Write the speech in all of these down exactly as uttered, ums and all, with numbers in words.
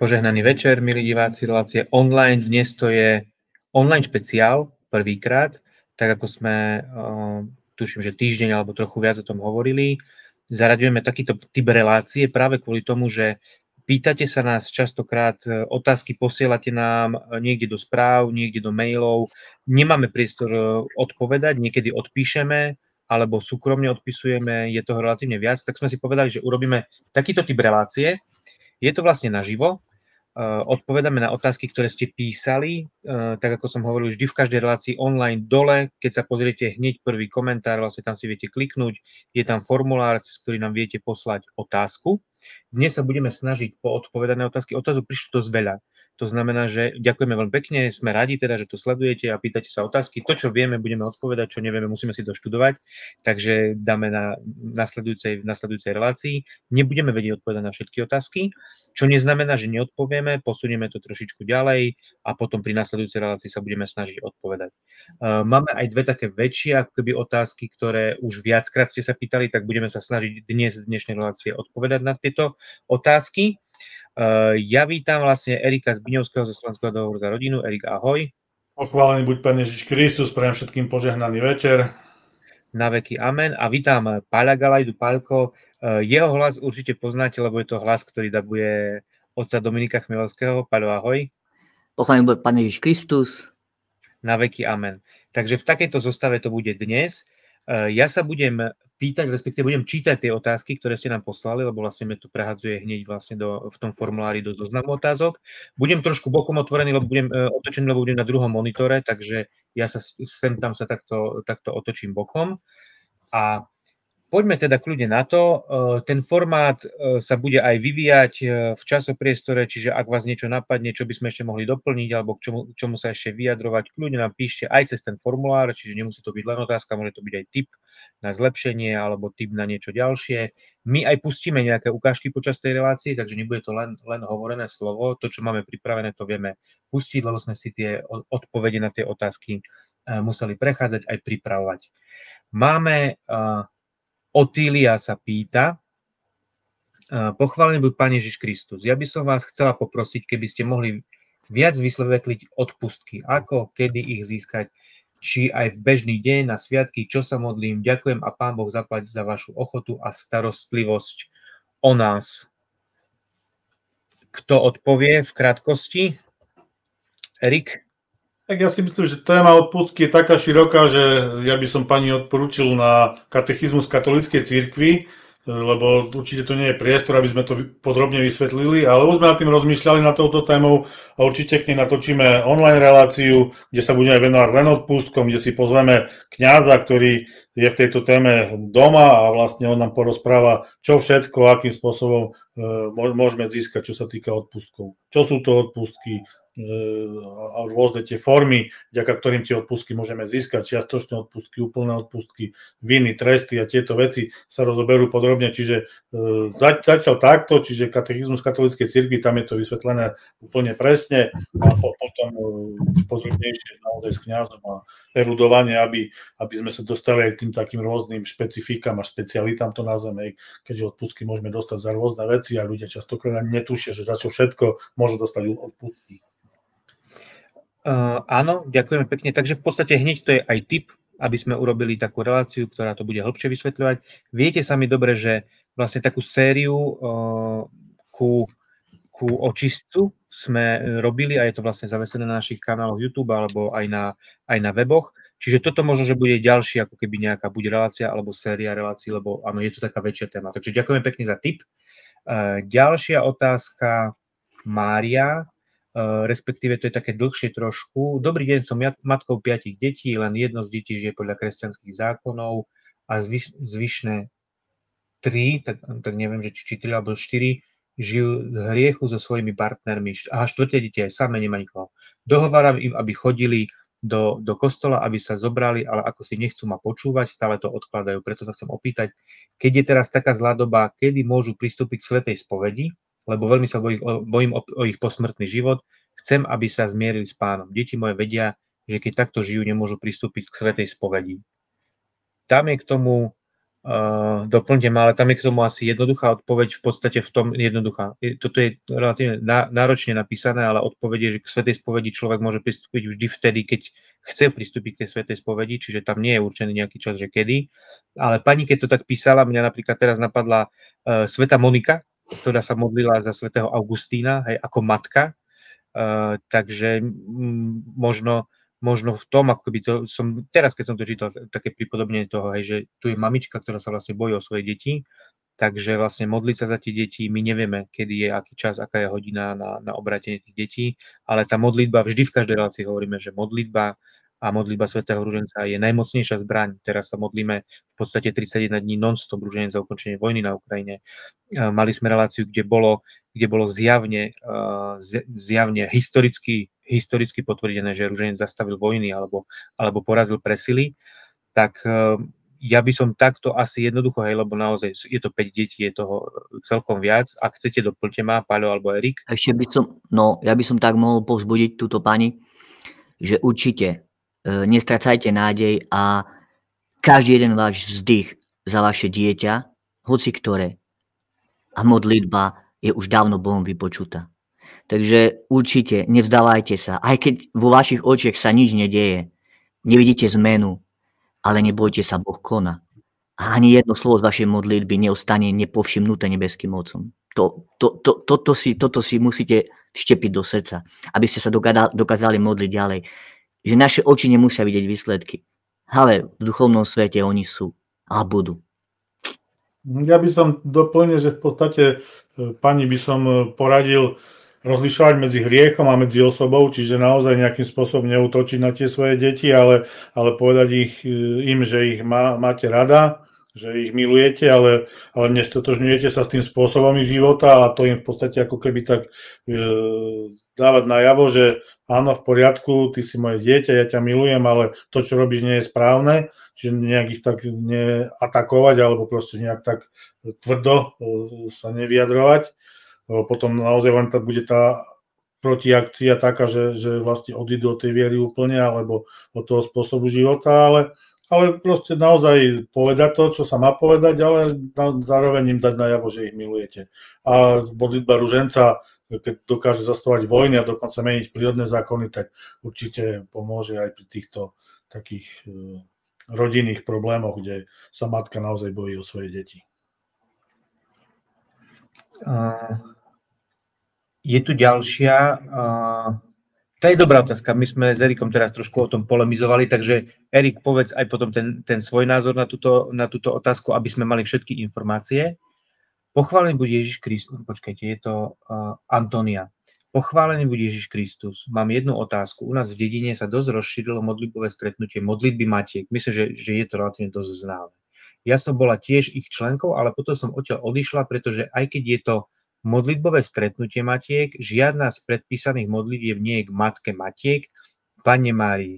Požehnaný večer, milí diváci relácie online. Dnes to je online špeciál, prvýkrát, tak ako sme, uh, tuším, že týždeň alebo trochu viac o tom hovorili. Zaraďujeme takýto typ relácie práve kvôli tomu, že pýtate sa nás častokrát, otázky posielate nám niekde do správ, niekde do mailov. Nemáme priestor odpovedať, niekedy odpíšeme, alebo súkromne odpisujeme, je toho relatívne viac, tak sme si povedali, že urobíme takýto typ relácie. Je to vlastne naživo, odpovedáme na otázky, ktoré ste písali, tak ako som hovoril, vždy v každej relácii online dole, keď sa pozriete hneď prvý komentár, vlastne tam si viete kliknúť, je tam formulár, cez ktorý nám viete poslať otázku. Dnes sa budeme snažiť poodpovedať na otázky. Otázok prišlo dosť veľa. To znamená, že ďakujeme veľmi pekne, sme radi teda, že to sledujete a pýtate sa otázky. To, čo vieme, budeme odpovedať, čo nevieme, musíme si doštudovať, takže dáme na nasledujúcej, nasledujúcej relácii. Nebudeme vedieť odpovedať na všetky otázky, čo neznamená, že neodpovieme, posunieme to trošičku ďalej a potom pri nasledujúcej relácii sa budeme snažiť odpovedať. Máme aj dve také väčšie ako keby otázky, ktoré už viackrát ste sa pýtali, tak budeme sa snažiť dnes v dnešnej relácie odpovedať na tieto otázky. Ja vítam vlastne Erika Zbiňovského zo Slovenského dohovoru za rodinu. Erik, ahoj. Pochválený buď Pán Ježiš Kristus, prajem všetkým požehnaný večer. Na veky amen. A vítam Páľa Galajdu. Páľko, jeho hlas určite poznáte, lebo je to hlas, ktorý dabuje otca Dominika Chmielovského. Páľo, ahoj. Pochválený buď Pán Ježiš Kristus. Na veky amen. Takže v takejto zostave to bude dnes. Ja sa budem pýtať, respektíve budem čítať tie otázky, ktoré ste nám poslali, lebo vlastne mi to prehadzuje hneď vlastne do, v tom formulári do zoznamu otázok. Budem trošku bokom otvorený, lebo budem otočený, lebo budem na druhom monitore, takže ja sa sem tam sa takto, takto otočím bokom. A poďme teda kľudne na to. Ten formát sa bude aj vyvíjať v časopriestore, čiže ak vás niečo napadne, čo by sme ešte mohli doplniť, alebo k čomu, k čomu sa ešte vyjadrovať, kľudne nám píšte aj cez ten formulár, čiže nemusí to byť len otázka, môže to byť aj tip na zlepšenie alebo tip na niečo ďalšie. My aj pustíme nejaké ukážky počas tej relácie, takže nebude to len, len hovorené slovo. To, čo máme pripravené, to vieme pustiť, lebo sme si tie odpovede na tie otázky museli prechádzať aj pripravovať. Máme... Otília sa pýta, pochválený buď Pán Ježiš Kristus. Ja by som vás chcela poprosiť, keby ste mohli viac vysvetliť odpustky, ako, kedy ich získať, či aj v bežný deň, na sviatky, čo sa modlím. Ďakujem a Pán Boh zaplať za vašu ochotu a starostlivosť o nás. Kto odpovie v krátkosti? Erik? Tak ja si myslím, že téma odpustky je taká široká, že ja by som pani odporúčil na katechizmus katolíckej cirkvi, lebo určite to nie je priestor, aby sme to podrobne vysvetlili, ale už sme nad tým rozmýšľali na touto témou a určite k nej natočíme online reláciu, kde sa budeme venovať len odpustkom, kde si pozveme kňaza, ktorý je v tejto téme doma a vlastne on nám porozpráva, čo všetko, akým spôsobom môžeme získať, čo sa týka odpustkov. Čo sú to odpustky, a rôzne tie formy, vďaka ktorým tie odpustky môžeme získať, čiastočné odpustky, úplné odpustky, viny, tresty a tieto veci sa rozoberú podrobne, čiže zatiaľ takto, čiže katechizmus katolíckej cirkvi, tam je to vysvetlené úplne presne a po, potom už podrobnejšie naozaj s kňazom a erudovanie, aby, aby sme sa dostali aj k tým takým rôznym špecifikám a špecialitám to nazveme, keďže odpustky môžeme dostať za rôzne veci a ľudia častokrát netušia, že za čo všetko môžu dostať odpustky. Uh, áno, ďakujeme pekne. Takže v podstate hneď to je aj tip, aby sme urobili takú reláciu, ktorá to bude hĺbšie vysvetľovať. Viete sami dobre, že vlastne takú sériu uh, ku, ku očistcu sme robili a je to vlastne zavesené na našich kanáloch YouTube alebo aj na, aj na weboch. Čiže toto možno, že bude ďalšie ako keby nejaká buď relácia alebo séria relácií, lebo áno, je to taká väčšia téma. Takže ďakujeme pekne za tip. Uh, ďalšia otázka, Mária. Uh, respektíve to je také dlhšie trošku. Dobrý deň, som matkou piatich detí, len jedno z detí žije podľa kresťanských zákonov a zvyš, zvyšné tri, tak, tak neviem, že či, či tri alebo štyri, žijú z hriechu so svojimi partnermi. Aha, štvrté dieťa aj samé, nemá nikoho. Dohováram im, aby chodili do, do kostola, aby sa zobrali, ale ako si nechcú ma počúvať, stále to odkladajú. Preto sa chcem opýtať, keď je teraz taká zlá doba, kedy môžu pristúpiť k svätej spovedi, lebo veľmi sa bojím, bojím o, o ich posmrtný život. Chcem, aby sa zmierili s Pánom. Deti moje vedia, že keď takto žijú, nemôžu pristúpiť k svätej spovedi. Tam je k tomu Uh, doplňte ma, ale tam je k tomu asi jednoduchá odpoveď, v podstate v tom jednoduchá. Toto je relatívne náročne napísané, ale odpoveď je, že k svätej spovedi človek môže pristúpiť vždy vtedy, keď chce pristúpiť k tej svätej spovedi, čiže tam nie je určený nejaký čas, že kedy. Ale pani, keď to tak písala, mňa napríklad teraz napadla uh, svätá Monika, ktorá sa modlila za svätého Augustína, hej, ako matka. Uh, takže m, možno možno v tom, ako keby to som, teraz keď som to čítal, také pripodobnenie toho, hej, že tu je mamička, ktorá sa vlastne bojí o svoje deti, takže vlastne modliť sa za tie deti, my nevieme, kedy je, aký čas, aká je hodina na, na obrátenie tých detí, ale tá modlitba, vždy v každej relácii hovoríme, že modlitba a modlitba svätého Ruženca je najmocnejšia zbraň. Teraz sa modlíme v podstate tridsaťjeden dní non-stop ruženec za ukončenie vojny na Ukrajine. Mali sme reláciu, kde bolo, kde bolo zjavne, zjavne historicky, historicky potvrdené, že ruženec zastavil vojny alebo, alebo porazil presily. Tak ja by som takto asi jednoducho, hej, lebo naozaj je to päť detí, je toho celkom viac. Ak chcete, doplňte ma, Paľo alebo Erik. Ešte by som, no ja by som tak mohol povzbudiť túto pani, že určite nestracajte nádej a každý jeden váš vzdych za vaše dieťa, hoci ktoré, a modlitba je už dávno Bohom vypočutá. Takže určite nevzdávajte sa, aj keď vo vašich očiach sa nič nedieje, nevidíte zmenu, ale nebojte sa, Boh koná. A ani jedno slovo z vašej modlitby neostane nepovšimnuté nebeským Otcom. To, to, to, toto, si, toto si musíte vštepiť do srdca, aby ste sa dokázali modliť ďalej. Že naše oči nemusia vidieť výsledky, ale v duchovnom svete oni sú a budú. Ja by som doplnil, že v podstate pani by som poradil rozlišovať medzi hriechom a medzi osobou, čiže naozaj nejakým spôsobom neútočiť na tie svoje deti, ale, ale povedať ich, im, že ich má, máte rada, že ich milujete, ale, ale nestotožňujete sa s tým spôsobom ich života a to im v podstate ako keby tak e, dávať najavo, že áno, v poriadku, ty si moje dieťa, ja ťa milujem, ale to, čo robíš, nie je správne, čiže nejak ich tak neatakovať alebo proste nejak tak tvrdo sa nevyjadrovať. Potom naozaj len tá, bude tá protiakcia taká, že, že vlastne odídu od tej viery úplne alebo od toho spôsobu života, ale ale proste naozaj povedať to, čo sa má povedať, ale zároveň im dať najavo, že ich milujete. A modlitba ruženca, keď dokáže zastavovať vojny a dokonca meniť prírodné zákony, tak určite pomôže aj pri týchto takých rodinných problémoch, kde sa matka naozaj bojí o svoje deti. Uh, je tu ďalšia... Uh... To je dobrá otázka. My sme s Erikom teraz trošku o tom polemizovali, takže Erik, povedz aj potom ten, ten svoj názor na túto, na túto otázku, aby sme mali všetky informácie. Pochválený buď Ježiš Kristus. Počkajte, je to uh, Antonia. Pochválený buď Ježiš Kristus. Mám jednu otázku. U nás v dedine sa dosť rozšírilo modlitbové stretnutie modlitby matiek. Myslím, že, že je to relatívne dosť známe. Ja som bola tiež ich členkou, ale potom som odtiaľ odišla, pretože aj keď je to modlitbové stretnutie matiek, žiadna z predpísaných modlitieb nie je k matke matiek, Panne Márii.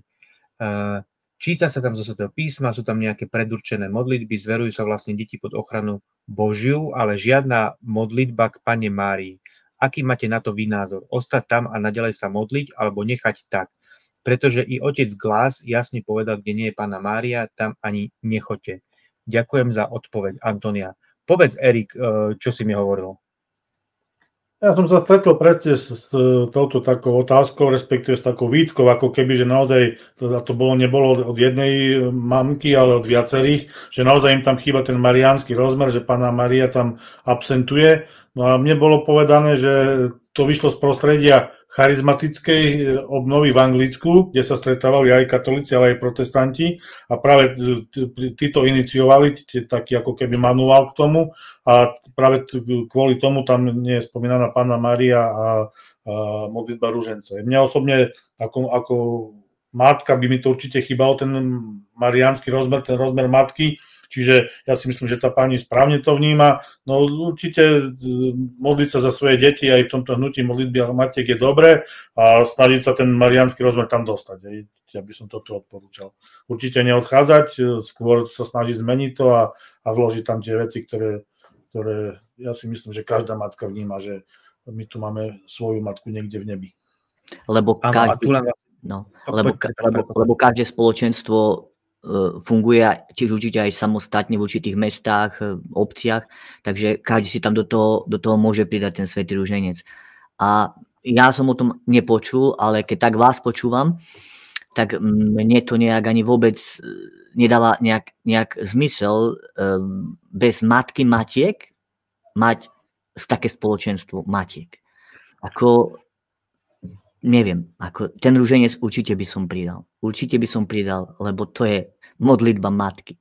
Číta sa tam zo Svätého písma, sú tam nejaké predurčené modlitby, zverujú sa vlastne deti pod ochranu Božiu, ale žiadna modlitba k Panne Márii. Aký máte na to vy názor? Ostať tam a naďalej sa modliť, alebo nechať tak? Pretože i otec Glas jasne povedal, kde nie je Panna Mária, tam ani nechoďte. Ďakujem za odpoveď, Antonia. Povedz, Erik, čo si mi hovoril. Ja som sa stretol presne s, s touto takou otázkou, respektíve s takou výtkou, ako keby, že naozaj to, to bolo, nebolo od jednej mamky, ale od viacerých, že naozaj im tam chýba ten mariánsky rozmer, že Panna Mária tam absentuje. No a mne bolo povedané, že to vyšlo z prostredia charizmatickej obnovy v Anglicku, kde sa stretávali aj katolíci, ale aj protestanti a práve títo iniciovali taký ako keby manuál k tomu a práve kvôli tomu tam nie je spomínaná Panna Mária a, a modlitba ruženca. Mne osobne ako, ako matka by mi to určite chýbalo, ten mariánsky rozmer, ten rozmer matky, čiže ja si myslím, že tá pani správne to vníma. No určite modliť sa za svoje deti aj v tomto hnutí modlitby a matiek je dobré a snažiť sa ten mariánsky rozmer tam dostať. Ja by som toto odporúčal. Určite neodchádzať, skôr sa snažiť zmeniť to a, a vložiť tam tie veci, ktoré, ktoré ja si myslím, že každá matka vníma, že my tu máme svoju matku niekde v nebi. Lebo každý, no, lebo, lebo, lebo každé spoločenstvo funguje tiež určite aj samostatne v určitých mestách, obciach, takže každý si tam do toho, do toho môže pridať ten svätý ruženec. A ja som o tom nepočul, ale keď tak vás počúvam, tak mne to nejak ani vôbec nedáva nejak, nejak zmysel bez matky matiek mať také spoločenstvo matiek. Ako, neviem, ako ten ruženec určite by som pridal. Určite by som pridal, lebo to je modlitba matky.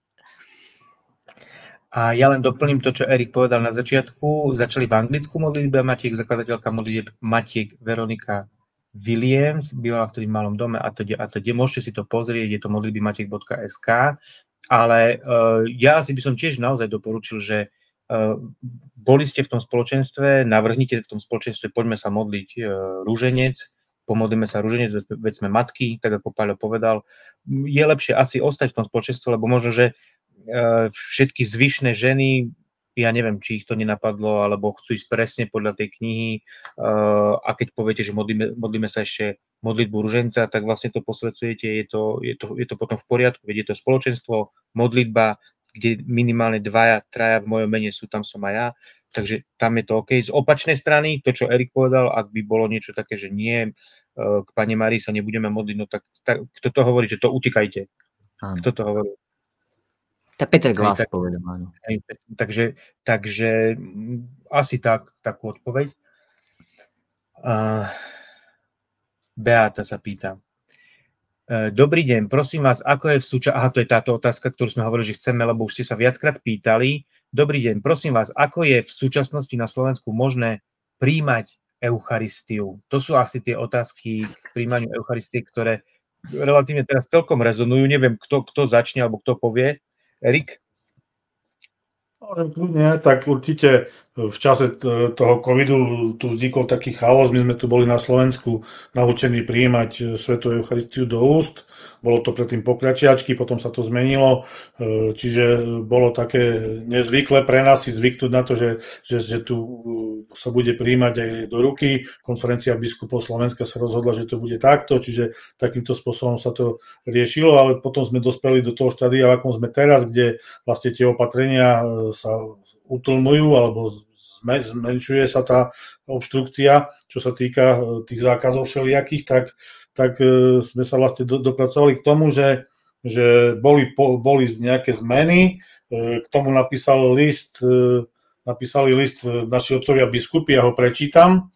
A ja len doplním to, čo Erik povedal na začiatku. Začali v Anglicku modlitbe matiek, zakladateľka modlitieb matiek Veronika Williams, bývala vtedy v Malom dome a teda, a teda môžete si to pozrieť, je to modlitby matiek bodka es ká, ale uh, ja si by som tiež naozaj doporučil, že uh, boli ste v tom spoločenstve, navrhnite v tom spoločenstve, poďme sa modliť uh, rúženec, pomodlíme sa rúženec, veď sme matky, tak ako Paľo povedal. Je lepšie asi ostať v tom spoločenstve, lebo možno, že všetky zvyšné ženy, ja neviem, či ich to nenapadlo, alebo chcú ísť presne podľa tej knihy a keď poviete, že modlíme, modlíme sa ešte modlitbu ruženca, tak vlastne to posvedzujete, je to, je, to, je to potom v poriadku, veď je to spoločenstvo, modlitba, kde minimálne dvaja, traja v mojom mene sú, tam som aj ja, takže tam je to OK. Z opačnej strany, to, čo Erik povedal, ak by bolo niečo také, že nie, k Pane Márii sa nebudeme modliť, no tak, tak kto to hovorí, že to utekajte? Kto to hovorí? Tak Peter Glas tak, povedal, áno. Takže, takže asi tak, takú odpoveď. Uh, Beáta sa pýta. Uh, Dobrý deň, prosím vás, ako je v súčasnosti... Aha, to je táto otázka, ktorú sme hovorili, že chceme, lebo už ste sa viackrát pýtali. Dobrý deň, prosím vás, ako je v súčasnosti na Slovensku možné prijímať Eucharistiu? To sú asi tie otázky k prijímaniu Eucharistie, ktoré relatívne teraz celkom rezonujú. Neviem, kto, kto začne alebo kto povie. Erik? Kľudne, tak určite v čase toho covidu tu vznikol taký chaos. My sme tu boli na Slovensku naučení prijímať svätú Eucharistiu do úst. Bolo to predtým pokračiačky, potom sa to zmenilo. Čiže bolo také nezvyklé pre nás si zvyknúť na to, že, že, že tu sa bude prijímať aj do ruky. Konferencia biskupov Slovenska sa rozhodla, že to bude takto, čiže takýmto spôsobom sa to riešilo, ale potom sme dospeli do toho štádia, v akom sme teraz, kde vlastne tie opatrenia sa utlmujú alebo zmenšuje sa tá obštrukcia, čo sa týka tých zákazov všelijakých, tak, tak sme sa vlastne do, dopracovali k tomu, že, že boli, boli nejaké zmeny. K tomu napísal list, napísali list naši otcovia biskupy, ja ho prečítam.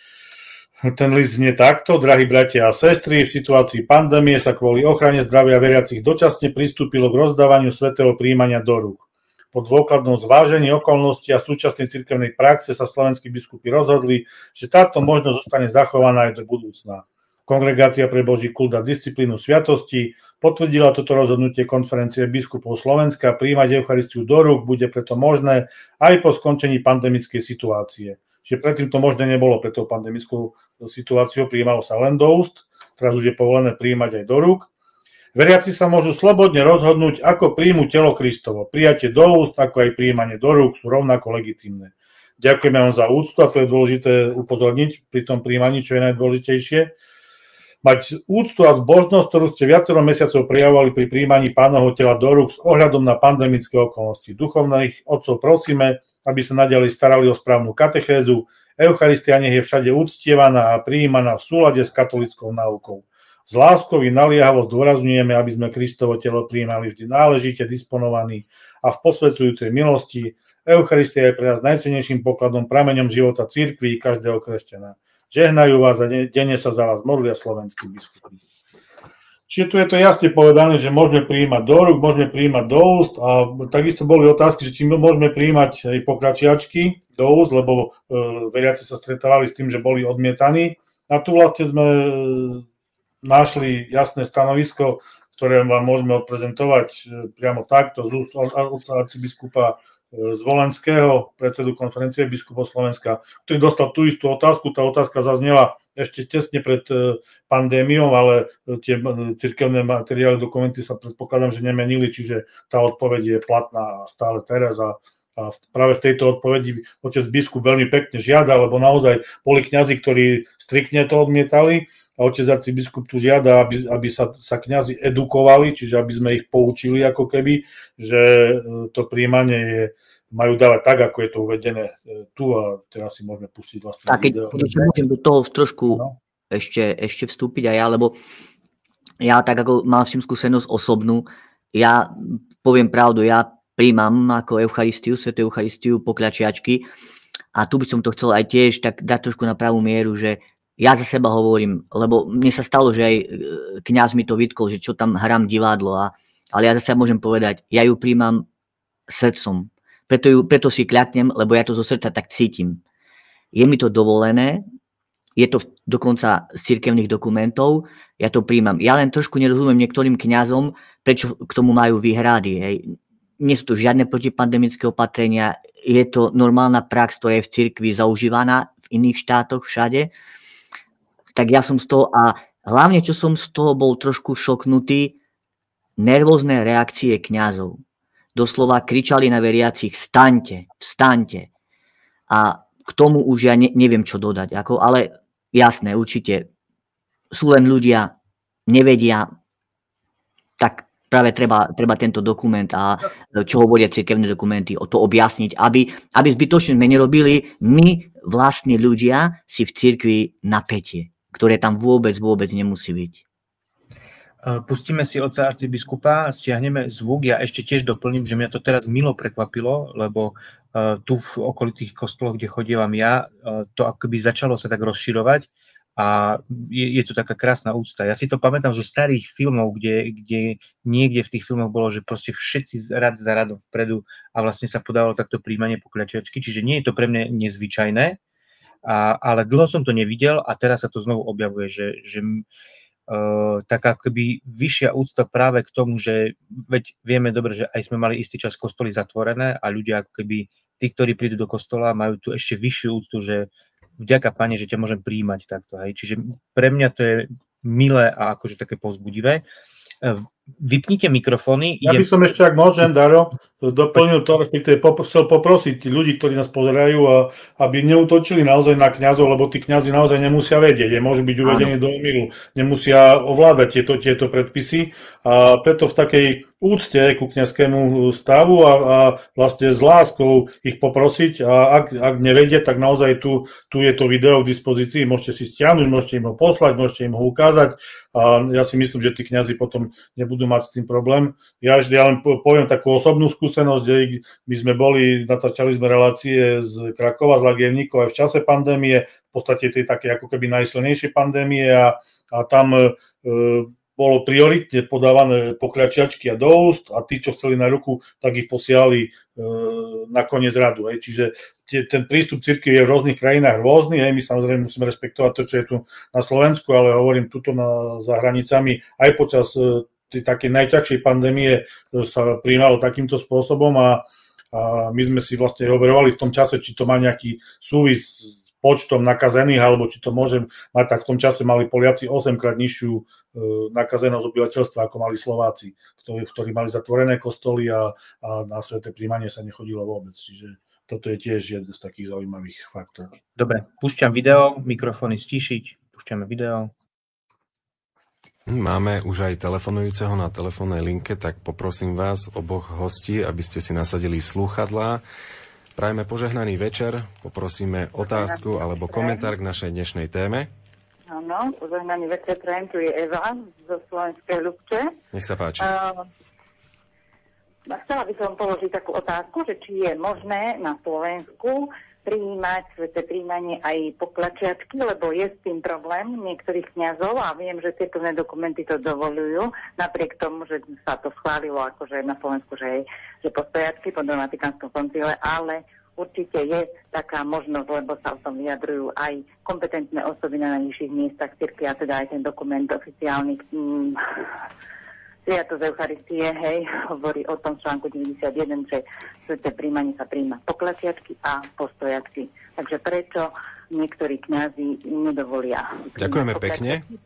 Ten list znie takto: Drahí bratia a sestry, v situácii pandémie sa kvôli ochrane zdravia veriacich dočasne pristúpilo k rozdávaniu svätého prijímania do rúk. Po dôkladnom zvážení okolností a súčasnej cirkevnej praxe sa slovenskí biskupy rozhodli, že táto možnosť zostane zachovaná aj do budúcna. Kongregácia pre Boží kult a disciplínu sviatosti potvrdila toto rozhodnutie konferencie biskupov Slovenska. Prijímať Eucharistiu do rúk bude preto možné aj po skončení pandemickej situácie. Čiže predtým to možné nebolo, pre tou pandemickou situáciou prijímalo sa len do úst, teraz už je povolené prijímať aj do rúk. Veriaci sa môžu slobodne rozhodnúť, ako príjmu telo Kristovo. Prijatie do úst, ako aj prijímanie do rúk sú rovnako legitímne. Ďakujeme vám za úctu, a to je dôležité upozorniť pri tom prijímaní, čo je najdôležitejšie. Mať úctu a zbožnosť, ktorú ste viacero mesiacov prejavovali pri prijímaní Pánovho tela do rúk s ohľadom na pandemické okolnosti. Duchovných otcov prosíme, aby sa naďalej starali o správnu katechézu. Eucharistia nech je všade uctievaná a prijímaná v súlade s katolickou náukou. S láskou i naliehavo zdôrazňujeme, aby sme Kristovo telo prijímali vždy náležite disponovaní a v posvedzujúcej milosti. Eucharistia je pre nás najcennejším pokladom, prameňom života cirkvi i každého kresťana. Žehnajú vás a denne sa za vás modlia slovenskí biskupy. Čiže tu je to jasne povedané, že môžeme prijímať do rúk, môžeme prijímať do úst, a takisto boli otázky, že či môžeme prijímať aj pokračiačky do úst, lebo e, veriaci sa stretávali s tým, že boli odmietaní. A tu vlastne sme e, našli jasné stanovisko, ktoré vám môžeme odprezentovať e, priamo takto z úst arcibiskupa Zvolenského, predsedu konferencie biskupov Slovenska, ktorý dostal tú istú otázku. Tá otázka zaznela ešte tesne pred pandémiou, ale tie cirkevné materiály, dokumenty sa predpokladám, že nemenili, čiže tá odpoveď je platná stále teraz a A práve v tejto odpovedi otec biskup veľmi pekne žiada, lebo naozaj boli kňazi, ktorí striktne to odmietali a otec arcibiskup tu žiada, aby, aby sa, sa kňazi edukovali, čiže aby sme ich poučili ako keby, že to prijímanie je, majú dávať tak, ako je to uvedené tu a teraz si môžeme pustiť vlastne tak, video. Keď môžem do toho trošku no. ešte, ešte vstúpiť aj ja, lebo ja tak ako mám s tým skúsenosť osobnú, ja poviem pravdu, ja príjmam ako Eucharistiu, svätú Eucharistiu, pokľačiačky a tu by som to chcel aj tiež tak dať trošku na pravú mieru, že ja za seba hovorím, lebo mne sa stalo, že aj kňaz mi to vytkol, že čo tam hrám divadlo, a, ale ja za seba môžem povedať, ja ju príjmam srdcom, preto, ju, preto si kľaknem, lebo ja to zo srdca tak cítim. Je mi to dovolené, je to dokonca z cirkevných dokumentov, ja to príjmam. Ja len trošku nerozumiem niektorým kňazom, prečo k tomu majú výhrady, hej. Nie sú to žiadne protipandemické opatrenia, je to normálna prax, ktorá je v cirkvi zaužívaná v iných štátoch všade. Tak ja som z toho, a hlavne čo som z toho bol trošku šoknutý, nervózne reakcie kňazov. Doslova kričali na veriacich, vstaňte, vstaňte. A k tomu už ja ne, neviem, čo dodať. Ako, ale jasné, určite sú len ľudia, nevedia, tak práve treba, treba tento dokument a čo hovoria cirkevné dokumenty, o to objasniť, aby, aby zbytočne sme nerobili my vlastní ľudia si v cirkvi napätie, ktoré tam vôbec, vôbec nemusí byť. Pustíme si otca arcibiskupa, stiahneme zvuk. Ja ešte tiež doplním, že mňa to teraz milo prekvapilo, lebo uh, tu v okolitých kostoloch, kde chodievam ja, uh, to akoby začalo sa tak rozširovať a je, je to taká krásna úcta. Ja si to pamätám zo starých filmov, kde, kde niekde v tých filmoch bolo, že proste všetci rad za radom vpredu a vlastne sa podávalo takto príjmanie pokľačiačky, čiže nie je to pre mňa nezvyčajné, a, ale dlho som to nevidel a teraz sa to znovu objavuje, že, že Uh, taká akoby vyššia úcta práve k tomu, že veď vieme dobre, že aj sme mali istý čas kostoly zatvorené a ľudia ako keby, tí, ktorí prídu do kostola, majú tu ešte vyššiu úctu, že vďaka Pane, že ťa môžem prijímať takto. Hej. Čiže pre mňa to je milé a akože také povzbudivé. Uh, vypnite mikrofóny. Ja by som ešte, ak môžem, Daro, doplnil to, respektíve chcel poprosiť ľudí, ktorí nás pozerajú, a aby neútočili naozaj na kňazov, lebo tí kňazi naozaj nemusia vedieť, môžu byť uvedení do omylu, nemusia ovládať tieto, tieto predpisy, a preto v takej úcte ku kňazskému stavu a, a vlastne s láskou ich poprosiť, a ak, ak nevedia, tak naozaj tu, tu je to video k dispozícii, môžete si stiahnuť, môžete im ho poslať, môžete im ho ukázať, a ja si myslím, že tí kňazi potom nebudú mať s tým problém. Ja, ja len poviem takú osobnú skúsenosť, kde my sme boli, natáčali sme relácie z Krakova, z Lagievníkov aj v čase pandémie, v podstate tej také ako keby najsilnejšej pandémie, a, a tam e, bolo prioritne podávané pokľačiačky a do úst, a tí, čo chceli na ruku, tak ich posielali e, na koniec radu. Hej. Čiže tie, ten prístup cirkvi je v rôznych krajinách rôzny, hej. My samozrejme musíme rešpektovať to, čo je tu na Slovensku, ale hovorím tuto na, za hranicami aj počas e, tej takej najťažšej pandémie sa prijímalo takýmto spôsobom, a, a my sme si vlastne overovali v tom čase, či to má nejaký súvis s počtom nakazených, alebo či to môže mať, tak v tom čase mali Poliaci osemkrát nižšiu e, nakazenosť obyvateľstva, ako mali Slováci, ktorí, ktorí mali zatvorené kostoly a, a na sväté príjmanie sa nechodilo vôbec. Čiže toto je tiež jeden z takých zaujímavých faktorov. Dobre, púšťam video, mikrofóny stíšiť, púšťame video. Máme už aj telefonujúceho na telefónnej linke, tak poprosím vás, oboch hostí, aby ste si nasadili slúchadlá. Prajeme požehnaný večer, poprosíme otázku alebo komentár k našej dnešnej téme. Áno, požehnaný večer, prajem, tu je Eva zo Slovenskej Ľubče. Nech sa páči. Uh, chcela by som položiť takú otázku, že či je možné na Slovensku prijímať sväté príjmanie aj pokľačiačky, lebo je s tým problém niektorých kňazov, a viem, že cirkevné dokumenty to dovolujú, napriek tomu, že sa to schválilo akože na Slovensku, že, že postojačky po Vatikánskom koncile, ale určite je taká možnosť, lebo sa o tom vyjadrujú aj kompetentné osoby na najnižších miestach cirkvi, a teda aj ten dokument oficiálny mm, Sviatosť Eucharistie, hej, hovorí o tom článku deväťdesiatjeden, že sväté príjmanie sa príjma pokľačiačky a postojačky. Takže prečo niektorí kňazi nedovolia? Ďakujeme pekne.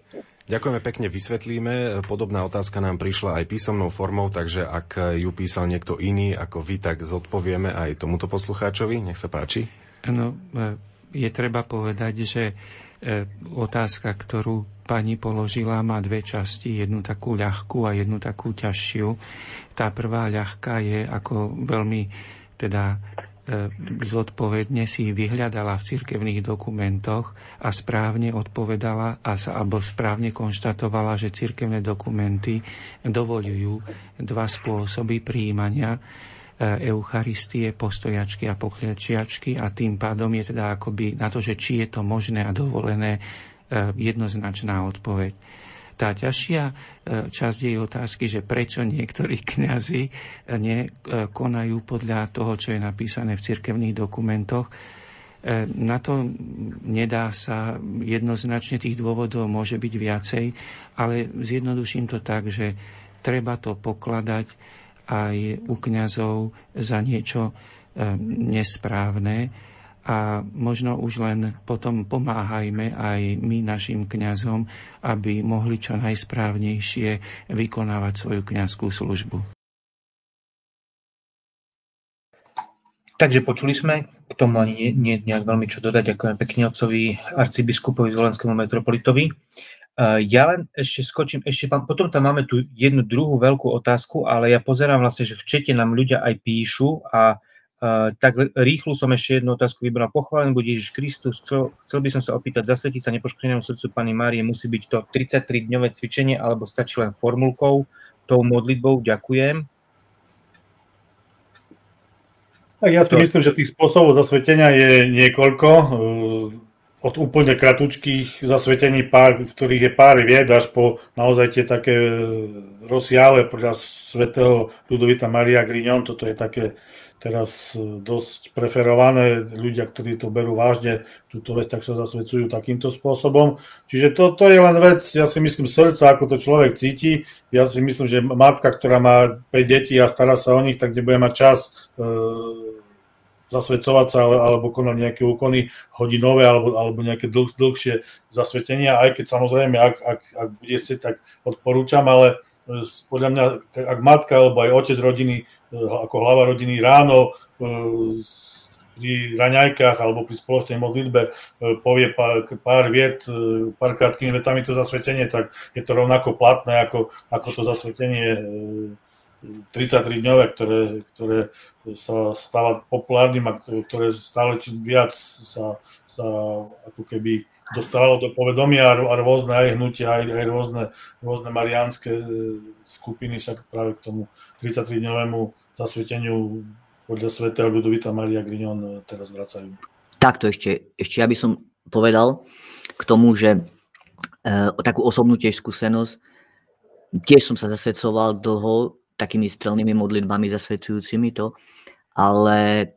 Ďakujeme pekne, vysvetlíme. Podobná otázka nám prišla aj písomnou formou, takže ak ju písal niekto iný ako vy, tak zodpovieme aj tomuto poslucháčovi. Nech sa páči. No, je treba povedať, že otázka, ktorú pani položila, má dve časti. Jednu takú ľahkú a jednu takú ťažšiu. Tá prvá ľahká je, ako veľmi teda zodpovedne si vyhľadala v cirkevných dokumentoch a správne odpovedala a sa, alebo správne konštatovala, že cirkevné dokumenty dovoľujú dva spôsoby prijímania Eucharistie, postojačky a pokliačiačky, a tým pádom je teda akoby na to, že či je to možné a dovolené, jednoznačná odpoveď. Tá ťažšia časť jej otázky, že prečo niektorí kňazi nekonajú podľa toho, čo je napísané v cirkevných dokumentoch, na to nedá sa jednoznačne, tých dôvodov môže byť viacej, ale zjednoduším to tak, že treba to pokladať aj u kňazov za niečo nesprávne. A možno už len potom pomáhajme aj my našim kňazom, aby mohli čo najsprávnejšie vykonávať svoju kňazskú službu. Takže počuli sme, k tomu ani nie, nie nejak veľmi čo dodať. Ďakujem pekne otcovi arcibiskupovi Zvolenskému metropolitovi. Ja len ešte skočím, ešte potom tam máme tu jednu druhú veľkú otázku, ale ja pozerám vlastne, že v čete nám ľudia aj píšu a Uh, tak rýchlu som ešte jednu otázku vybral. Pochválený buď Ježiš Kristus. Chcel, chcel by som sa opýtať, zasvetiť sa nepoškvrnenému srdcu Panny Márie musí byť to tridsaťtri dňové cvičenie, alebo stačí len formulkou, tou modlitbou? Ďakujem. Tak ja si to... myslím, že tých spôsobov zasvetenia je niekoľko. Od úplne kratučkých zasvetení, pár, v ktorých je pár vied, až po naozaj tie také rozsiahle podľa svätého Ludovita Maria Grignon. Toto je také teraz dosť preferované. Ľudia, ktorí to berú vážne, túto vec, tak sa zasvedcujú takýmto spôsobom. Čiže to, to je len vec, ja si myslím, srdca, ako to človek cíti. Ja si myslím, že matka, ktorá má päť detí a stará sa o nich, tak nebude mať čas e, zasvedcovať sa alebo konať nejaké úkony hodinové alebo, alebo nejaké dlh, dlhšie zasvetenia, aj keď samozrejme, ak, ak, ak bude si, tak odporúčam, ale podľa mňa, ak matka alebo aj otec rodiny, ako hlava rodiny ráno pri raňajkách alebo pri spoločnej modlitbe povie pár, pár viet, pár krátkými vetami to zasvetenie, tak je to rovnako platné ako, ako to zasvetenie tridsaťtri dňové, ktoré, ktoré sa stáva populárnym a ktoré stále čím viac sa, sa ako keby dostávalo do povedomia a rôzne aj hnutia, aj, aj rôzne, rôzne mariánske skupiny sa práve k tomu tridsaťtri dňovému zasveteniu podľa svätého Ludovita Maria Grignon teraz vracajú. Takto ešte, ešte ja by som povedal k tomu, že e, takú osobnú tiež skúsenosť, tiež som sa zasvedcoval dlho takými strelnými modlitbami zasvedcujúcimi to, ale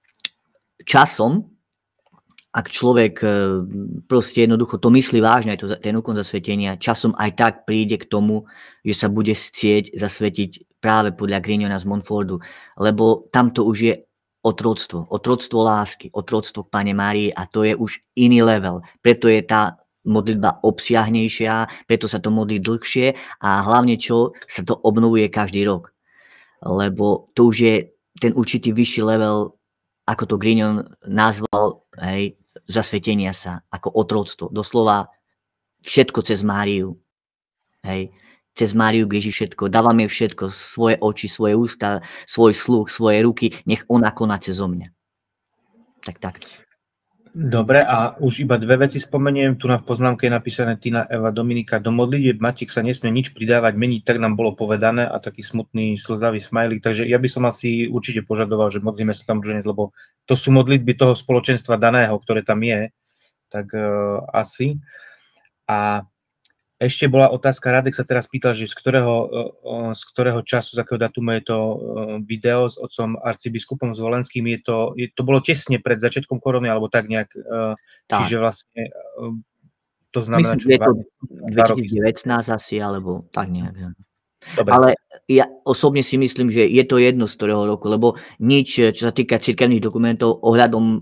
časom, ak človek proste jednoducho to myslí vážne, aj to, ten úkon zasvetenia, časom aj tak príde k tomu, že sa bude chcieť zasvetiť práve podľa Grignona z Montfortu, lebo tamto už je otroctvo, otroctvo lásky, otroctvo k Panne Márii a to je už iný level. Preto je tá modlitba obsiahnejšia, preto sa to modlí dlhšie a hlavne čo, sa to obnovuje každý rok. Lebo to už je ten určitý vyšší level, ako to Grignon nazval, hej, zasvetenia sa, ako otroctvo. Doslova všetko cez Máriu. Hej, cez Máriu beží všetko. Dávam jej všetko, svoje oči, svoje ústa, svoj sluch, svoje ruky, nech ona koná cez mňa. Tak, tak. Dobre, a už iba dve veci spomeniem. Tu na v poznámke je napísané Tina Eva Dominika. Do modlitieb Matiek sa nesmie nič pridávať, meniť, tak nám bolo povedané, a taký smutný slzavý smajlík. Takže ja by som asi určite požadoval, že modlíme sa tam druženec, lebo to sú modlitby toho spoločenstva daného, ktoré tam je. Tak uh, asi. A ešte bola otázka, Radek sa teraz pýtal, že z ktorého, uh, z ktorého času, z akého datumu je to uh, video s otcom arcibiskupom Zvolenským. Je to, je, to bolo tesne pred začiatkom korony, alebo tak nejak. Uh, tak. Čiže vlastne uh, to znamená, myslím, čo je to dvetisícdevätnásť asi, alebo tak nejak. Dobre. Ale ja osobne si myslím, že je to jedno z ktorého roku, lebo nič, čo sa týka cirkevných dokumentov ohľadom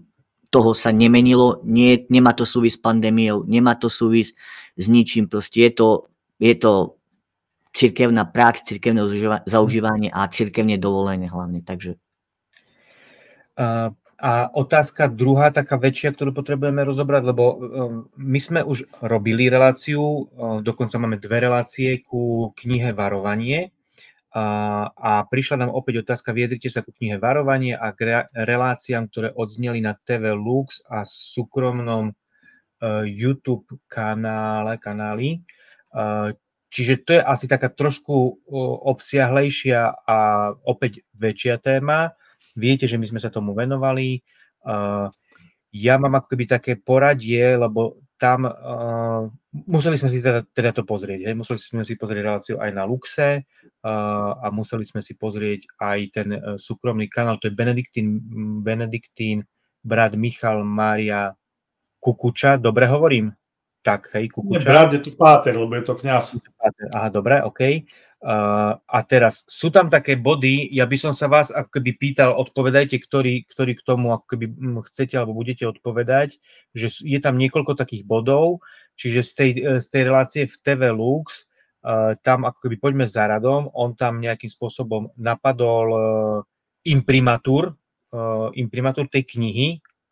toho sa nemenilo, nie, nemá to súvis s pandémiou, nemá to súvis s ničím, proste je to, je to cirkevná prax, cirkevné zaužívanie a cirkevne dovolené hlavne, takže. Uh, a otázka druhá, taká väčšia, ktorú potrebujeme rozobrať, lebo um, my sme už robili reláciu, uh, dokonca máme dve relácie ku knihe Varovanie uh, a prišla nám opäť otázka, vyjadrite sa ku knihe Varovanie a k re- reláciám, ktoré odzneli na té vé Lux a súkromnom uh, YouTube kanále, kanáli. Uh, čiže to je asi taká trošku uh, obsiahlejšia a opäť väčšia téma. Viete, že my sme sa tomu venovali. Uh, ja mám ako keby také poradie, lebo tam uh, museli sme si teda, teda to pozrieť. Hej? Museli sme si pozrieť reláciu aj na Luxe uh, a museli sme si pozrieť aj ten uh, súkromný kanál. To je Benediktín, Benediktín brat Michal Mária Kukuča. Dobre hovorím? Tak, hej, Kukuča. Brat je tu páter, lebo je to kňaz. Aha, dobre, okej. Okay. Uh, a teraz sú tam také body, ja by som sa vás ako keby pýtal, odpovedajte, ktorý, ktorý k tomu ako keby chcete alebo budete odpovedať, že je tam niekoľko takých bodov, čiže z tej, z tej relácie v té vé Lux, uh, tam ako keby poďme za radom, on tam nejakým spôsobom napadol uh, imprimatúr, uh, imprimatúr tej knihy.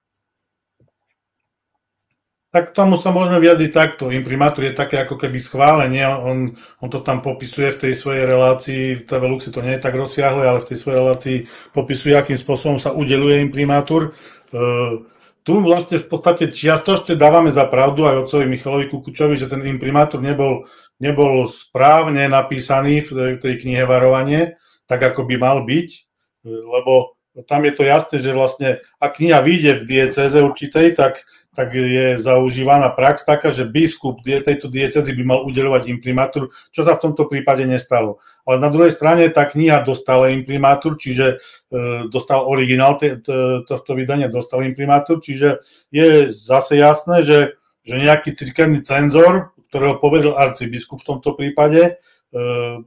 Tak k tomu sa môžeme vyjadriť takto. Imprimátor je také ako keby schválenie, on, on to tam popisuje v tej svojej relácii, v té vé Luxi to nie je tak rozsiahle, ale v tej svojej relácii popisuje, akým spôsobom sa udeľuje imprimátor. Uh, tu vlastne v podstate čiastočne dávame za pravdu aj otcovi Michalovi Kukučovi, že ten imprimátor nebol, nebol správne napísaný v tej knihe Varovanie, tak ako by mal byť, lebo tam je to jasné, že vlastne ak kniha vyjde v diecéze určitej, tak tak je zaužívaná prax taká, že biskup tejto diecézy by mal udeľovať imprimátur, čo sa v tomto prípade nestalo. Ale na druhej strane tá kniha dostala imprimátur, čiže e, dostal originál te, te, tohto vydania, dostal imprimátur, čiže je zase jasné, že, že nejaký cirkevný cenzor, ktorého povedal arcibiskup v tomto prípade, e,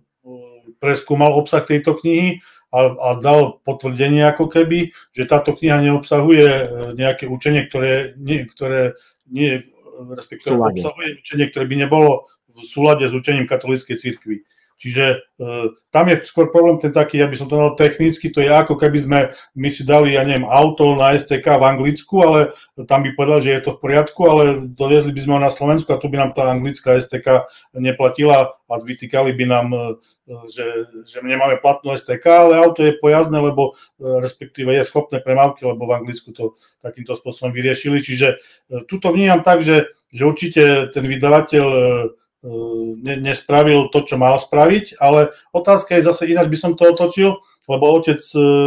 preskúmal obsah tejto knihy, A, a dal potvrdenie ako keby, že táto kniha neobsahuje nejaké učenie, ktoré, nie, ktoré nie, respektíve obsahuje učenie, ktoré by nebolo v súlade s učením katolíckej cirkvi. Čiže e, tam je skôr problém ten taký, ja by som to dal technicky, to je ako keby sme my si dali, ja neviem, auto na es té ká v Anglicku, ale tam by povedal, že je to v poriadku, ale doviezli by sme ho na Slovensku a tu by nám tá anglická es té ká neplatila a vytýkali by nám, e, že, že nemáme platnú es té ká, ale auto je pojazdné, lebo e, respektíve je schopné premávky, lebo v Anglicku to takýmto spôsobom vyriešili. Čiže e, tuto vnímam tak, že, že určite ten vydavateľ e, nespravil to, čo mal spraviť, ale otázka je zase ináč, by som to otočil, lebo otec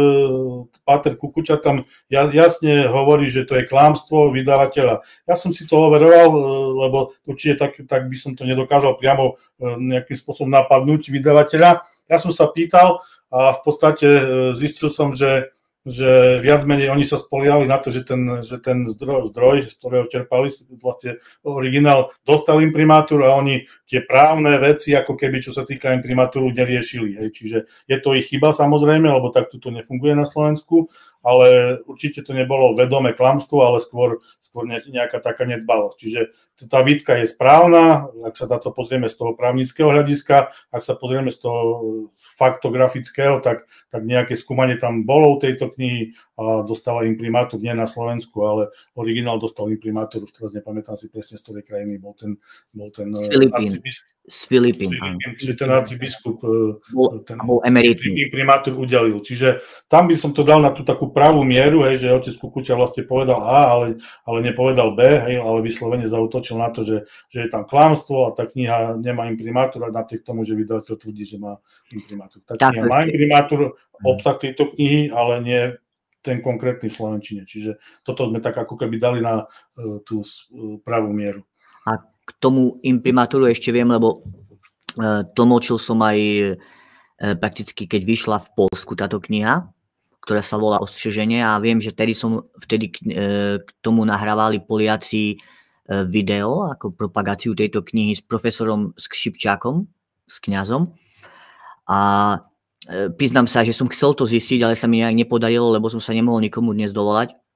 páter Kukuča tam jasne hovorí, že to je klamstvo vydavateľa. Ja som si to overoval, lebo určite tak, tak by som to nedokázal priamo nejakým spôsobom napadnúť vydavateľa. Ja som sa pýtal a v podstate zistil som, že že viac menej oni sa spoliehali na to, že ten, že ten zdroj, zdroj, z ktorého čerpali vlastne originál, dostal imprimátur a oni tie právne veci, ako keby čo sa týka imprimátoru, neriešili. Hej. Čiže je to ich chyba samozrejme, lebo takto to nefunguje na Slovensku, ale určite to nebolo vedomé klamstvo, ale skôr, skôr nejaká taká nedbalosť. Čiže tá výtka je správna, ak sa na to pozrieme z toho právnického hľadiska, ak sa pozrieme z toho faktografického, tak, tak nejaké skúmanie tam bolo u tejto knihy a dostala imprimátor nie na Slovensku, ale originál dostal imprimátor, už teraz nepamätám si presne z ktorej krajiny bol ten, bol ten arcibiskup. Z Filipín. Čiže ten arcibiskup ten emeritný imprimátor udelil. Čiže tam by som to dal na tú takú pravú mieru, hej, že otec Kukuča vlastne povedal A, ale, ale nepovedal B, hej, ale vyslovene zaútočil na to, že, že je tam klamstvo a tá kniha nemá imprimátor a napriek tomu, že vydavateľ tvrdí, že má imprimátor. Tá kniha má imprimátor, obsah tejto knihy, ale nie ten konkrétny v slovenčine. Čiže toto sme tak ako keby dali na uh, tú uh, pravú mieru. A k tomu imprimátoru ešte viem, lebo uh, tlmočil som aj uh, prakticky, keď vyšla v Poľsku táto kniha, ktorá sa volá Ostrzeženie a viem, že tedy som vtedy k, uh, k tomu nahrávali Poliaci uh, video ako propagáciu tejto knihy s profesorom Šipčákom, s kňazom. A uh, priznám sa, že som chcel to zistiť, ale sa mi nejak nepodarilo, lebo som sa nemohol nikomu dnes dovolať.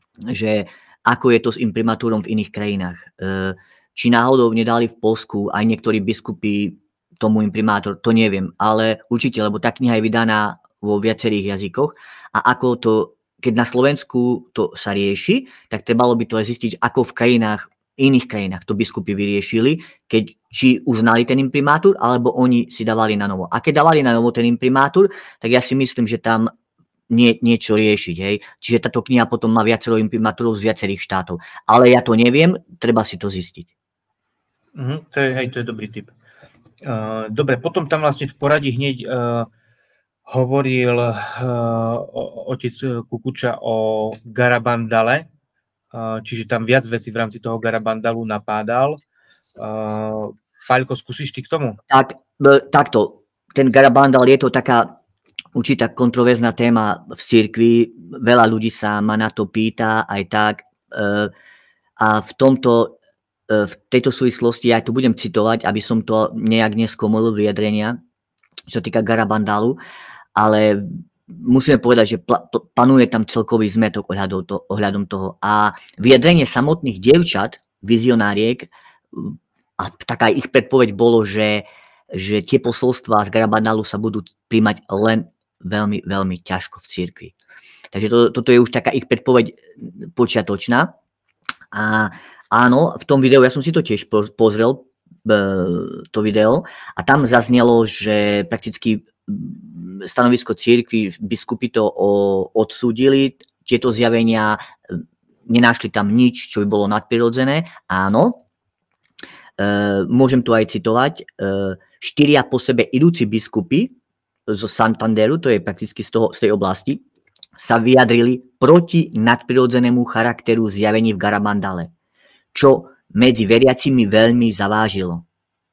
že ako je to s imprimatúrom v iných krajinách. Či náhodou nedali v Poľsku aj niektorí biskupy tomu imprimátor, to neviem, ale určite, lebo tá kniha je vydaná vo viacerých jazykoch a ako to, keď na Slovensku to sa rieši, tak trebalo by to aj zistiť, ako v krajinách, iných krajinách to biskupy vyriešili, keď či uznali ten imprimátur, alebo oni si dávali na novo. A keď dávali na novo ten imprimátur, tak ja si myslím, že tam nie, niečo riešiť. Hej. Čiže táto kniha potom má viacero imprimátorov z viacerých štátov. Ale ja to neviem, treba si to zistiť. Mm, to je, hej, to je dobrý tip. Uh, dobre, potom tam vlastne v poradí hneď uh, hovoril uh, otec Kukuča o Garabandale, uh, čiže tam viac vecí v rámci toho Garabandalu napádal. Uh, Paľko, skúsiš ty k tomu? Tak, takto. Ten Garabandal je to taká určitá kontroverzná téma v cirkvi. Veľa ľudí sa ma na to pýta aj tak. Uh, a v tomto v tejto súvislosti ja tu budem citovať, aby som to nejak neskomolil vyjadrenia, čo sa týka Garabandalu, ale musíme povedať, že pl- pl- panuje tam celkový zmetok ohľadom, to, ohľadom toho. A vyjadrenie samotných dievčat, vizionáriek, a taká ich predpoveď bolo, že, že tie posolstvá z Garabandalu sa budú príjmať len veľmi, veľmi ťažko v cirkvi. Takže to, toto je už taká ich predpoveď počiatočná. A áno, v tom videu, ja som si to tiež pozrel, to video, a tam zaznelo, že prakticky stanovisko cirkvi, biskupy to odsúdili, tieto zjavenia, nenašli tam nič, čo by bolo nadprirodzené. Áno, môžem tu aj citovať, štyria po sebe idúci biskupy zo Santanderu, to je prakticky z, toho, z tej oblasti, sa vyjadrili proti nadprirodzenému charakteru zjavení v Garabandale, čo medzi veriacimi veľmi zavážilo.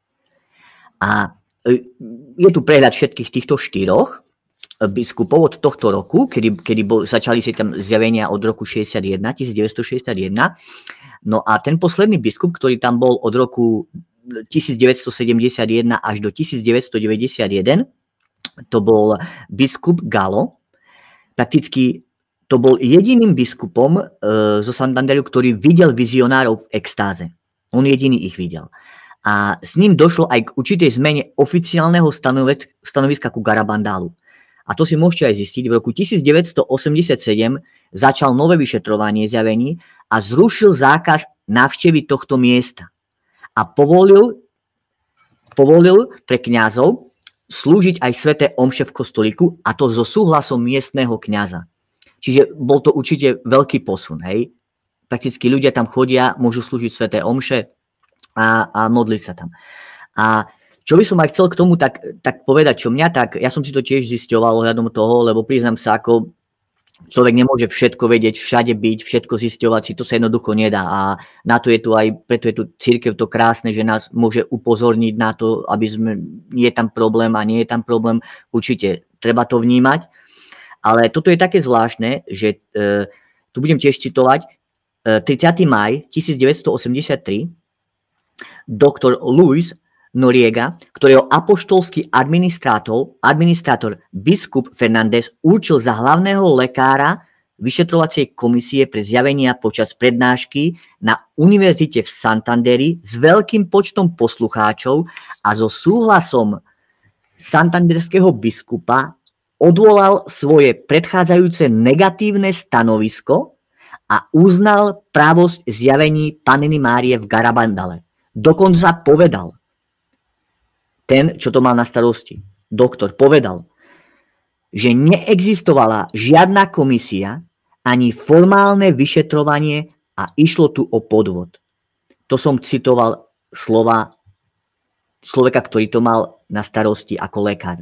A je tu prehľad všetkých týchto štyroch biskupov od tohto roku, kedy, kedy bol, začali si tam zjavenia od roku devätnásťstošesťdesiatjeden. No a ten posledný biskup, ktorý tam bol od roku devätnásťstosedemdesiatjeden až do devätnásťstodeväťdesiatjeden, to bol biskup Gallo. Prakticky to bol jediným biskupom e, zo Santanderu, ktorý videl vizionárov v extáze. On jediný ich videl. A s ním došlo aj k určitej zmene oficiálneho stanoviska ku Garabandalu. A to si môžete aj zistiť. V roku devätnásťstoosemdesiatsedem začal nové vyšetrovanie zjavení a zrušil zákaz návštevy tohto miesta. A povolil, povolil pre kňazov slúžiť aj sväté omše v kostolíku, a to so súhlasom miestneho kňaza. Čiže bol to určite veľký posun. Hej? Prakticky ľudia tam chodia, môžu slúžiť sväté omše a, a modliť sa tam. A čo by som aj chcel k tomu tak, tak povedať, čo mňa tak, ja som si to tiež zisťoval ohľadom toho, lebo priznám sa, ako človek nemôže všetko vedieť, všade byť, všetko zisťovať si, to sa jednoducho nedá. A na to je tu aj, preto je tu cirkev to krásne, že nás môže upozorniť na to, aby sme, nie je tam problém a nie je tam problém. Určite treba to vnímať. Ale toto je také zvláštne, že e, tu budem tiež citovať, e, tridsiateho mája devätnásťstoosemdesiattri doktor Luis Noriega, ktorého apoštolský administrátor, administrátor biskup Fernández určil za hlavného lekára vyšetrovacej komisie pre zjavenia počas prednášky na univerzite v Santanderi s veľkým počtom poslucháčov a so súhlasom santanderského biskupa odvolal svoje predchádzajúce negatívne stanovisko a uznal právosť zjavení Panny Márie v Garabandale. Dokonca povedal, ten, čo to mal na starosti, doktor, povedal, že neexistovala žiadna komisia ani formálne vyšetrovanie a išlo tu o podvod. To som citoval slova človeka, ktorý to mal na starosti ako lekár.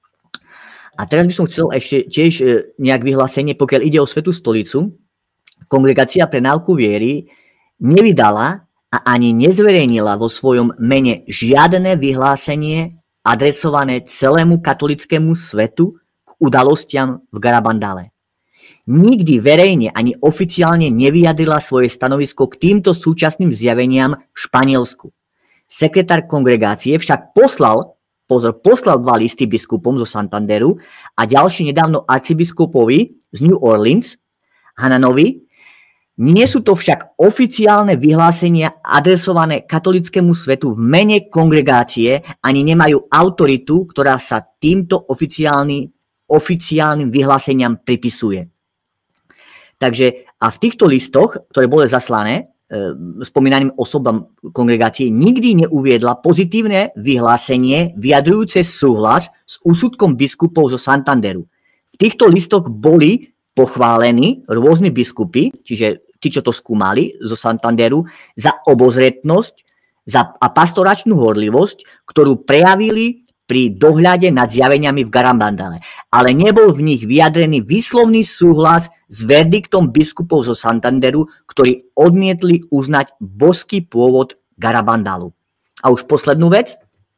A teraz by som chcel ešte tiež nejak vyhlásenie, pokiaľ ide o Svätú stolicu, Kongregácia pre náuku viery nevydala a ani nezverejnila vo svojom mene žiadne vyhlásenie adresované celému katolickému svetu k udalostiam v Garabandale. Nikdy verejne ani oficiálne nevyjadrila svoje stanovisko k týmto súčasným zjaveniam v Španielsku. Sekretár kongregácie však poslal, pozor, poslal dva listy biskupom zo Santanderu a ďalší nedávno arcibiskupovi z New Orleans, Hananovi, Nie sú to však oficiálne vyhlásenia adresované katolickému svetu v mene kongregácie, ani nemajú autoritu, ktorá sa týmto oficiálny, oficiálnym vyhláseniam pripisuje. Takže a v týchto listoch, ktoré boli zaslané e, spomínaným osobám kongregácie, nikdy neuviedla pozitívne vyhlásenie vyjadrujúce súhlas s úsudkom biskupov zo Santanderu. V týchto listoch boli pochválení rôzni biskupy, čiže tí, čo to skúmali zo Santanderu, za obozretnosť za, a pastoračnú horlivosť, ktorú prejavili pri dohľade nad zjaveniami v Garabandale. Ale nebol v nich vyjadrený výslovný súhlas s verdiktom biskupov zo Santanderu, ktorí odmietli uznať božský pôvod Garabandalu. A už poslednú vec.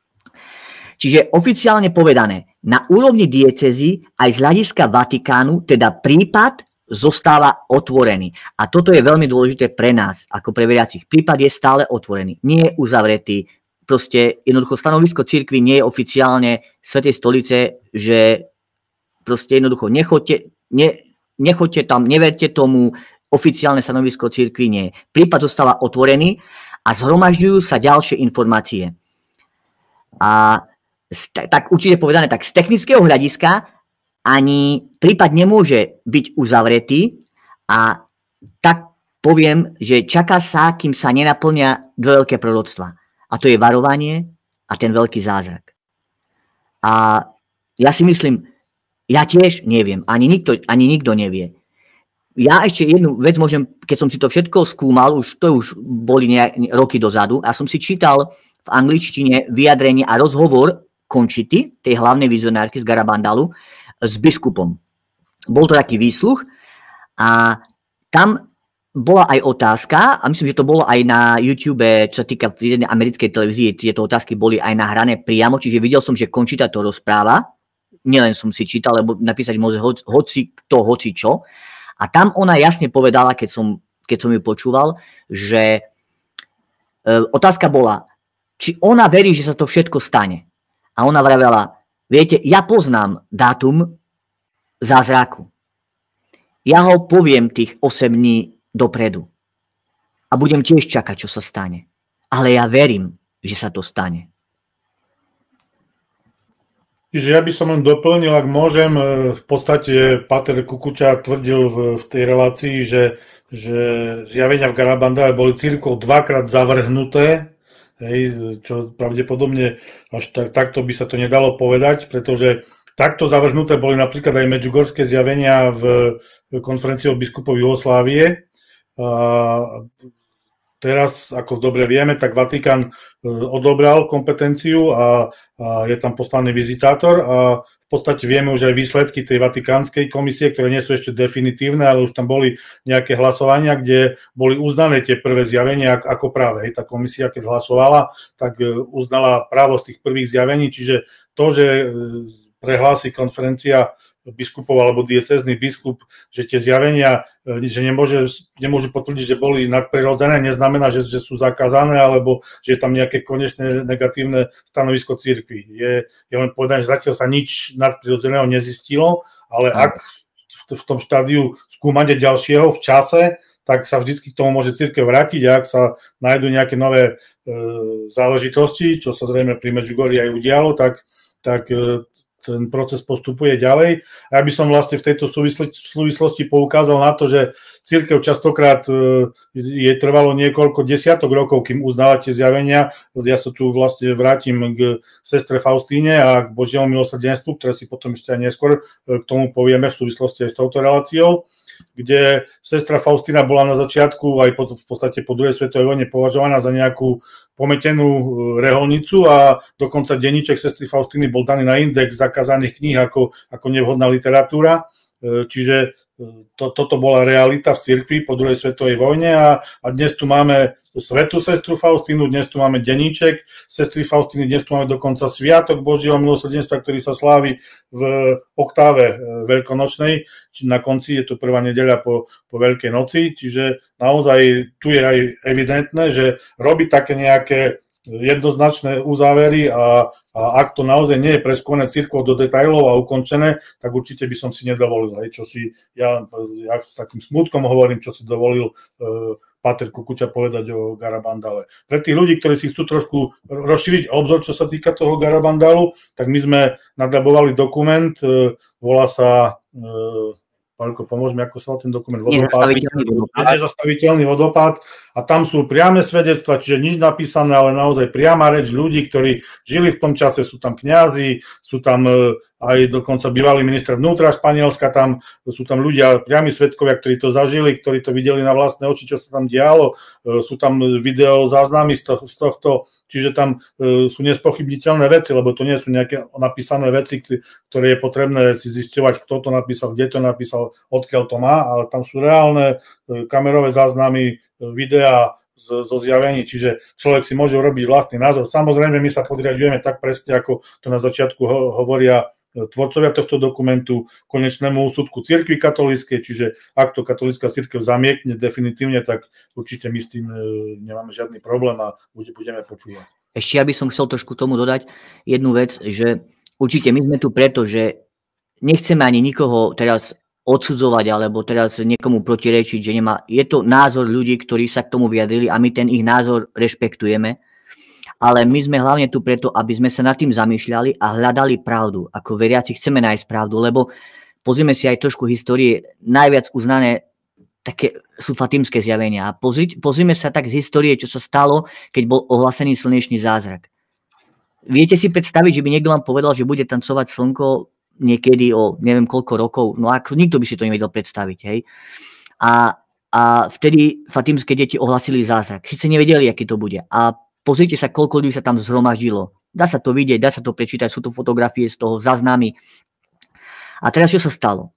Čiže oficiálne povedané, na úrovni diecézy aj z hľadiska Vatikánu, teda prípad zostáva otvorený. A toto je veľmi dôležité pre nás, ako pre veriacich. Prípad je stále otvorený, nie je uzavretý. Proste jednoducho stanovisko cirkvi nie je oficiálne Svätej stolice, že proste jednoducho nechoďte, ne, nechoďte tam, neverte tomu, oficiálne stanovisko cirkvi nie je. Prípad zostáva otvorený a zhromažďujú sa ďalšie informácie. A tak určite povedané, tak z technického hľadiska ani prípad nemôže byť uzavretý a tak poviem, že čaká sa, kým sa nenaplnia dve veľké proroctvá. A to je varovanie a ten veľký zázrak. A ja si myslím, ja tiež neviem, ani nikto, ani nikto nevie. Ja ešte jednu vec môžem, keď som si to všetko skúmal, už to už boli nejak, roky dozadu, a som si čítal v angličtine vyjadrenie a rozhovor Končity, tej hlavnej vizionárky z Garabandalu, s biskupom. Bol to taký výsluch a tam bola aj otázka, a myslím, že to bolo aj na YouTube, čo sa týka americkej televízie, tieto otázky boli aj nahrané priamo, čiže videl som, že Končita to rozpráva, nielen som si čítal, lebo napísať môže ho, hoci kto, hoci čo. A tam ona jasne povedala, keď som, keď som ju počúval, že e, otázka bola, či ona verí, že sa to všetko stane. A ona vravela, viete, ja poznám dátum zázraku. Ja ho poviem tých osem dní dopredu. A budem tiež čakať, čo sa stane. Ale ja verím, že sa to stane. Čiže ja by som len doplnil, ak môžem, v podstate Páter Kukuča tvrdil v, v tej relácii, že, že zjavenia v Garabandale boli cirkvou dvakrát zavrhnuté. Hej, čo pravdepodobne až tak, takto by sa to nedalo povedať, pretože takto zavrhnuté boli napríklad aj medžugorské zjavenia v konferencii biskupov Juhoslávie. A teraz, ako dobre vieme, tak Vatikán odobral kompetenciu a, a je tam poslaný vizitátor a v podstate vieme už aj výsledky tej vatikánskej komisie, ktoré nie sú ešte definitívne, ale už tam boli nejaké hlasovania, kde boli uznané tie prvé zjavenia ako práve. Tá komisia, keď hlasovala, tak uznala právo z tých prvých zjavení, čiže to, že prehlási konferencia biskupov alebo diecézny biskup, že tie zjavenia, že nemôže, nemôžu potvrdiť, že boli nadprirodzené, neznamená, že, že sú zakázané alebo že je tam nejaké konečné negatívne stanovisko cirkvi. Je, je len povedané, že zatiaľ sa nič nadprirodzeného nezistilo, ale ak v, v tom štádiu skúmania ďalšieho v čase, tak sa vždycky k tomu môže cirkev vrátiť a ak sa nájdú nejaké nové e, záležitosti, čo sa zrejme pri Medžugorji aj udialo, tak, tak e, ten proces postupuje ďalej. A ja by som vlastne v tejto súvislosti poukázal na to, že cirkev častokrát je trvalo niekoľko desiatok rokov, kým uznala tie zjavenia. Ja sa tu vlastne vrátim k sestre Faustíne a k Božiemu milosrdenstvu, ktoré si potom ešte aj neskôr k tomu povieme v súvislosti aj s touto reláciou, kde sestra Faustína bola na začiatku aj po, v podstate po druhej svetovej vojne považovaná za nejakú pometenú reholnicu a dokonca denníček sestry Faustíny bol daný na index zakázaných kníh ako, ako nevhodná literatúra. Čiže to, toto bola realita v cirkvi po druhej svetovej vojne a, a dnes tu máme svätú sestru Faustínu, dnes tu máme denníček sestry Faustíny, dnes tu máme dokonca sviatok Božieho milosrdenstva, ktorý sa slávi v oktáve veľkonočnej, či na konci je to prvá nedeľa po, po Veľkej noci, čiže naozaj tu je aj evidentné, že robiť také nejaké jednoznačné uzávery a, a ak to naozaj nie je preskúmané cirkvou do detailov a ukončené, tak určite by som si nedovolil. Hej, čo si, ja, ja s takým smútkom hovorím, čo si dovolil uh, Páter Kukuča povedať o Garabandale. Pre tých ľudí, ktorí si chcú trošku rozšíriť obzor, čo sa týka toho Garabandalu, tak my sme nadabovali dokument, uh, volá sa... Uh, Pálko, pomôž mi, ako sa ten dokument vodopád. Nezastaviteľný vodopád. A tam sú priame svedectva, čiže nič napísané, ale naozaj priama reč ľudí, ktorí žili v tom čase, sú tam kňazi, sú tam aj dokonca bývalý minister vnútra Španielska, tam sú tam ľudia, priami svedkovia, ktorí to zažili, ktorí to videli na vlastné oči, čo sa tam dialo. Sú tam video záznamy z tohto, čiže tam sú nespochybniteľné veci, lebo to nie sú nejaké napísané veci, ktoré je potrebné si zisťovať, kto to napísal, kde to napísal, odkiaľ to má, ale tam sú reálne kamerové záznamy, videá zo, zo zjavení, čiže človek si môže urobiť vlastný názor. Samozrejme, my sa podriadujeme tak presne, ako to na začiatku ho, hovoria tvorcovia tohto dokumentu, konečnému úsudku cirkvi katolíckej, čiže ak to katolícka cirkev zamietne definitívne, tak určite my s tým nemáme žiadny problém a budeme počúvať. Ešte ja by som chcel trošku tomu dodať jednu vec, že určite my sme tu preto, že nechceme ani nikoho teraz odsudzovať alebo teraz niekomu protirečiť, že nemá. Je to názor ľudí, ktorí sa k tomu vyjadrili a my ten ich názor rešpektujeme, ale my sme hlavne tu preto, aby sme sa nad tým zamýšľali a hľadali pravdu. Ako veriaci chceme nájsť pravdu, lebo pozrime si aj trošku histórie, najviac uznané také sú fatímske zjavenia. A pozri, pozrime sa tak z histórie, čo sa stalo, keď bol ohlásený slnečný zázrak. Viete si predstaviť, že by niekto vám povedal, že bude tancovať slnko niekedy o neviem koľko rokov, no ako nikto by si to nevedel predstaviť, hej. A, a vtedy fatímske deti ohlasili zázrak. Sice nevedeli, aký to bude. A pozrite sa, koľko ľudí sa tam zhromaždilo. Dá sa to vidieť, dá sa to prečítať, sú to fotografie z toho, záznamy. A teraz čo sa stalo?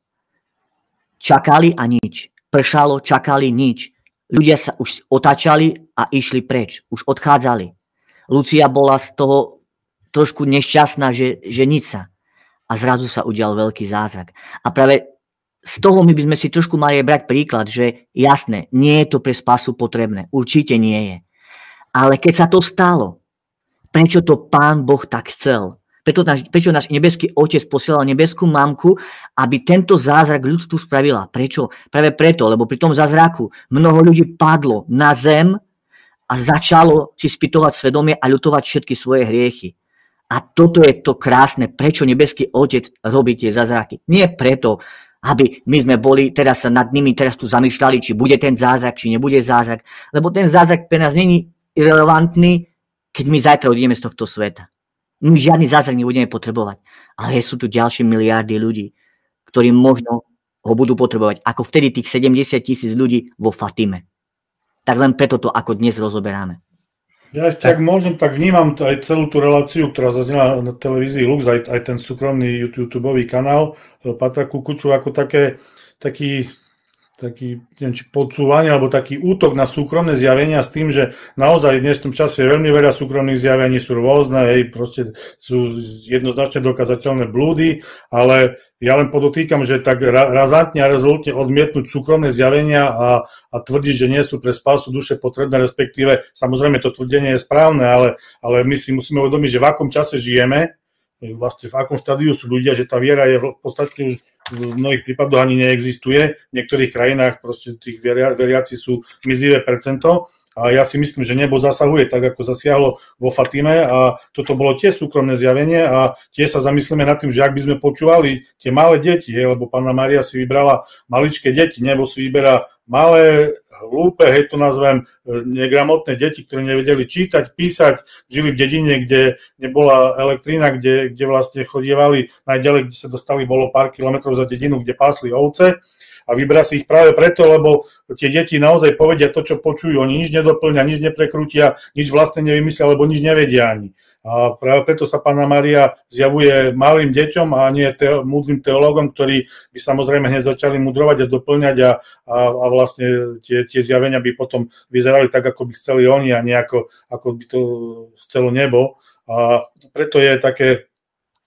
Čakali a nič. Pršalo, čakali nič. Ľudia sa už otáčali a išli preč. Už odchádzali. Lucia bola z toho trošku nešťastná, že, že nič sa. A zrazu sa udial veľký zázrak. A práve z toho my by sme si trošku mali brať príklad, že jasné, nie je to pre spásu potrebné. Určite nie je. Ale keď sa to stalo, prečo to Pán Boh tak chcel? Prečo náš, prečo náš nebeský Otec posielal nebeskú mamku, aby tento zázrak ľudstvu spravila? Prečo? Práve preto, lebo pri tom zázraku mnoho ľudí padlo na zem a začalo si spytovať svedomie a ľutovať všetky svoje hriechy. A toto je to krásne, prečo nebeský Otec robí tie zázraky. Nie preto, aby my sme boli teraz sa nad nimi teraz tu zamýšľali, či bude ten zázrak, či nebude zázrak. Lebo ten zázrak pre nás není irelevantný, keď my zajtra odídeme z tohto sveta. My žiadny zázrak nebudeme potrebovať. Ale sú tu ďalšie miliardy ľudí, ktorí možno ho budú potrebovať. Ako vtedy tých sedemdesiat tisíc ľudí vo Fatime. Tak len preto to ako dnes rozoberáme. Ja ešte, ak môžem, tak vnímam aj celú tú reláciu, ktorá zaznela na televízii Lux, aj, aj ten súkromný YouTubeový kanál Pátra Kukuču, ako také, taký, taký neviem, či podsúvanie, alebo taký útok na súkromné zjavenia s tým, že naozaj v dnešnom čase je veľmi veľa súkromných zjavení, sú rôzne, hej, proste sú jednoznačne dokázateľné blúdy, ale ja len podotýkam, že tak razantne a rezolutne odmietnúť súkromné zjavenia a, a tvrdiť, že nie sú pre spásu duše potrebné, respektíve, samozrejme to tvrdenie je správne, ale, ale my si musíme uvedomiť, že v akom čase žijeme, vlastne v akom štádiu sú ľudia, že tá viera je v podstate už v mnohých prípadoch ani neexistuje. V niektorých krajinách proste tých veria, veriaci sú mizivé percento. A ja si myslím, že nebo zasahuje tak, ako zasiahlo vo Fatime a toto bolo tiež súkromné zjavenie a tiež sa zamyslíme nad tým, že ak by sme počúvali tie malé deti, lebo Panna Mária si vybrala maličké deti, nebo si vyberá malé, hlúpe, hej to nazvem, negramotné deti, ktoré nevedeli čítať, písať, žili v dedine, kde nebola elektrina, kde, kde vlastne chodievali najďalej, kde sa dostali, bolo pár kilometrov za dedinu, kde pásli ovce. A vyberá si ich práve preto, lebo tie deti naozaj povedia to, čo počujú. Oni nič nedoplňa, nič neprekrútia, nič vlastne nevymyslia, lebo nič nevedia ani. A práve preto sa Panna Mária zjavuje malým deťom a nie te- múdrym teológom, ktorí by samozrejme hneď začali mudrovať a doplňať a, a, a vlastne tie, tie zjavenia by potom vyzerali tak, ako by chceli oni a nejako, ako by to chcelo nebo. A preto je také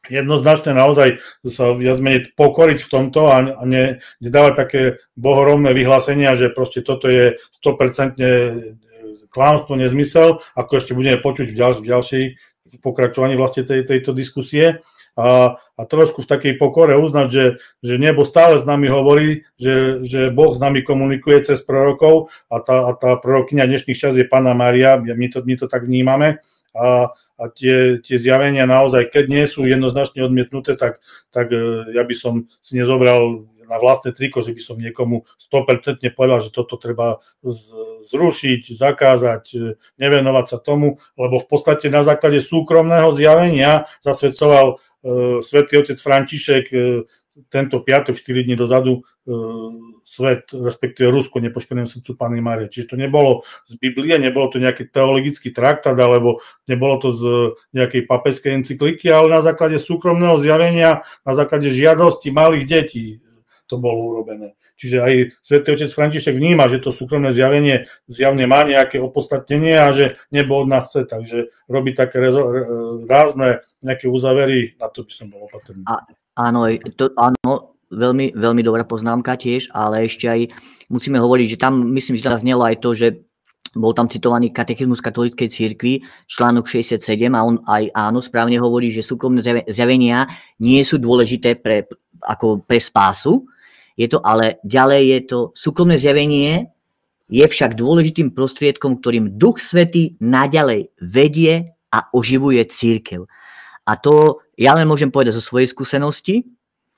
jednoznačne naozaj sa viac menej pokoriť v tomto a ne, nedávať také bohorovné vyhlásenia, že proste toto je sto percent klamstvo, nezmysel, ako ešte budeme počuť v, ďal, v ďalšej v pokračovaní vlastne tej, tejto diskusie. A, a trošku v takej pokore uznať, že, že nebo stále s nami hovorí, že, že Boh s nami komunikuje cez prorokov a tá, a tá prorokyňa dnešných čas je Panna Mária, my to, my to tak vnímame. A, a tie, tie zjavenia naozaj, keď nie sú jednoznačne odmietnuté, tak, tak ja by som si nezobral na vlastné triko, že by som niekomu sto percent povedal, že toto treba zrušiť, zakázať, nevenovať sa tomu, lebo v podstate na základe súkromného zjavenia zasvedcoval uh, svätý otec František uh, tento piatok, štyri dní dozadu, uh, svet, respektíve Rusko, nepoškodenému srdcu Panny Márie. Čiže to nebolo z Biblie, nebolo to nejaký teologický traktát, alebo nebolo to z nejakej papeskej encykliky, ale na základe súkromného zjavenia, na základe žiadosti malých detí to bolo urobené. Čiže aj svätý otec František vníma, že to súkromné zjavenie zjavne má nejaké opodstatnenie a že nebo od nás chce, takže robí také rezo- rázne nejaké uzávery, na to by som bol opatrný. A, áno, to, áno, veľmi, veľmi dobrá poznámka tiež, ale ešte aj musíme hovoriť, že tam, myslím, že tam znelo aj to, že bol tam citovaný katechizmus katolíckej cirkvi, článok šesťdesiatsedem, a on aj áno, správne hovorí, že súkromné zjavenia nie sú dôležité pre, ako pre spásu. Je to, ale ďalej je to súkromné zjavenie, je však dôležitým prostriedkom, ktorým Duch Svätý naďalej vedie a oživuje cirkev. A to ja len môžem povedať zo svojej skúsenosti. E,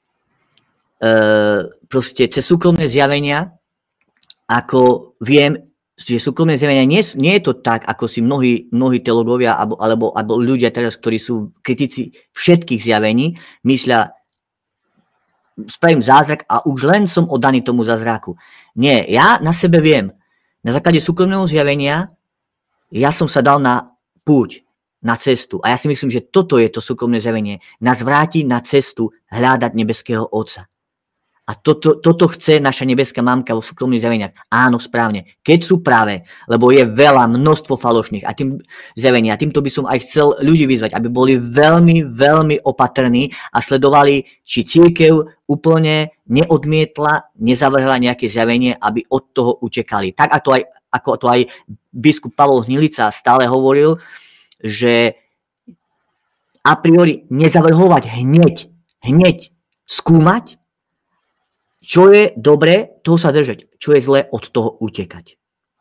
proste cez súkromné zjavenia, ako viem, že súkromné zjavenia nie, nie je to tak, ako si mnohí, mnohí teológovia alebo, alebo, alebo ľudia teraz, ktorí sú kritici všetkých zjavení, myslia, spravím zázrak a už len som oddaný tomu zázraku. Nie, ja na sebe viem. Na základe súkromného zjavenia ja som sa dal na púť, na cestu. A ja si myslím, že toto je to súkromné zjavenie. Nás vráti na cestu hľadať nebeského Otca. A toto, toto chce naša nebeská mamka vo súkromných zjaveniach. Áno, správne. Keď sú práve, lebo je veľa, množstvo falošných a tým zjavenia. Týmto by som aj chcel ľudí vyzvať, aby boli veľmi, veľmi opatrní a sledovali, či cirkev úplne neodmietla, nezavrhla nejaké zjavenie, aby od toho utekali. Tak ako, aj, ako to aj biskup Pavol Hnilica stále hovoril, že a priori nezavrhovať hneď, hneď skúmať, čo je dobre, toho sa držať. Čo je zlé, od toho utekať.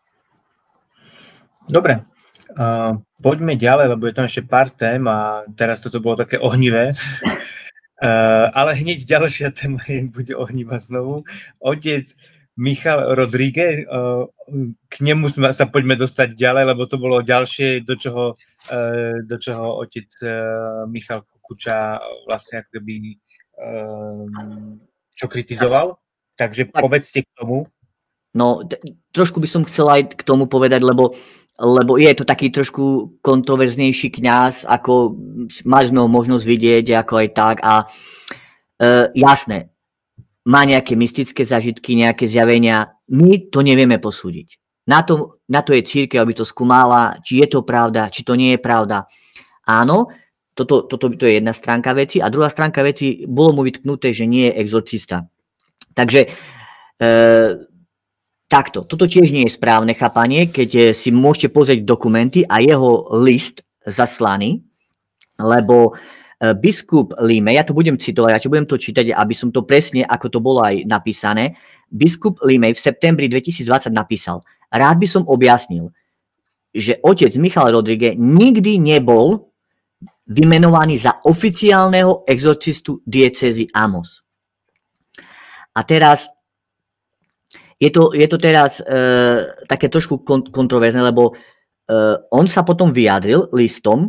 Dobre. Uh, poďme ďalej, lebo je tam ešte pár tém a teraz toto bolo také ohnivé. Uh, ale hneď ďalšia téma bude ohnivá znovu. Otec Michal Rodríguez, uh, k nemu sa poďme dostať ďalej, lebo to bolo ďalšie, do čoho, uh, do čoho otec uh, Michal Kukuča vlastne ako keby uh, čo kritizoval, takže povedzte k tomu. No, trošku by som chcel aj k tomu povedať, lebo, lebo je to taký trošku kontroverznejší kňaz, ako mali sme ho možnosť vidieť, ako aj tak a e, jasné, má nejaké mystické zážitky, nejaké zjavenia, my to nevieme posúdiť. Na to, na to je cirkev, aby to skúmala, či je to pravda, či to nie je pravda. Áno, Toto, toto to je jedna stránka veci a druhá stránka veci, bolo mu vytknuté, že nie je exorcista. Takže e, takto, toto tiež nie je správne chápanie, keď si môžete pozrieť dokumenty a jeho list zaslaný, lebo e, biskup Límej, ja to budem citovať, ja to budem to čítať, aby som to presne, ako to bolo aj napísané, biskup Límej v septembri dvetisícdvadsať napísal: rád by som objasnil, že otec Michal Rodríguez nikdy nebol vymenovaný za oficiálneho exorcistu diecézy Amos. A teraz je to, je to teraz e, také trošku kont- kontroverzné, lebo e, on sa potom vyjadril listom.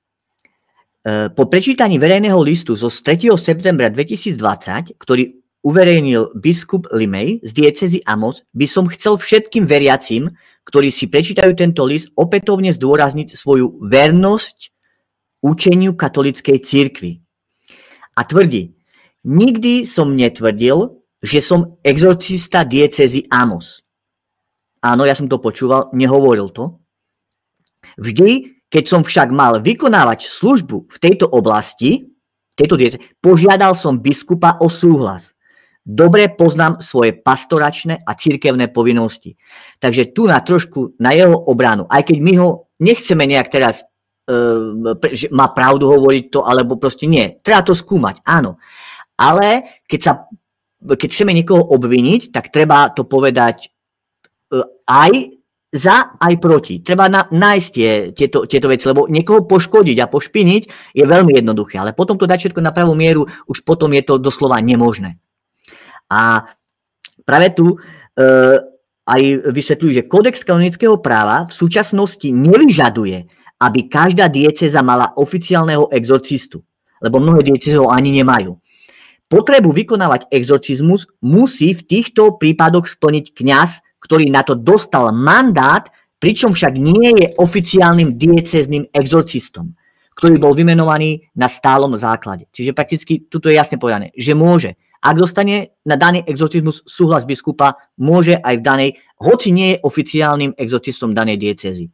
E, po prečítaní verejného listu zo tretieho septembra dvetisícdvadsať, ktorý uverejnil biskup Límej z diecézy Amos, by som chcel všetkým veriacim, ktorí si prečítajú tento list, opätovne zdôrazniť svoju vernosť učeniu katolíckej cirkvi. A tvrdí, nikdy som netvrdil, že som exorcista diecézy Amos. Áno, ja som to počúval, nehovoril to. Vždy, keď som však mal vykonávať službu v tejto oblasti, tejto diece, požiadal som biskupa o súhlas. Dobre poznám svoje pastoračné a cirkevné povinnosti. Takže tu na trošku na jeho obranu, aj keď my ho nechceme nejak teraz, uh, že má pravdu hovoriť to, alebo proste nie. Treba to skúmať, áno. Ale keď, sa, keď chceme niekoho obviniť, tak treba to povedať uh, aj za, aj proti. Treba na, nájsť tie, tieto, tieto veci, lebo niekoho poškodiť a pošpiniť je veľmi jednoduché, ale potom to dať všetko na pravú mieru, už potom je to doslova nemožné. A práve tu e, aj vysvetľujú, že kódex kanonického práva v súčasnosti nevyžaduje, aby každá diecéza mala oficiálneho exorcistu, lebo mnohé diecézy ho ani nemajú. Potrebu vykonávať exorcizmus musí v týchto prípadoch splniť kňaz, ktorý na to dostal mandát, pričom však nie je oficiálnym diecézným exorcistom, ktorý bol vymenovaný na stálom základe. Čiže prakticky tuto je jasne povedané, že môže. Ak dostane na daný exorcizmus súhlas biskupa, môže aj v danej, hoci nie je oficiálnym exorcistom danej diecézy.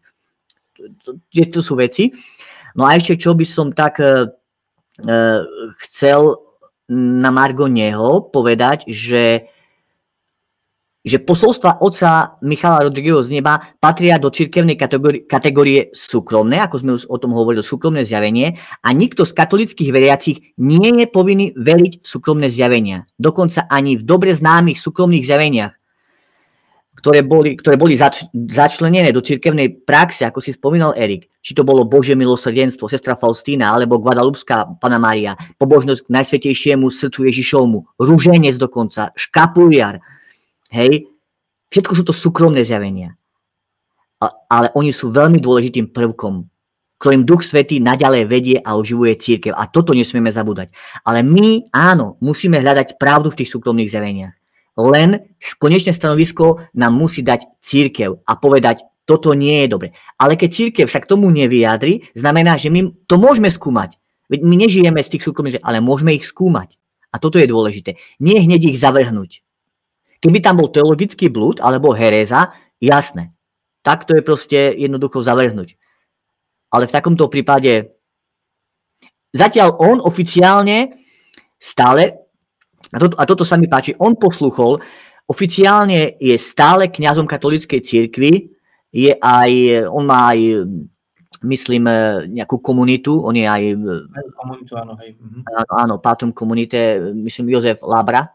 To sú veci. No a ešte, čo by som tak uh, chcel na margo neho povedať, že, že posolstva otca Michala Rodriguezho z neba patria do cirkevnej kategórie, kategórie súkromné, ako sme už o tom hovorili, súkromné zjavenie, a nikto z katolických veriacich nie je povinný veriť v súkromné zjavenia. Dokonca ani v dobre známych súkromných zjaveniach, ktoré boli, ktoré boli zač, začlenené do cirkevnej praxe, ako si spomínal Erik, či to bolo Božie milosrdenstvo, sestra Faustína, alebo Guadalupská Panna Mária, pobožnosť k Najsvätejšiemu srdcu Ježišovmu, ruženec dokonca, škapuliar. Hej, všetko sú to súkromné zjavenia. A, ale oni sú veľmi dôležitým prvkom, ktorým Duch Svätý naďalej vedie a oživuje cirkev. A toto nesmieme zabúdať. Ale my, áno, musíme hľadať pravdu v tých súkromných zjaveniach. Len konečné stanovisko nám musí dať cirkev a povedať, toto nie je dobre. Ale keď cirkev sa k tomu nevyjadri, znamená, že my to môžeme skúmať. Veď my nežijeme z tých súkromných, ale môžeme ich skúmať. A toto je dôležité. Nie hneď ich zavrhnúť. Keby tam bol teologický blúd alebo heréza, jasné. Tak to je proste jednoducho zavrhnúť. Ale v takomto prípade zatiaľ on oficiálne stále, a toto, a toto sa mi páči, on posluchol, oficiálne je stále kňazom katolíckej cirkvi, je aj, on má aj, myslím, nejakú komunitu, on je aj komunitu, áno, hej. Áno, áno, patrum komunite, myslím, Jozef Labra.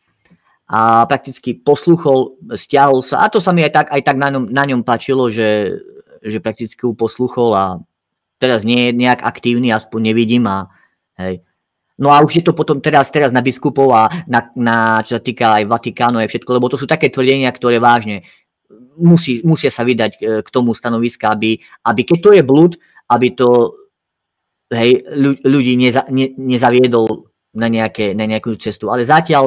A prakticky posluchol, stiahol sa, a to sa mi aj tak, aj tak na, ňom, na ňom páčilo, že, že prakticky ho posluchol a teraz nie je nejak aktívny, aspoň nevidím. A, hej. No a už je to potom teraz, teraz na biskupov a na, na, čo sa týka aj Vatikánu a všetko, lebo to sú také tvrdenia, ktoré vážne musí, musia sa vydať k tomu stanoviska, aby, aby keď to je blúd, aby to hej, ľudí neza, ne, nezaviedol na, nejaké, na nejakú cestu. Ale zatiaľ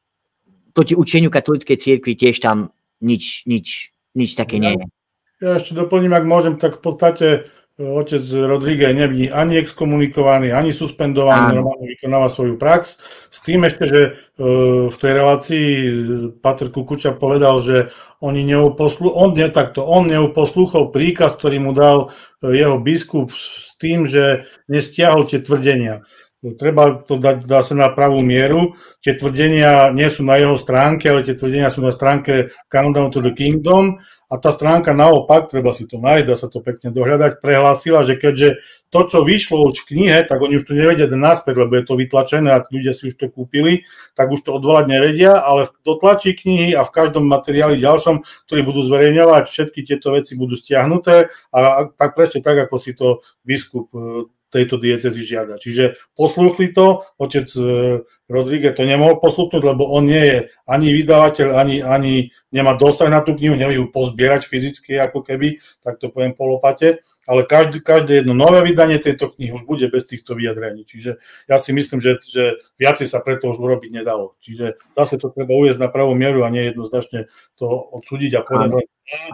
proti učeniu katolíckej cirkvi tiež tam nič, nič, nič také nie je. Ja ešte doplním, ak môžem, tak v podstate otec Rodríguez nebyť ani exkomunikovaný, ani suspendovaný, normálne vykonáva svoju prax. S tým ešte, že v tej relácii Páter Kukuča povedal, že oni neuposlu, on, ne, takto, on neuposlúchol príkaz, ktorý mu dal jeho biskup s tým, že nestiahol tie tvrdenia. Treba to dať dá sa na pravú mieru. Tie tvrdenia nie sú na jeho stránke, ale tie tvrdenia sú na stránke Countdown to the Kingdom. A tá stránka naopak, treba si to nájsť, dá sa to pekne dohľadať, prehlásila, že keďže to, čo vyšlo už v knihe, tak oni už to nevedia dať naspäť, lebo je to vytlačené a ľudia si už to kúpili, tak už to odvolať nevedia, ale do tlačí knihy a v každom materiáli ďalšom, ktorý budú zverejňovať, všetky tieto veci budú stiahnuté a tak presne tak, ako si to biskup tejto diecézy žiada. Čiže poslúchli to, otec Rodríguez to nemohol poslúchnuť, lebo on nie je ani vydavateľ, ani, ani nemá dosah na tú knihu, nevie ju pozbierať fyzicky, ako keby, tak to poviem po lopate, ale každé, každé jedno nové vydanie tejto knihy už bude bez týchto vyjadrení. Čiže ja si myslím, že, že viacej sa preto už urobiť nedalo. Čiže zase to treba uviesť na pravú mieru a nie jednoznačne to odsúdiť a povedať,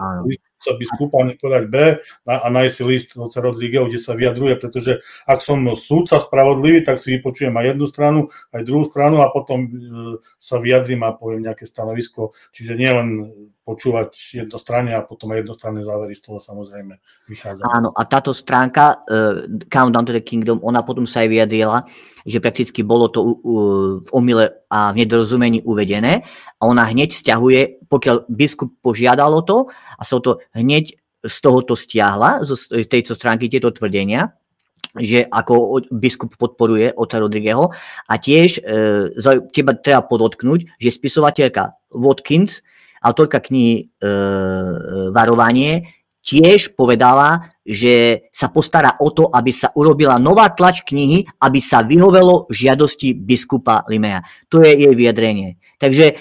sa biskupa nepovedať B a nájsť si list otca Rodríguezho, kde sa vyjadruje, pretože ak som súdca spravodlivý, tak si vypočujem aj jednu stranu, aj druhú stranu a potom e, sa vyjadrím a poviem nejaké stanovisko. Čiže nie len počúvať jednostranne a potom aj jednostranné závery z toho samozrejme vychádzajú. Áno, a táto stránka uh, Countdown to the Kingdom, ona potom sa aj vyjadrila, že prakticky bolo to uh, v omyle a v nedorozumení uvedené a ona hneď stiahuje, pokiaľ biskup požiadalo to a sa to hneď z tohoto stiahla, z tejto stránky tieto tvrdenia, že ako biskup podporuje otca Rodrigueho a tiež e, teba treba podotknúť, že spisovateľka Watkins, autorka knihy e, Varovanie, tiež povedala, že sa postará o to, aby sa urobila nová tlač knihy, aby sa vyhovelo žiadosti biskupa Limea. To je jej vyjadrenie. Takže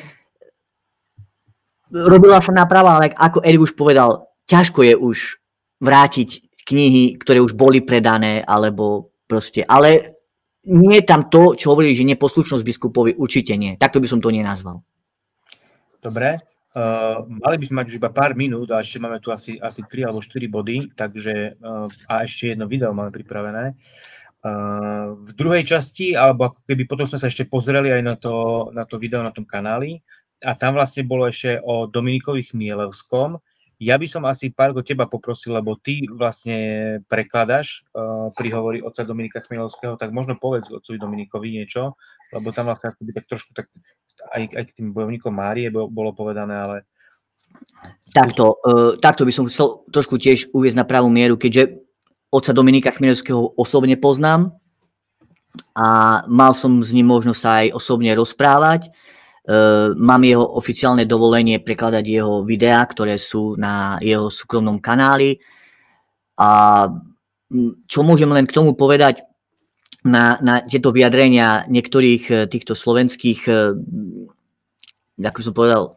robila sa náprava, ale ako Erik už povedal, ťažko je už vrátiť knihy, ktoré už boli predané, alebo proste, ale nie je tam to, čo hovorili, že neposlušnosť biskupovi, určite nie. Takto by som to nenazval. Dobre, uh, mali by sme mať už iba pár minút a ešte máme tu asi, asi tri alebo štyri body, takže uh, a ešte jedno video máme pripravené. Uh, v druhej časti, alebo ako keby potom sme sa ešte pozreli aj na to, na to video na tom kanáli a tam vlastne bolo ešte o Dominikovi Chmielevskom. Ja by som asi, Pargo, teba poprosil, lebo ty vlastne prekladaš uh, príhovory otca Dominika Chmielevského, tak možno povedz otcovi Dominikovi niečo, lebo tam vlastne akoby tak trošku tak aj, aj k tým bojovníkom Márie bolo povedané, ale... Takto, uh, takto by som chcel trošku tiež uviesť na pravú mieru, keďže otca Dominika Chmielevského osobne poznám a mal som s ním možnosť sa aj osobne rozprávať. Uh, mám jeho oficiálne dovolenie prekladať jeho videá, ktoré sú na jeho súkromnom kanáli. A čo môžem len k tomu povedať na, na tieto vyjadrenia niektorých týchto slovenských, uh, ako som povedal,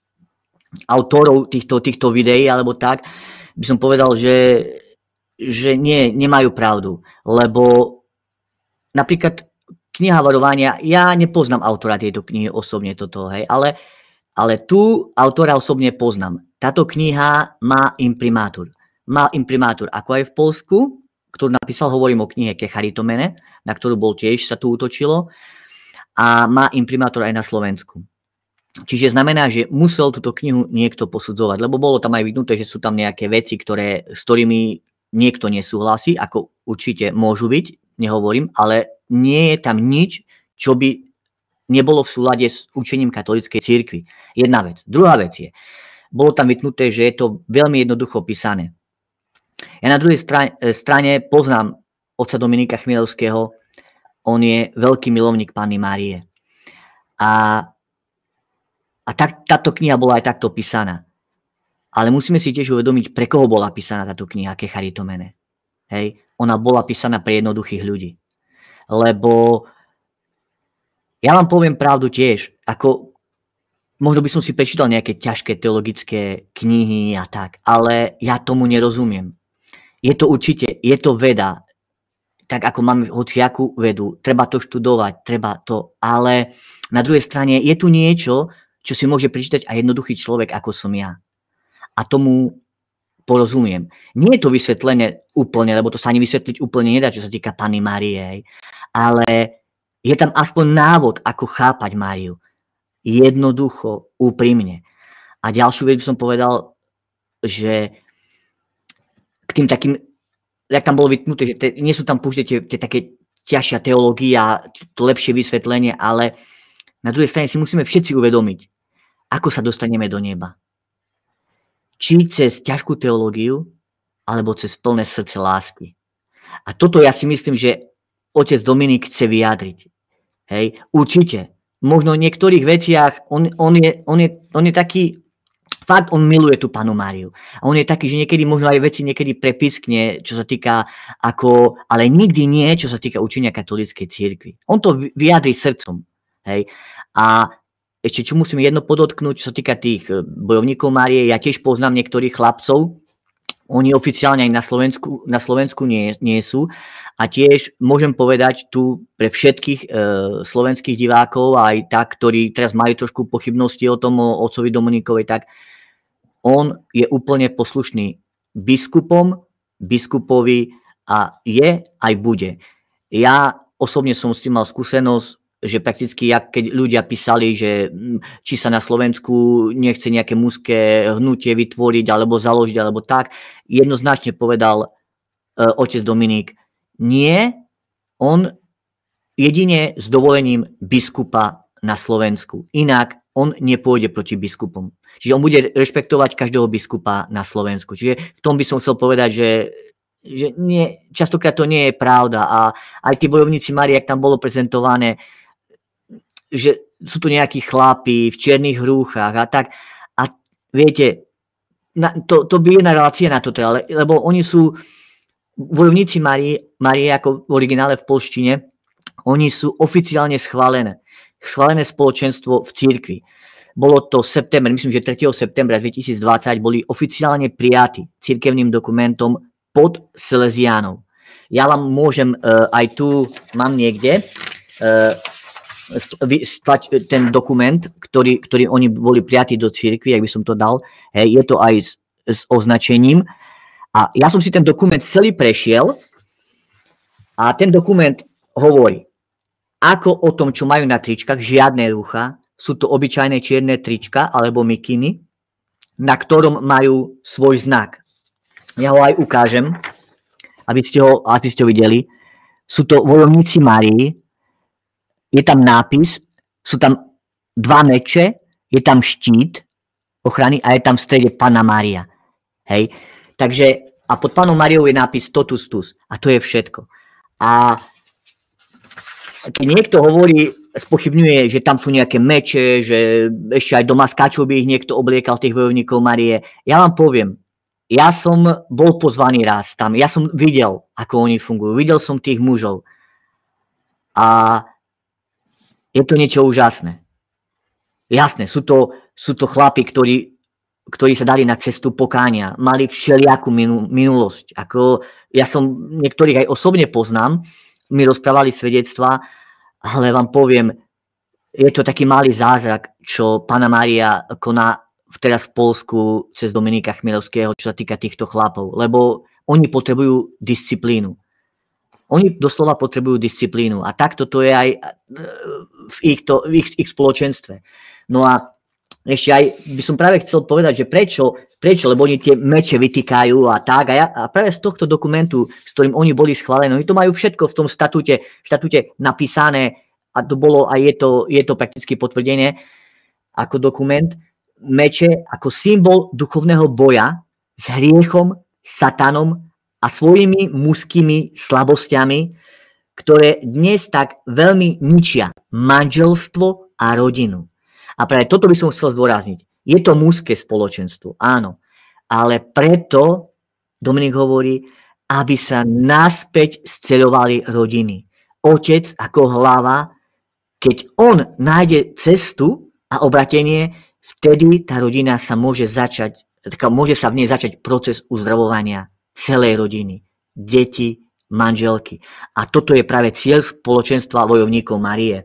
autorov týchto, týchto videí, alebo tak, by som povedal, že, že nie, nemajú pravdu. Lebo napríklad Kniha Varovania, ja nepoznám autora tejto knihy osobne toto, hej, ale, ale tu autora osobne poznám. Táto kniha má imprimátur. Má imprimátur ako aj v Poľsku, ktorú napísal, hovorím o knihe Ke Charitomene, na ktorú bol tiež, sa tu útočilo, a má imprimátor aj na Slovensku. Čiže znamená, že musel túto knihu niekto posudzovať, lebo bolo tam aj vidnuté, že sú tam nejaké veci, ktoré, s ktorými niekto nesúhlasí, ako určite môžu byť, nehovorím, ale nie je tam nič, čo by nebolo v súlade s učením katolíckej cirkvi. Jedna vec. Druhá vec je, bolo tam vytnuté, že je to veľmi jednoducho písané. Ja na druhej strane, strane poznám otca Dominika Chmielevského, on je veľký milovník Panny Márie. A, a tak, táto kniha bola aj takto písaná. Ale musíme si tiež uvedomiť, pre koho bola písaná táto kniha Ke Charitomene. Hej, ona bola písaná pre jednoduchých ľudí. Lebo ja vám poviem pravdu tiež, ako možno by som si prečítal nejaké ťažké teologické knihy a tak, ale ja tomu nerozumiem. Je to určite, je to veda, tak ako máme hociakú vedu, treba to študovať, treba to, ale na druhej strane je tu niečo, čo si môže prečítať aj jednoduchý človek, ako som ja. A tomu porozumiem. Nie je to vysvetlené úplne, lebo to sa ani vysvetliť úplne nedá, čo sa týka Panny Márie, ale je tam aspoň návod, ako chápať Máriu. Jednoducho, úprimne. A ďalšiu vec by som povedal, že k tým takým, jak tam bolo vytnuté, že te, nie sú tam použité tie také ťažšia teológia, to lepšie vysvetlenie, ale na druhej strane si musíme všetci uvedomiť, ako sa dostaneme do neba. Či cez ťažkú teológiu, alebo cez plné srdce lásky. A toto ja si myslím, že otec Dominik chce vyjadriť. Hej, určite. Možno v niektorých veciach on, on, je, on, je, on je taký, fakt on miluje tú Pannu Máriu. A on je taký, že niekedy možno aj veci niekedy prepiskne, čo sa týka ako, ale nikdy nie, čo sa týka učenia katolíckej cirkvi. On to vyjadrí srdcom. Hej. A ešte čo musím jedno podotknúť, čo sa týka tých bojovníkov Márie, ja tiež poznám niektorých chlapcov, oni oficiálne aj na Slovensku, na Slovensku nie, nie sú. A tiež môžem povedať tu pre všetkých e, slovenských divákov, aj tak, ktorí teraz majú trošku pochybnosti o tom, o otcovi Dominikovi, tak on je úplne poslušný biskupom, biskupovi a je aj bude. Ja osobne som s tým mal skúsenosť, že prakticky, jak keď ľudia písali, že či sa na Slovensku nechce nejaké mužské hnutie vytvoriť, alebo založiť, alebo tak, jednoznačne povedal uh, otec Dominik, nie, on jedine s dovolením biskupa na Slovensku. Inak on nepôjde proti biskupom. Čiže on bude rešpektovať každého biskupa na Slovensku. Čiže v tom by som chcel povedať, že, že nie, častokrát to nie je pravda. A aj tí bojovníci Márie, jak tam bolo prezentované, že sú tu nejakí chlapi v čiernych rúchach a tak. A viete, na, to, to by jedna relácia na toto, ale, lebo oni sú bojovníci Márie, Márie ako v originále v polštine, oni sú oficiálne schválené. Schválené spoločenstvo v cirkvi. Bolo to september, myslím, že tretieho septembra dvetisícdvadsať boli oficiálne prijatí cirkevným dokumentom pod Salesiánov. Ja vám môžem, uh, aj tu mám niekde, uh, ten dokument, ktorý, ktorý oni boli prijatí do cirkvi, ak by som to dal, hej, je to aj s, s označením. A ja som si ten dokument celý prešiel a ten dokument hovorí, ako o tom, čo majú na tričkách, žiadne rúcha, sú to obyčajné čierne trička alebo mikiny, na ktorom majú svoj znak. Ja ho aj ukážem, aby ste ho, aby ste ho videli. Sú to bojovníci Márii, je tam nápis, sú tam dva meče, je tam štít ochrany a je tam v strede Panna Mária. Hej. Takže, a pod Pannou Máriou je nápis Totus Tus. A to je všetko. A keď niekto hovorí, spochybňuje, že tam sú nejaké meče, že ešte aj doma skáčov by ich niekto obliekal, tých bojovníkov Márie, ja vám poviem, ja som bol pozvaný raz tam, ja som videl, ako oni fungujú, videl som tých mužov a je to niečo úžasné. Jasné, sú to, sú to chlapi, ktorí, ktorí sa dali na cestu pokánia, mali všelijakú minulosť. Ako, ja som niektorých aj osobne poznám, mi rozprávali svedectvá, ale vám poviem, je to taký malý zázrak, čo Panna Mária koná teraz v Poľsku cez Dominika Chmielovského, čo sa týka týchto chlapov, lebo oni potrebujú disciplínu. Oni doslova potrebujú disciplínu a takto to je aj v ich, to, v ich, ich spoločenstve. No a ešte aj by som práve chcel povedať, že prečo, prečo lebo oni tie meče vytýkajú a tak. A, ja, a práve z tohto dokumentu, s ktorým oni boli schválení, oni to majú všetko v tom štatúte, štatúte napísané a to bolo a je to, je to prakticky potvrdené ako dokument. Meče ako symbol duchovného boja s hriechom, satanom a svojimi mužskými slabosťami, ktoré dnes tak veľmi ničia manželstvo a rodinu. A práve toto by som chcel zdôrazniť. Je to mužské spoločenstvo, áno. Ale preto, Dominik hovorí, aby sa naspäť sceľovali rodiny. Otec ako hlava, keď on nájde cestu a obratenie, vtedy tá rodina sa môže začať, môže sa v nej začať proces uzdravovania celej rodiny. Deti, manželky. A toto je práve cieľ spoločenstva bojovníkov Márie.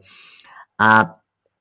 A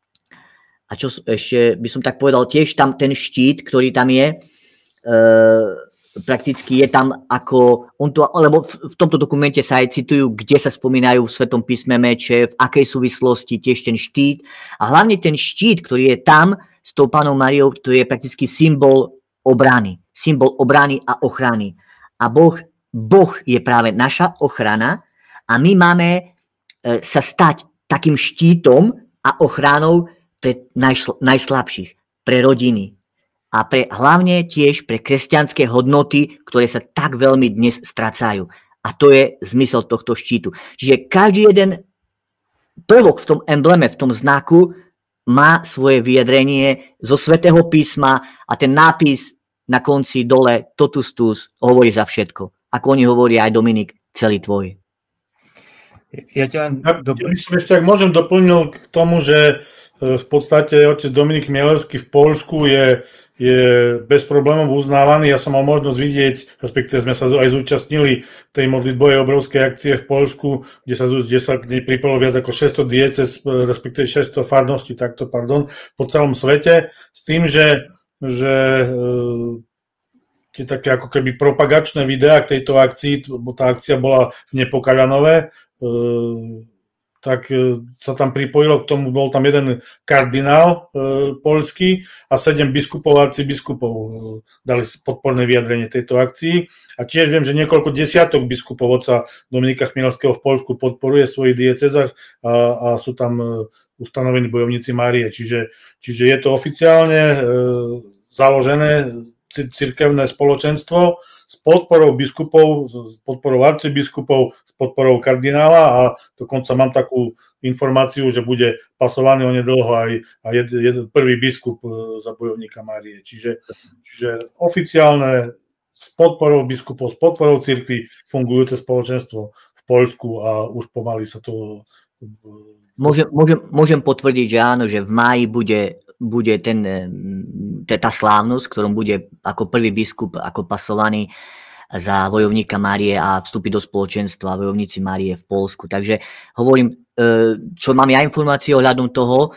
A čo ešte by som tak povedal, tiež tam ten štít, ktorý tam je, e, prakticky je tam ako, on to, lebo v, v tomto dokumente sa aj citujú, kde sa spomínajú v Svetom písme meče, v akej súvislosti tiež ten štít. A hlavne ten štít, ktorý je tam s tou Pannou Máriou, to je prakticky symbol obrany. Symbol obrany a ochrany. A Boh, Boh je práve naša ochrana a my máme e, sa stať takým štítom a ochranou pre najslabších, pre rodiny a pre, hlavne tiež pre kresťanské hodnoty, ktoré sa tak veľmi dnes strácajú. A to je zmysel tohto štítu. Čiže každý jeden prvok v tom embleme, v tom znaku má svoje vyjadrenie zo Svätého písma a ten nápis na konci dole Totus Tus hovorí za všetko. Ako oni hovoria aj Dominik, celý tvoj. Ja, ja by som ešte, ak môžem, doplnil k tomu, že v podstate otec Dominik Chmielevský v Poľsku je, je bez problémov uznávaný. Ja som mal možnosť vidieť, respektíve sme sa aj zúčastnili tej modlitbovej obrovskej akcie v Poľsku, kde sa, kde sa k nej pripojilo viac ako šesťsto diecéz, respektíve šesťsto farností, takto, pardon, po celom svete, s tým, že, že tie také ako keby propagačné videá k tejto akcii, lebo tá akcia bola v Nepokaľanove, tak sa tam pripojilo k tomu, bol tam jeden kardinál e, poľský a sedem biskupov a arcibiskupov e, dali podporné vyjadrenie tejto akcii. A tiež viem, že niekoľko desiatok biskupov otca Dominika Chmielského v Poľsku podporuje svojich diecézach a, a sú tam e, ustanovení bojovníci Márie. Čiže, čiže je to oficiálne e, založené cirkevné spoločenstvo s podporou biskupov, s podporou arcibiskupov, s podporou kardinála a dokonca mám takú informáciu, že bude pasovaný onedlho aj, aj jed, jed, prvý biskup za bojovníka Márie. Čiže, čiže oficiálne s podporou biskupov, s podporou cirkvi fungujúce spoločenstvo v Poľsku a už pomaly sa to... Môžem, môžem, môžem potvrdiť, že áno, že v máji bude, bude ten, tá slávnosť, ktorom bude ako prvý biskup ako pasovaný za bojovníka Márie a vstúpi do spoločenstva bojovníci Márie v Poľsku. Takže hovorím, čo mám ja informácie ohľadom toho,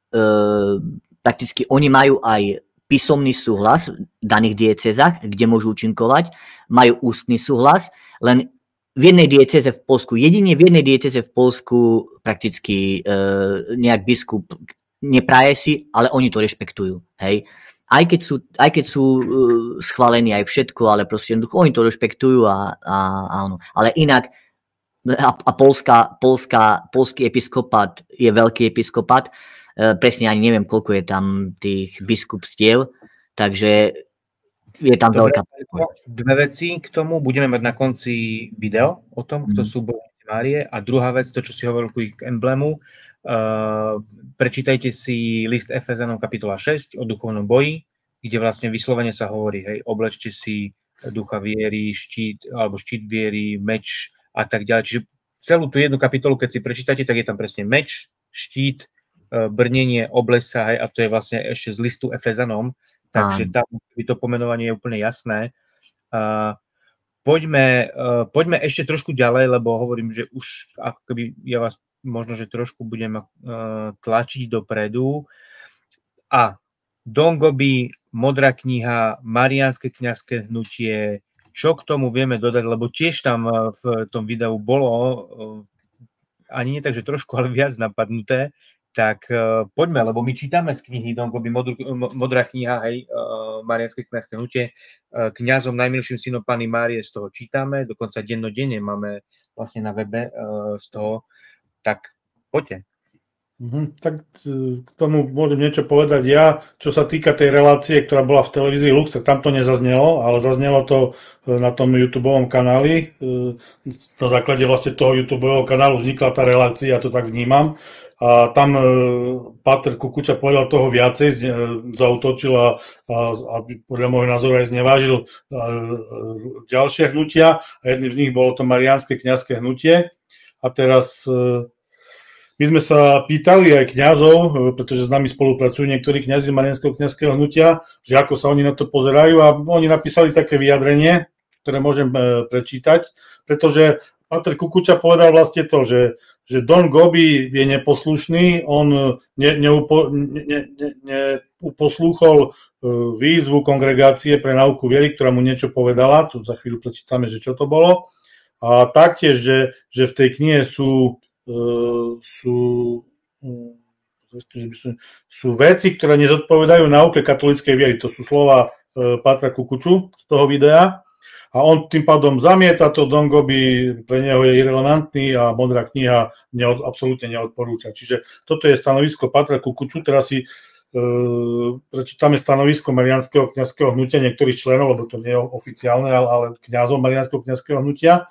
prakticky oni majú aj písomný súhlas v daných diecézach, kde môžu účinkovať, majú ústny súhlas, len v jednej diecéze v Poľsku, jedine v jednej diecéze v Poľsku prakticky e, nejak biskup nepraje si, ale oni to rešpektujú, hej. Aj keď sú, aj keď sú e, schválení aj všetko, ale proste oni to rešpektujú a, a, a ono. Ale inak a, a Polska, Polska, polský episkopát je veľký episkopát, e, presne ani neviem, koľko je tam tých biskupstiev, takže je tam Dobre, veľká... Dve veci k tomu. Budeme mať na konci video o tom, kto sú bojovníci Márie. A druhá vec, to, čo si hovoril ku ich emblému. Uh, prečítajte si list Efezanom kapitola šesť o duchovnom boji, kde vlastne vyslovene sa hovorí, hej, oblečte si ducha viery, štít, alebo štít viery, meč a tak ďalej. Čiže celú tú jednu kapitolu, keď si prečítate, tak je tam presne meč, štít, brnenie, oblesa, hej, a to je vlastne ešte z listu Efezanom. Takže tam to pomenovanie je úplne jasné. Uh, poďme, uh, poďme ešte trošku ďalej, lebo hovorím, že už ako keby ja vás možno, že trošku budem uh, tlačiť dopredu. A Don Gobi, Modrá kniha, Mariánske kňazské hnutie, čo k tomu vieme dodať, lebo tiež tam uh, v tom videu bolo uh, ani nie tak, že trošku, ale viac napadnuté. Tak uh, poďme, lebo my čítame z knihy Don Gobi, Modr, Modrá kniha, hej, uh, Mariánske kňazské hnutie, uh, kňazom najmilším synom Panny Márie, z toho čítame, dokonca dennodenne máme vlastne na webe uh, z toho, tak poďte. Mm-hmm. Tak k tomu môžem niečo povedať ja, čo sa týka tej relácie, ktorá bola v televízii Lux, tak tam to nezaznelo, ale zaznelo to na tom YouTubeovom kanáli. Na základe vlastne toho YouTubeového kanálu vznikla tá relácia, ja to tak vnímam. A tam e, Páter Kukuča povedal toho viacej, e, zautočil a, a, a podľa môjho názoru aj znevážil e, e, ďalšie hnutia a jedným z nich bolo to Mariánske kňazské hnutie. A teraz e, my sme sa pýtali aj kňazov, e, pretože s nami spolupracujú niektorí kňazi Mariánskeho kňazského hnutia, že ako sa oni na to pozerajú a oni napísali také vyjadrenie, ktoré môžem e, prečítať, pretože Páter Kukuča povedal vlastne to, že že Don Gobi je neposlušný, on neuposlúchol ne, ne, ne, výzvu kongregácie pre náuku viery, ktorá mu niečo povedala, tu za chvíľu prečítame, že čo to bolo. A taktiež, že, že v tej knihe sú, sú, sú veci, ktoré nezodpovedajú náuke katolíckej viery. To sú slova Pátra Kukuču z toho videa. A on tým pádom zamieta to, Don Gobi pre neho je irelevantný a Modrá kniha neod, absolútne neodporúča. Čiže toto je stanovisko Pátra Kukuču. Teraz si e, prečítame stanovisko Mariánskeho kňazského hnutia, niektorých členov, lebo to nie je oficiálne, ale, ale kňazov Mariánskeho kňazského hnutia,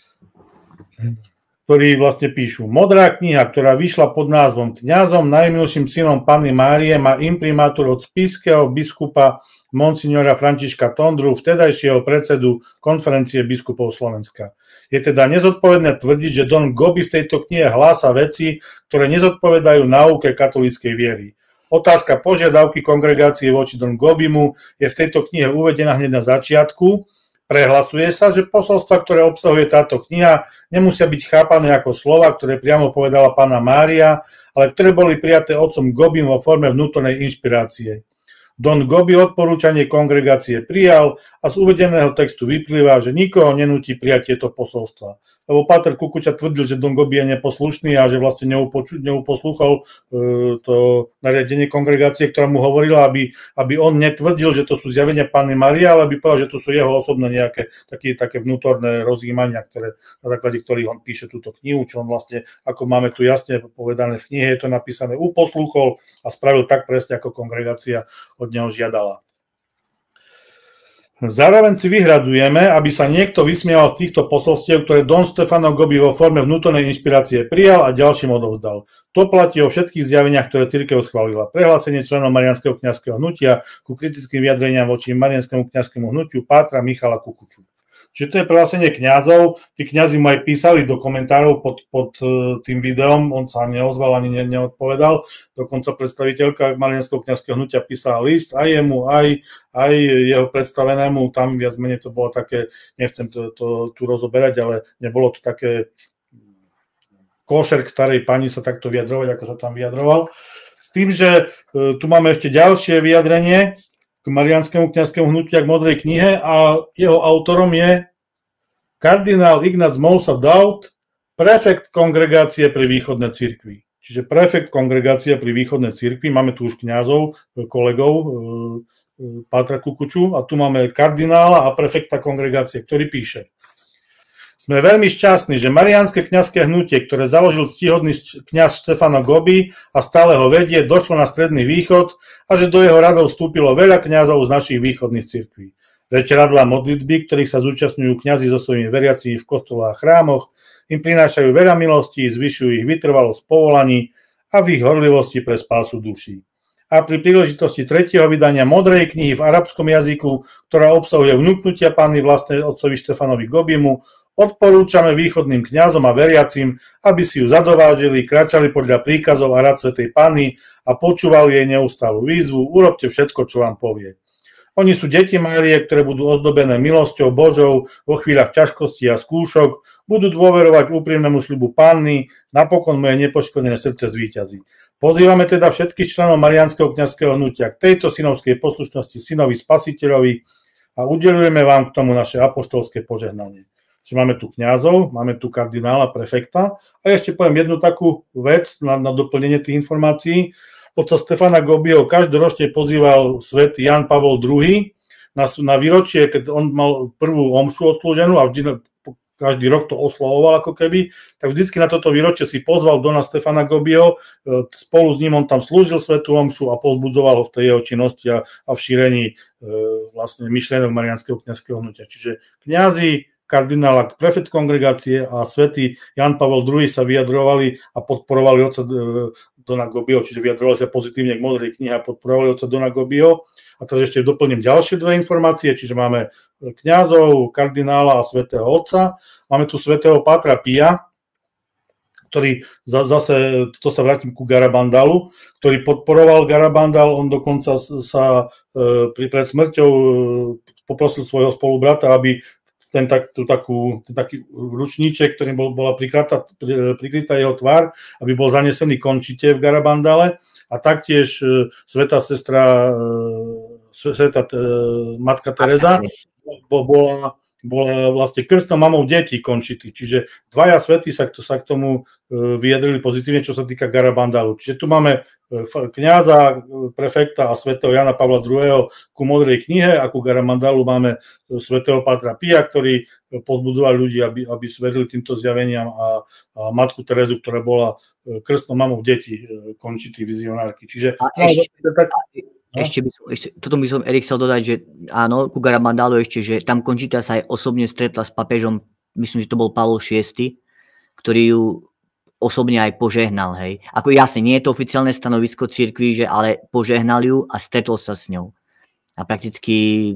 ktorí vlastne píšu: Modrá kniha, ktorá vyšla pod názvom Kňazom najmilším synom Panny Márie, má imprimátur od spišského biskupa monsignora Františka Tondru, vtedajšieho predsedu konferencie biskupov Slovenska. Je teda nezodpovedné tvrdiť, že Don Gobi v tejto knihe hlása veci, ktoré nezodpovedajú náuke katolíckej viery. Otázka požiadavky kongregácie voči Don Gobimu je v tejto knihe uvedená hneď na začiatku. Prehlasuje sa, že posolstva, ktoré obsahuje táto kniha, nemusia byť chápané ako slova, ktoré priamo povedala Panna Mária, ale ktoré boli prijaté otcom Gobim vo forme vnútornej inšpirácie. Don Gobi odporúčanie kongregácie prijal a a z uvedeného textu vyplýva, že nikoho nenúti prijať tieto posolstva. Lebo páter Kukuča tvrdil, že Don Gobi je neposlušný a že vlastne neupoču, neuposlúchal e, to nariadenie kongregácie, ktorá mu hovorila, aby, aby on netvrdil, že to sú zjavenia Panny Márie, ale aby povedal, že to sú jeho osobné nejaké také, také vnútorné rozjímania, ktoré, na základe ktorých on píše túto knihu, čo on vlastne, ako máme tu jasne povedané v knihe, je to napísané, uposlúchol a spravil tak presne, ako kongregácia od neho žiadala. Zároveň si vyhradzujeme, aby sa niekto vysmieval z týchto posolstiev, ktoré Don Stefano Gobi vo forme vnútornej inšpirácie prijal a ďalším odovzdal. To platí o všetkých zjaveniach, ktoré cirkev schválila. Prehlásenie členov Mariánskeho kňazského hnutia ku kritickým vyjadreniam voči Mariánskemu kňazskému hnutiu pátra Michala Kukuču. Čiže to je prehlásenie kňazov, tí kňazi mu aj písali do komentárov pod, pod tým videom, on sa neozval ani ne, neodpovedal, dokonca predstaviteľka Mariánskeho kňazského hnutia písala list aj jemu, aj, aj jeho predstavenému, tam viac menej to bolo také, nechcem to, to tu rozoberať, ale nebolo to také košer k starej pani sa takto vyjadrovať, ako sa tam vyjadroval. S tým, že tu máme ešte ďalšie vyjadrenie k Mariánskemu kňazskému hnutiu k modrej knihe a jeho autorom je kardinál Ignác Moussa Daud, prefekt kongregácie pri východnej cirkvi. Čiže prefekt kongregácie pri východnej cirkvi, máme tu už kňazov, kolegov, pátra Kukuču a tu máme kardinála a prefekta kongregácie, ktorý píše: Sme veľmi šťastní, že Mariánske kňazské hnutie, ktoré založil ctihodný kňaz Stefano Gobi a stále ho vedie, došlo na Stredný východ a že do jeho radov vstúpilo veľa kňazov z našich východných cirkví. Večeradlá modlitby, ktorých sa zúčastňujú kňazi so svojimi veriacimi v kostoloch a chrámoch, im prinášajú veľa milostí, zvyšujú ich vytrvalosť povolaní a v ich horlivosti pre spásu duší. A pri príležitosti tretieho vydania Modrej knihy v arabskom jazyku, ktorá obsahuje vnúknutia Panny vlastnej otcovi Štefanovi Gobimu, odporúčame východným kňazom a veriacim, aby si ju zadovážili, kráčali podľa príkazov a rad svätej Panny a počúvali jej neustálu výzvu: urobte všetko, čo vám povie. Oni sú deti Márie, ktoré budú ozdobené milosťou Božou vo chvíľach ťažkostí a skúšok, budú dôverovať úprimnému sľubu Panny, napokon moje nepoškodené srdce zvíťazí. Pozývame teda všetkých členov Mariánskeho kňazského hnutia k tejto synovskej poslušnosti synovi Spasiteľovi a udeľujeme vám k tomu naše apoštolské požehnanie. Čiže máme tu kňazov, máme tu kardinála, prefekta a ešte poviem jednu takú vec na, na doplnenie tých informácií. Otca Stefana Gobiho každoročne pozýval svätý Ján Pavol druhý. Na, na výročie, keď on mal prvú omšu odslúženú a vždy, každý rok to oslavoval ako keby, tak vždycky na toto výročie si pozval Dona Stefana Gobiho, spolu s ním on tam slúžil svätú omšu a povzbudzoval ho v tej jeho činnosti a, a v šírení e, vlastne myšlienok Mariánskeho kňazského hnutia. Čiže kňazi, kardinála, prefekt kongregácie a svätý Ján Pavol druhý sa vyjadrovali a podporovali otca Dona Gobiho, čiže vyjadrovali sa pozitívne k modrej knihe a podporovali otca Dona Gobiho. A teraz ešte doplním ďalšie dve informácie, čiže máme kňazov, kardinála a svätého otca. Máme tu svätého pátra Pia, ktorý zase, to sa vrátim ku Garabandalu, ktorý podporoval Garabandal, on dokonca sa pri pred smrťou poprosil svojho spolubrata, aby ten, tak, tú, takú, ten taký ručníček, ktorým bol, bola prikrytá, prikrytá jeho tvár, aby bol zanesený končite v Garabandale. A taktiež e, svätá sestra, e, svätá e, matka Teresa bola, bola vlastne krstnou mamou detí končity. Čiže dvaja svätí sa, sa k tomu e, vyjadrili pozitívne, čo sa týka Garabandalu. Čiže tu máme kňaza, prefekta a svätého Jana Pavla druhého ku modrej knihe a ku Garabandalu máme svätého pátra Pia, ktorý povzbudzoval ľudí, aby, aby verili týmto zjaveniam a, a matku Terezu, ktorá bola krstnou mamou detí končity vizionárky. Čiže a ešte, tak, no? ešte, by som, ešte toto by som Erik chcel dodať, že áno, ku Garabandalu ešte, že tam Končita sa aj osobne stretla s papežom, myslím, že to bol Pavol šiesty, ktorý ju osobne aj požehnal, hej. Ako jasne, nie je to oficiálne stanovisko cirkvi, že ale požehnal ju a stretol sa s ňou. A prakticky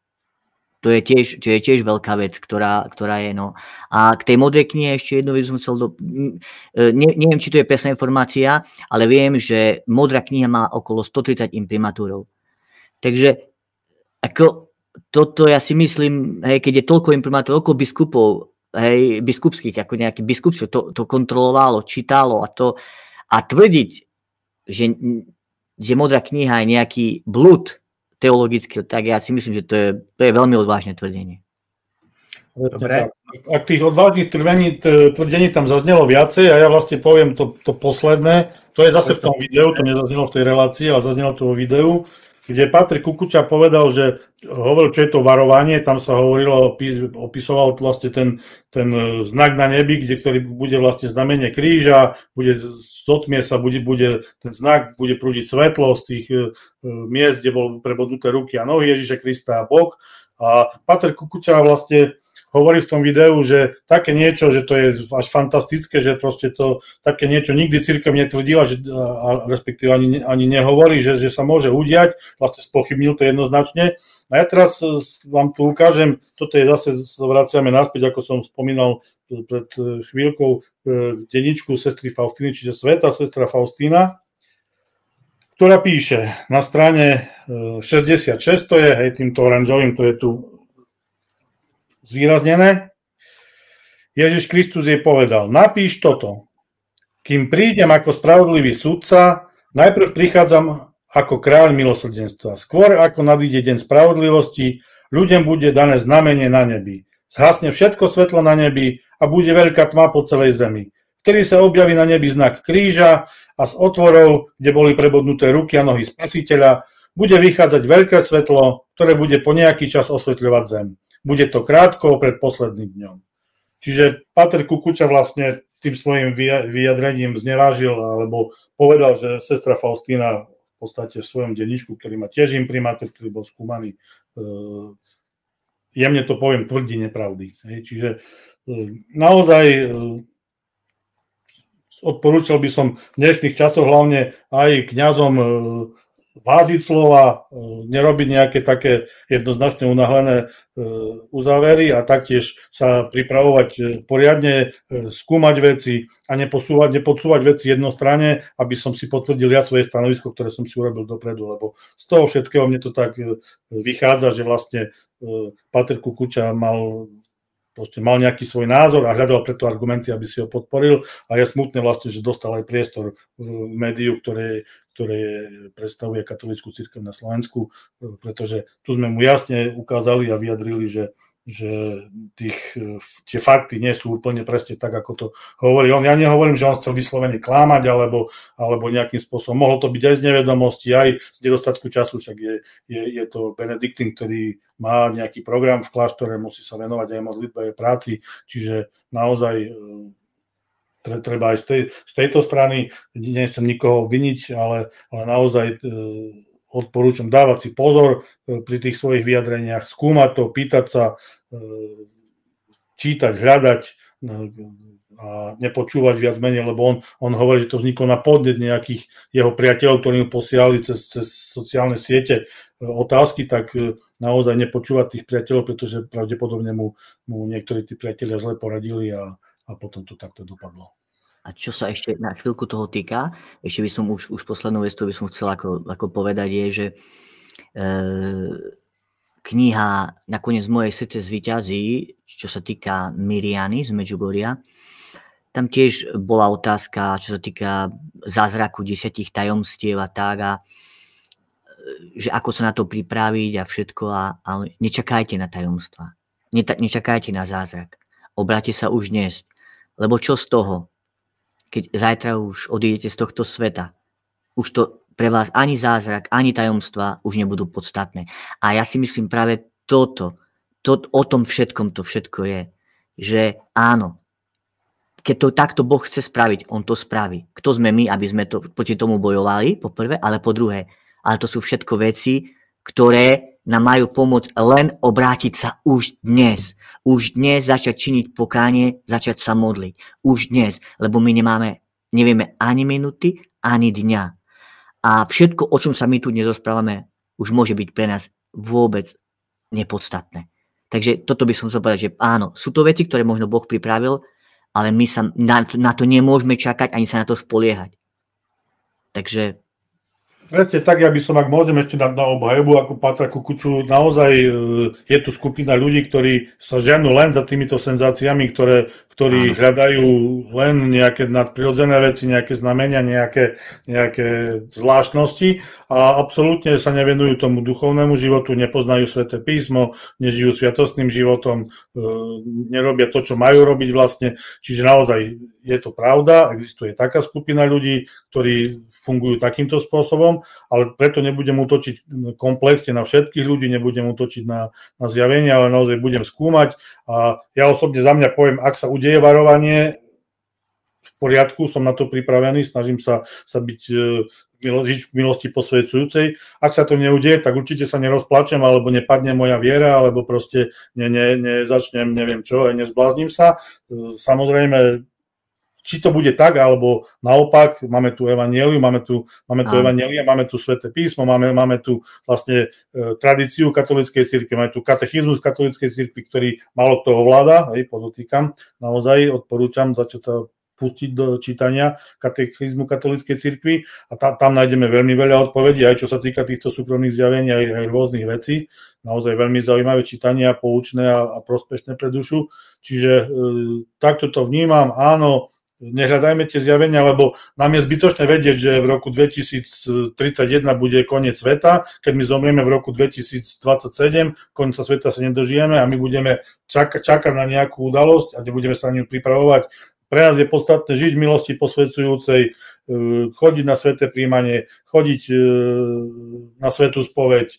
to je tiež, to je tiež veľká vec, ktorá, ktorá je, no. A k tej modrej knihe ešte jednu vec som chcel do... Ne, neviem, či to je presná informácia, ale viem, že modrá kniha má okolo stotridsať imprimatúrov. Takže ako toto ja si myslím, hej, keď je toľko imprimatúrov, okolo biskupov, hej, biskupských, ako nejaký biskupstvo, to, to kontrolovalo, čítalo a to, a tvrdiť, že, že modrá kniha je nejaký blud, teologicky, tak ja si myslím, že to je, to je veľmi odvážne tvrdenie. Dobre. Ak tých odvážnych tvrdení, tvrdení tam zaznelo viacej a ja vlastne poviem to, to posledné, to je zase v tom videu, to nezaznelo v tej relácii, ale zaznelo to vo videu, kde Patrik Kukuča povedal, že hovoril, čo je to varovanie, tam sa hovorilo, opisoval vlastne ten, ten znak na nebi, kde, ktorý bude vlastne znamenie kríža, bude zotmie sa, bude, bude ten znak, bude prúdiť svetlo z tých miest, kde bol prebodnuté ruky a nohy Ježiša Krista a Boh. A Patrik Kukuča vlastne hovorí v tom videu, že také niečo, že to je až fantastické, že proste to také niečo nikdy cirkev netvrdila, že, a respektíve ani, ani nehovorí, že, že sa môže udiať, vlastne spochybnil to jednoznačne. A ja teraz vám tu ukážem, toto je zase, sa vraciame naspäť, ako som spomínal pred chvíľkou, denníčku sestry Faustiny, čiže Svätá sestra Faustína, ktorá píše na strane šesťdesiatšesť, to je, hej, týmto oranžovým, to je tu zvýraznené. Ježiš Kristus jej povedal, napíš toto. Kým prídem ako spravodlivý sudca, najprv prichádzam ako kráľ milosrdenstva. Skôr ako nadíde deň spravodlivosti, ľuďom bude dané znamenie na nebi. Zhasne všetko svetlo na nebi a bude veľká tma po celej zemi. Vtedy sa objaví na nebi znak kríža a z otvorov, kde boli prebodnuté ruky a nohy Spasiteľa, bude vychádzať veľké svetlo, ktoré bude po nejaký čas osvetľovať zem. Bude to krátko pred posledným dňom. Čiže Patrik Kukuča vlastne tým svojim vyjadrením znevážil alebo povedal, že sestra Faustína v podstate v svojom denníčku, ktorý má tiež imprimátor, ktorý bol skúmaný, jemne to poviem, tvrdí nepravdy. Čiže naozaj odporúčal by som v dnešných časoch hlavne aj kňazom vážiť slova, nerobiť nejaké také jednoznačne unáhlené uzávery a taktiež sa pripravovať poriadne, skúmať veci a neposúvať, nepodsúvať veci jednostranne, aby som si potvrdil ja svoje stanovisko, ktoré som si urobil dopredu, lebo z toho všetkého mne to tak vychádza, že vlastne Patrik Kukuča mal Proste mal nejaký svoj názor a hľadal preto argumenty, aby si ho podporil a je smutné vlastne, že dostal aj priestor v médiu, ktoré, ktoré predstavuje katolícku cirkev na Slovensku, pretože tu sme mu jasne ukázali a vyjadrili, že, že tých, tie fakty nie sú úplne presne tak, ako to hovorí on. Ja nehovorím, že on chcel vyslovene klamať alebo, alebo nejakým spôsobom. Mohol to byť aj z nevedomosti, aj z nedostatku času, však je, je, je to Benediktín, ktorý má nejaký program v kláštore, musí sa venovať aj modlitbe, aj práci, čiže naozaj treba aj z, tej, z tejto strany, nechcem nikoho viniť, ale, ale naozaj odporúčam dávať si pozor pri tých svojich vyjadreniach, skúmať to, pýtať sa, čítať, hľadať a nepočúvať viac menej, lebo on, on hovorí, že to vzniklo na podnet nejakých jeho priateľov, ktorí mu posielali cez, cez sociálne siete otázky, tak naozaj nepočúvať tých priateľov, pretože pravdepodobne mu, mu niektorí tí priatelia zle poradili a, a potom to takto dopadlo. A čo sa ešte na chvíľku toho týka, ešte by som už, už poslednú vec, ktorú by som chcel ako, ako povedať, je, že e, kniha Nakoniec moje srdce zvíťazí, čo sa týka Miriany z Medžugoria, tam tiež bola otázka, čo sa týka zázraku desiatich tajomstiev a tak, a že ako sa na to pripraviť a všetko, a, a nečakajte na tajomstva, nečakajte na zázrak, obráte sa už dnes, lebo čo z toho, keď zajtra už odídete z tohto sveta, už to pre vás ani zázrak, ani tajomstva už nebudú podstatné. A ja si myslím práve toto, to, o tom všetkom to všetko je, že áno, keď to takto Boh chce spraviť, on to spraví. Kto sme my, aby sme to proti tomu bojovali, po prvé, ale po druhé, ale to sú všetko veci, ktoré nám majú pomôcť len obrátiť sa už dnes. Už dnes začať činiť pokánie, začať sa modliť. Už dnes, lebo my nemáme, nevieme ani minuty, ani dňa. A všetko, o čom sa my tu dnes rozprávame, už môže byť pre nás vôbec nepodstatné. Takže toto by som chcel povedať, že áno, sú to veci, ktoré možno Boh pripravil, ale my sa na to, na to nemôžeme čakať, ani sa na to spoliehať. Takže Presne tak, ja by som, ak môžem ešte na, na obhajobu, ako Pátra Kukuču, naozaj e, je tu skupina ľudí, ktorí sa ženú len za týmito senzáciami, ktoré, ktorí hľadajú len nejaké nadprirodzené veci, nejaké znamenia, nejaké, nejaké zvláštnosti a absolútne sa nevenujú tomu duchovnému životu, nepoznajú Sväté písmo, nežijú sviatostným životom, e, nerobia to, čo majú robiť vlastne. Čiže naozaj je to pravda, existuje taká skupina ľudí, ktorí fungujú takýmto spôsobom, ale preto nebudem útočiť komplexne na všetkých ľudí, nebudem útočiť na, na zjavenie, ale naozaj budem skúmať a ja osobne za mňa poviem, ak sa udeje varovanie, v poriadku, som na to pripravený, snažím sa, sa byť, žiť v milosti posvedzujúcej. Ak sa to neudeje, tak určite sa nerozplačem, alebo nepadne moja viera, alebo proste ne, ne, nezačnem, neviem čo, nezblázním sa. Samozrejme, či to bude tak, alebo naopak, máme tu evanjelium, máme tu, máme tu evanjelia, máme tu Sväté písmo, máme, máme tu vlastne e, tradíciu katolíckej cirkvi, máme tu katechizmus katolíckej cirkvi, ktorý málo kto ovláda, hej, podotýkam, naozaj odporúčam začať sa pustiť do čítania katechizmu katolíckej cirkvi a tam, tam nájdeme veľmi veľa odpovedí, aj čo sa týka týchto súkromných zjavení, aj, aj rôznych vecí. Naozaj veľmi zaujímavé čítania, poučné a, a prospešné pre dušu. Čiže e, takto to vnímam, áno, nehľadajme tie zjavenia, lebo nám je zbytočné vedieť, že v roku dvetisíctridsaťjeden bude koniec sveta, keď my zomrieme v roku dvetisícdvadsaťsedem, konca sveta sa nedožijeme a my budeme čak- čakať na nejakú udalosť a nebudeme sa na ňu pripravovať. Pre nás je podstatné žiť v milosti posvedzujúcej, chodiť na sväté príjmanie, chodiť na svätú spoveď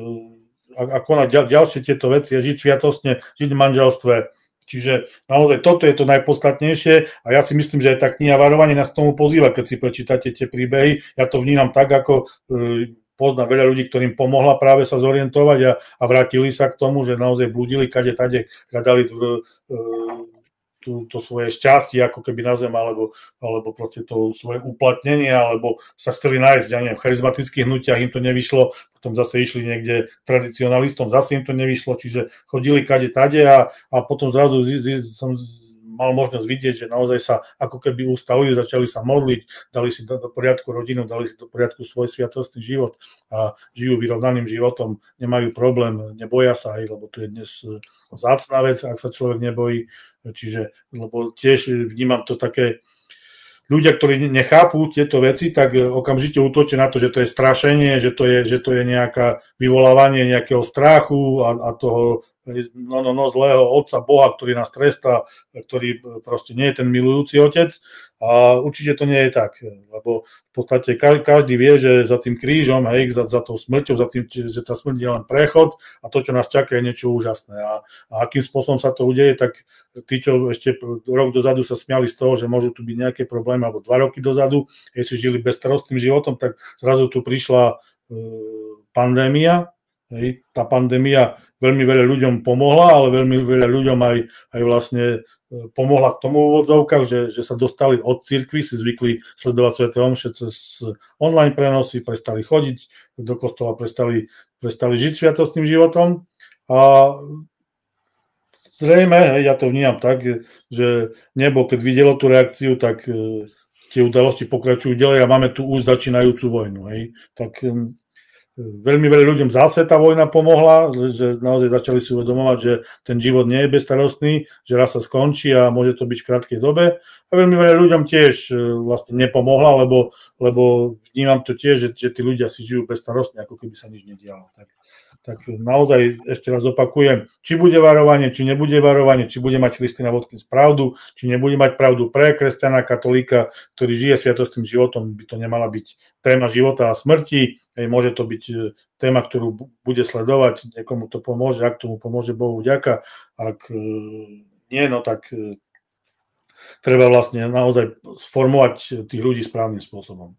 a konať ďalšie tieto veci a žiť sviatostne, žiť v manželstve. Čiže naozaj toto je to najpodstatnejšie a ja si myslím, že aj tá kniha varovanie nás tomu pozýva, keď si prečítate tie príbehy. Ja to vnímam tak, ako e, poznám veľa ľudí, ktorým pomohla práve sa zorientovať a, a vrátili sa k tomu, že naozaj blúdili kade tade, hľadali v, e, tú, to svoje šťastie, ako keby na zem, alebo, alebo proste to svoje uplatnenie, alebo sa chceli nájsť, ja neviem, v charizmatických hnutiach, im to nevyšlo, potom zase išli niekde tradicionalistom, zase im to nevyšlo, čiže chodili kade tade a, a potom zrazu z, z, som mal možnosť vidieť, že naozaj sa ako keby ustali, začali sa modliť, dali si do, do poriadku rodinu, dali si do poriadku svoj sviatostný život a žijú vyrovnaným životom, nemajú problém, neboja sa aj, lebo to je dnes vzácna vec, ak sa človek nebojí, čiže, lebo tiež vnímam to také, ľudia, ktorí nechápu tieto veci, tak okamžite útočia na to, že to je strašenie, že to je, že to je nejaké vyvolávanie nejakého strachu a, a toho no, no, no, zlého otca Boha, ktorý nás trestá, ktorý proste nie je ten milujúci otec. A určite to nie je tak, lebo v podstate každý vie, že za tým krížom, hej, za, za tou smrťou, za tým, že tá smrť je len prechod a to, čo nás čaká, je niečo úžasné. A, a akým spôsobom sa to udeje, tak tí, čo ešte rok dozadu sa smiali z toho, že môžu tu byť nejaké problémy, alebo dva roky dozadu, keď si žili bezstarostným životom, tak zrazu tu prišla e, pandémia. Hej, tá pandémia veľmi veľa ľuďom pomohla, ale veľmi veľa ľuďom aj, aj vlastne pomohla k tomu v úvodzovkách, že, že sa dostali od cirkvi, si zvykli sledovať sväté omše cez online prenosy, prestali chodiť do kostola, prestali, prestali žiť sviatostným životom a zrejme, ja to vnímam tak, že nebo, keď videlo tú reakciu, tak tie udalosti pokračujú ďalej a máme tu už začínajúcu vojnu. Hej. Tak veľmi veľa ľuďom zase tá vojna pomohla, že naozaj začali si uvedomovať, že ten život nie je bezstarostný, že raz sa skončí a môže to byť v krátkej dobe. A veľmi veľa ľuďom tiež vlastne nepomohla, lebo, lebo vnímam to tiež, že, že tí ľudia si žijú bezstarostne, ako keby sa nič nedialo. Tak, tak naozaj ešte raz opakujem, či bude varovanie, či nebude varovanie, či bude mať Kristina Watkins pravdu, či nebude mať pravdu pre kresťana, katolíka, ktorý žije sviatostným životom, by to nemala byť téma života a smrti. Hej, môže to byť téma, ktorú bude sledovať, niekomu to pomôže, ak tomu pomôže Bohu vďaka, ak nie, no tak treba vlastne naozaj sformovať tých ľudí správnym spôsobom.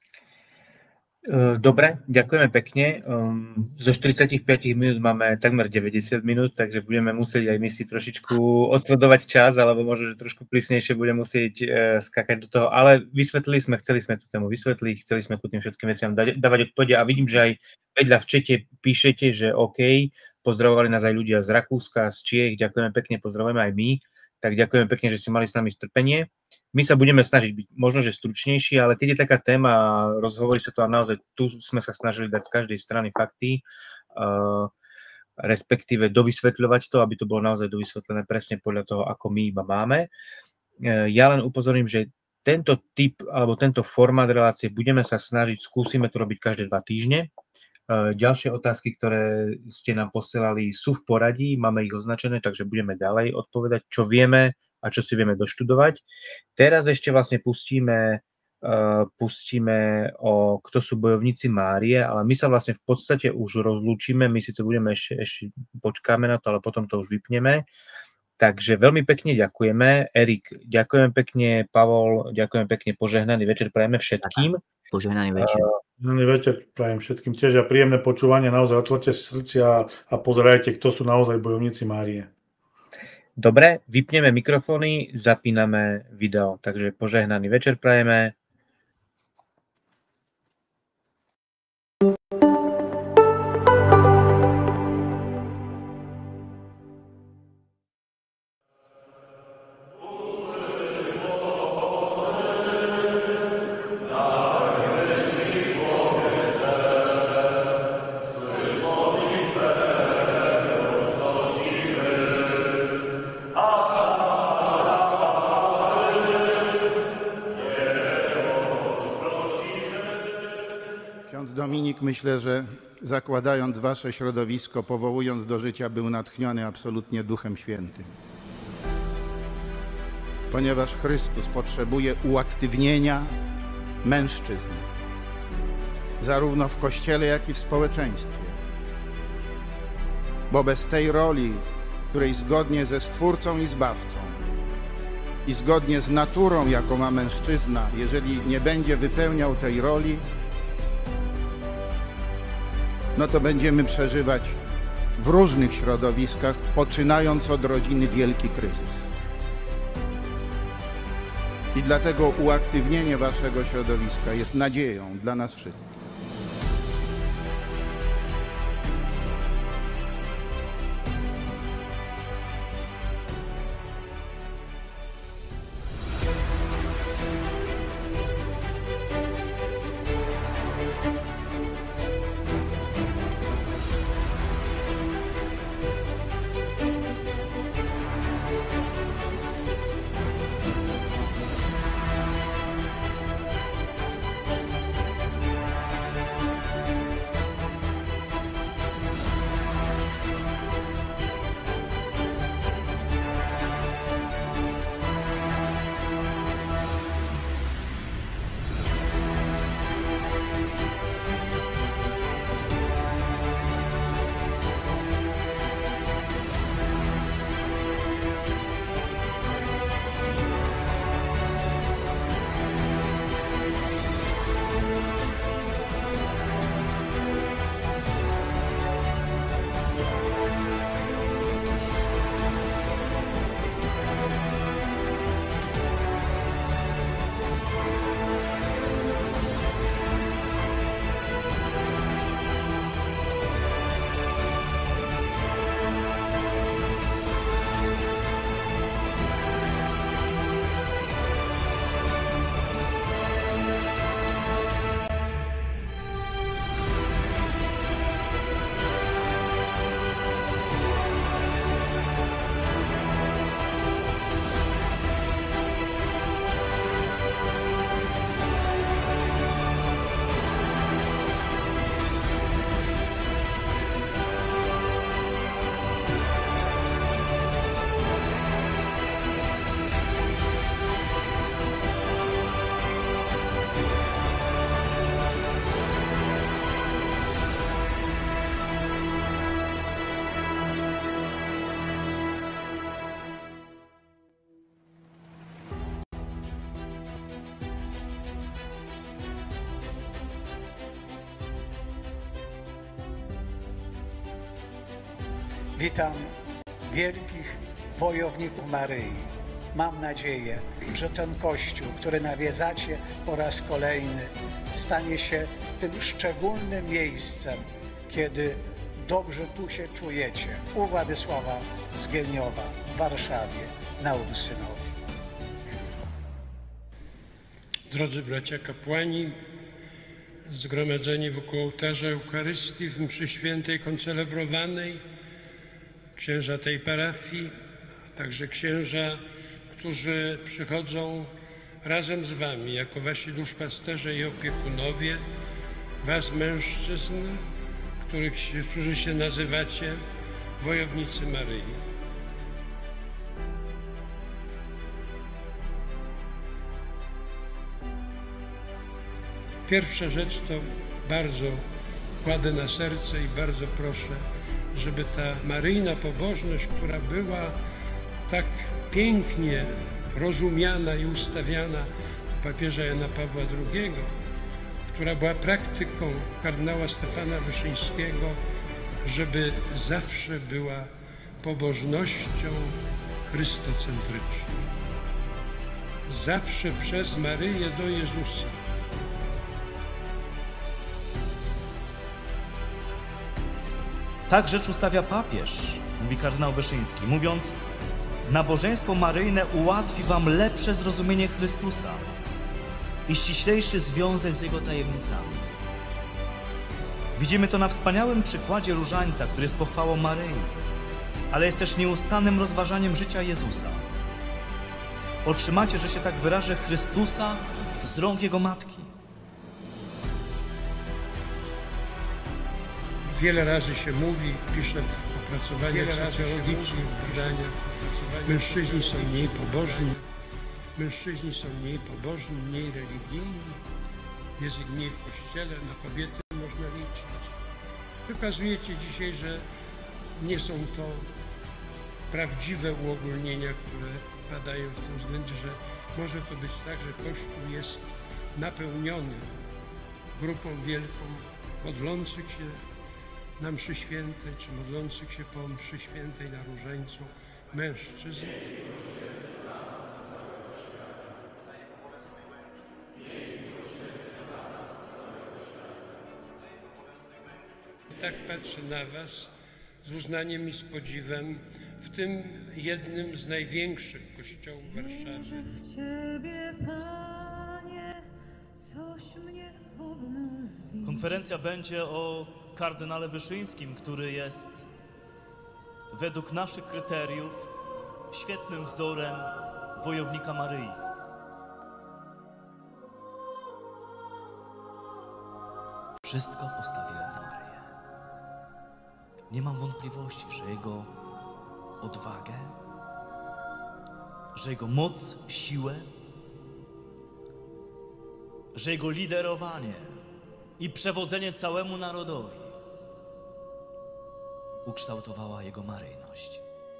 Dobre, ďakujeme pekne. Zo štyridsaťpäť minút máme takmer deväťdesiat minút, takže budeme musieť aj my si trošičku odsledovať čas, alebo možno, že trošku prísnejšie budeme musieť skákať do toho, ale vysvetlili sme, chceli sme tú tému vysvetliť, chceli sme ku tým všetkým veciam dávať odpovede a vidím, že aj vedľa v čete píšete, že OK, pozdravovali nás aj ľudia z Rakúska, z Čiech, ďakujeme pekne, pozdravujeme aj my. tak ďakujem pekne, že ste mali s nami strpenie. My sa budeme snažiť byť možno, že stručnejší, ale keď je taká téma a rozhovorí sa to a naozaj tu sme sa snažili dať z každej strany fakty, uh, respektíve dovysvetľovať to, aby to bolo naozaj dovysvetlené presne podľa toho, ako my iba máme. Uh, ja len upozorím, že tento typ alebo tento formát relácie budeme sa snažiť, skúsime to robiť každé dva týždne. Ďalšie otázky, ktoré ste nám posielali, sú v poradí, máme ich označené, takže budeme ďalej odpovedať, čo vieme a čo si vieme doštudovať. Teraz ešte vlastne pustíme, uh, pustíme o kto sú bojovníci Márie, ale my sa vlastne v podstate už rozlúčime, my síce budeme ešte, ešte počkáme na to, ale potom to už vypneme. Takže veľmi pekne ďakujeme. Erik, ďakujem pekne. Pavol, ďakujem pekne. Požehnaný večer prajeme všetkým. Požehnaný večer. Požehnaný večer prajem všetkým tiež a príjemné počúvanie. Naozaj otvorte si srdcia a pozerajte, kto sú naozaj bojovníci Márie. Dobre, vypneme mikrofóny, zapíname video. Takže požehnaný večer prajeme. Dominik, myślę, że zakładając wasze środowisko, powołując do życia, był natchniony absolutnie Duchem Świętym. Ponieważ Chrystus potrzebuje uaktywnienia mężczyzn, zarówno w Kościele, jak i w społeczeństwie. Bo bez tej roli, której zgodnie ze Stwórcą i Zbawcą i zgodnie z naturą, jaką ma mężczyzna, jeżeli nie będzie wypełniał tej roli, no to będziemy przeżywać w różnych środowiskach, poczynając od rodziny, wielki kryzys. I dlatego uaktywnienie waszego środowiska jest nadzieją dla nas wszystkich. Witam wielkich wojowników Maryi. Mam nadzieję, że ten Kościół, który nawiedzacie po raz kolejny, stanie się tym szczególnym miejscem, kiedy dobrze tu się czujecie. U Władysława z Gielniowa, w Warszawie, na Ursynowi. Drodzy bracia kapłani, zgromadzeni wokół ołtarza Eucharystii w mszy świętej koncelebrowanej, księża tej parafii, a także księża, którzy przychodzą razem z wami jako wasi duszpasterze i opiekunowie, was mężczyzn, których się, którzy się nazywacie wojownicy Maryi. Pierwsza rzecz to bardzo kładę na serce i bardzo proszę, żeby ta maryjna pobożność, która była tak pięknie rozumiana i ustawiana u papieża Jana Pawła drugiego, która była praktyką kardynała Stefana Wyszyńskiego, żeby zawsze była pobożnością chrystocentryczną. Zawsze przez Maryję do Jezusa. Tak rzecz ustawia papież, mówi kardynał Wyszyński, mówiąc: nabożeństwo maryjne ułatwi wam lepsze zrozumienie Chrystusa i ściślejszy związek z Jego tajemnicami. Widzimy to na wspaniałym przykładzie różańca, który jest pochwałą Maryi, ale jest też nieustannym rozważaniem życia Jezusa. Otrzymacie, że się tak wyrażę, Chrystusa z rąk Jego Matki. Wiele razy się mówi, pisze w opracowaniach socjologicznych, w badaniach, mężczyźni są mniej pobożni, mężczyźni są mniej pobożni, mniej religijni, jest ich mniej w kościele, na kobiety można liczyć. Wykazujecie dzisiaj, że nie są to prawdziwe uogólnienia, które padają w tym względzie, że może to być tak, że Kościół jest napełniony grupą wielką modlących się na mszy świętej, czy modlących się po mszy świętej na różańcu mężczyzn. I tak patrzę na was z uznaniem i z podziwem w tym jednym z największych kościołów Warszawy. W Ciebie, Panie, coś mnie obmyśli. Konferencja będzie o kardynale Wyszyńskim, który jest według naszych kryteriów świetnym wzorem wojownika Maryi. Wszystko postawiłem na Maryję. Nie mam wątpliwości, że jego odwagę, że jego moc, siłę, że jego liderowanie i przewodzenie całemu narodowi ukształtowała jego maryjność.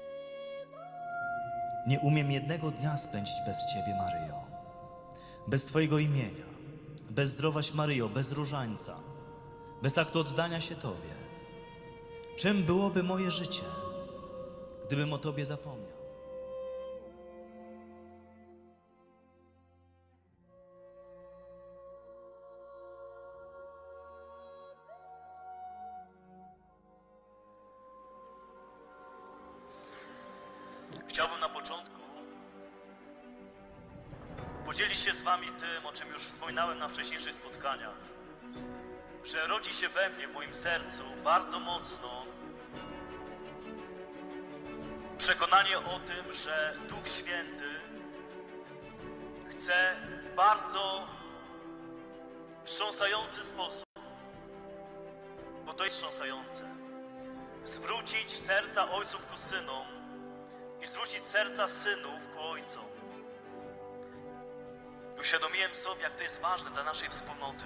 Nie umiem jednego dnia spędzić bez Ciebie, Maryjo, bez Twojego imienia, bez Zdrowaś Maryjo, bez różańca, bez aktu oddania się Tobie. Czym byłoby moje życie, gdybym o Tobie zapomniał? Chciałbym na początku podzielić się z Wami tym, o czym już wspominałem na wcześniejszych spotkaniach, że rodzi się we mnie, w moim sercu bardzo mocno przekonanie o tym, że Duch Święty chce w bardzo wstrząsający sposób, bo to jest wstrząsające, zwrócić serca ojców ku synom i zwrócić serca synów ku ojcom. Uświadomiłem sobie, jak to jest ważne dla naszej wspólnoty.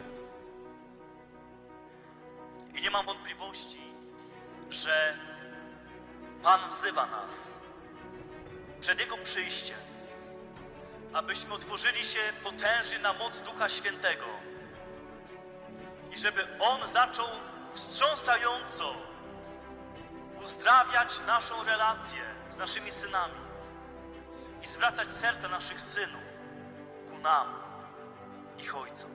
I nie mam wątpliwości, że Pan wzywa nas przed Jego przyjściem, abyśmy otworzyli się potężnie na moc Ducha Świętego i żeby On zaczął wstrząsająco uzdrawiać naszą relację z naszymi synami i zwracać serca naszych synów ku nam, ich ojcom.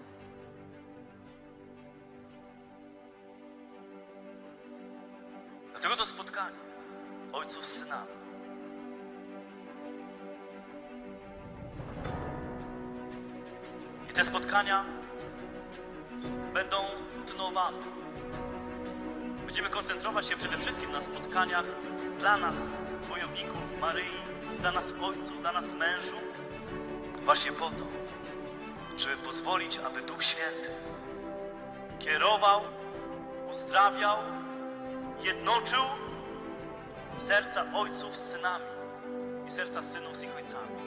Dlatego to spotkanie ojców z synami I te spotkania będą kontynuowane. Będziemy koncentrować się przede wszystkim na spotkaniach dla nas, wojowników Maryi, dla nas ojców, dla nas mężów, właśnie po to, żeby pozwolić, aby Duch Święty kierował, uzdrawiał, jednoczył serca ojców z synami i serca synów z ich ojcami.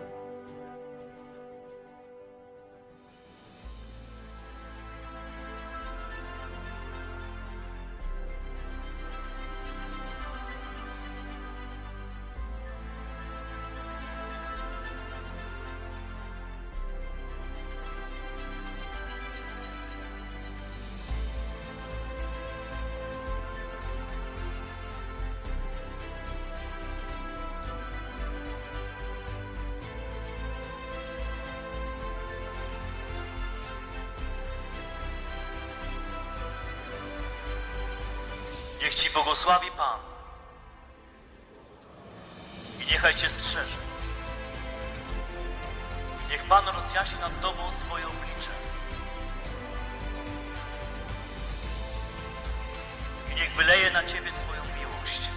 Niech Ci błogosławi Pan i niechaj Cię strzeże. Niech Pan rozjaśni nad Tobą swoje oblicze i niech wyleje na Ciebie swoją miłość.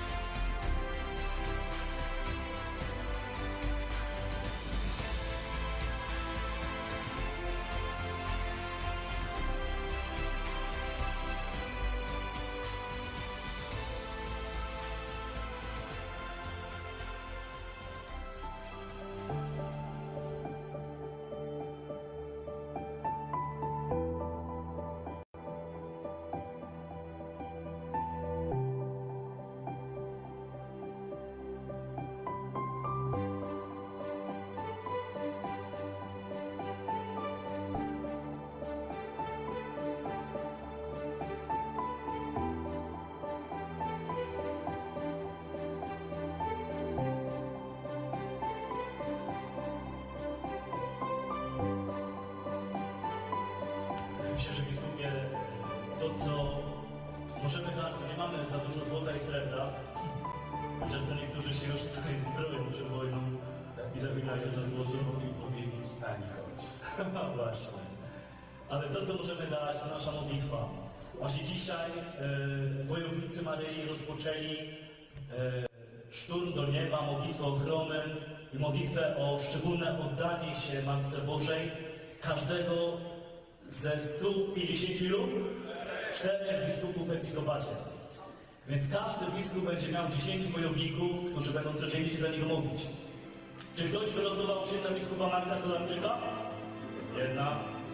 Myślę, że biskupie, to co możemy dać, bo nie mamy za dużo złota i srebra. Często niektórzy się już tutaj zbroją przed wojną i zamieniają na złoto. Powinni stali chodzić. No właśnie. Ale to, co możemy dać, to nasza modlitwa. Właśnie dzisiaj e, wojownicy Maryi rozpoczęli e, szturm do nieba, modlitwę ochrony i modlitwę o szczególne oddanie się Matce Bożej każdego ze stu pięćdziesięciu lub czterech biskupów w episkopacie. Więc każdy biskup będzie miał dziesięciu wojowników, którzy będą codziennie się za niego modlić. Czy ktoś wylosował księdza biskupa Marka Solarczyka? Jedna.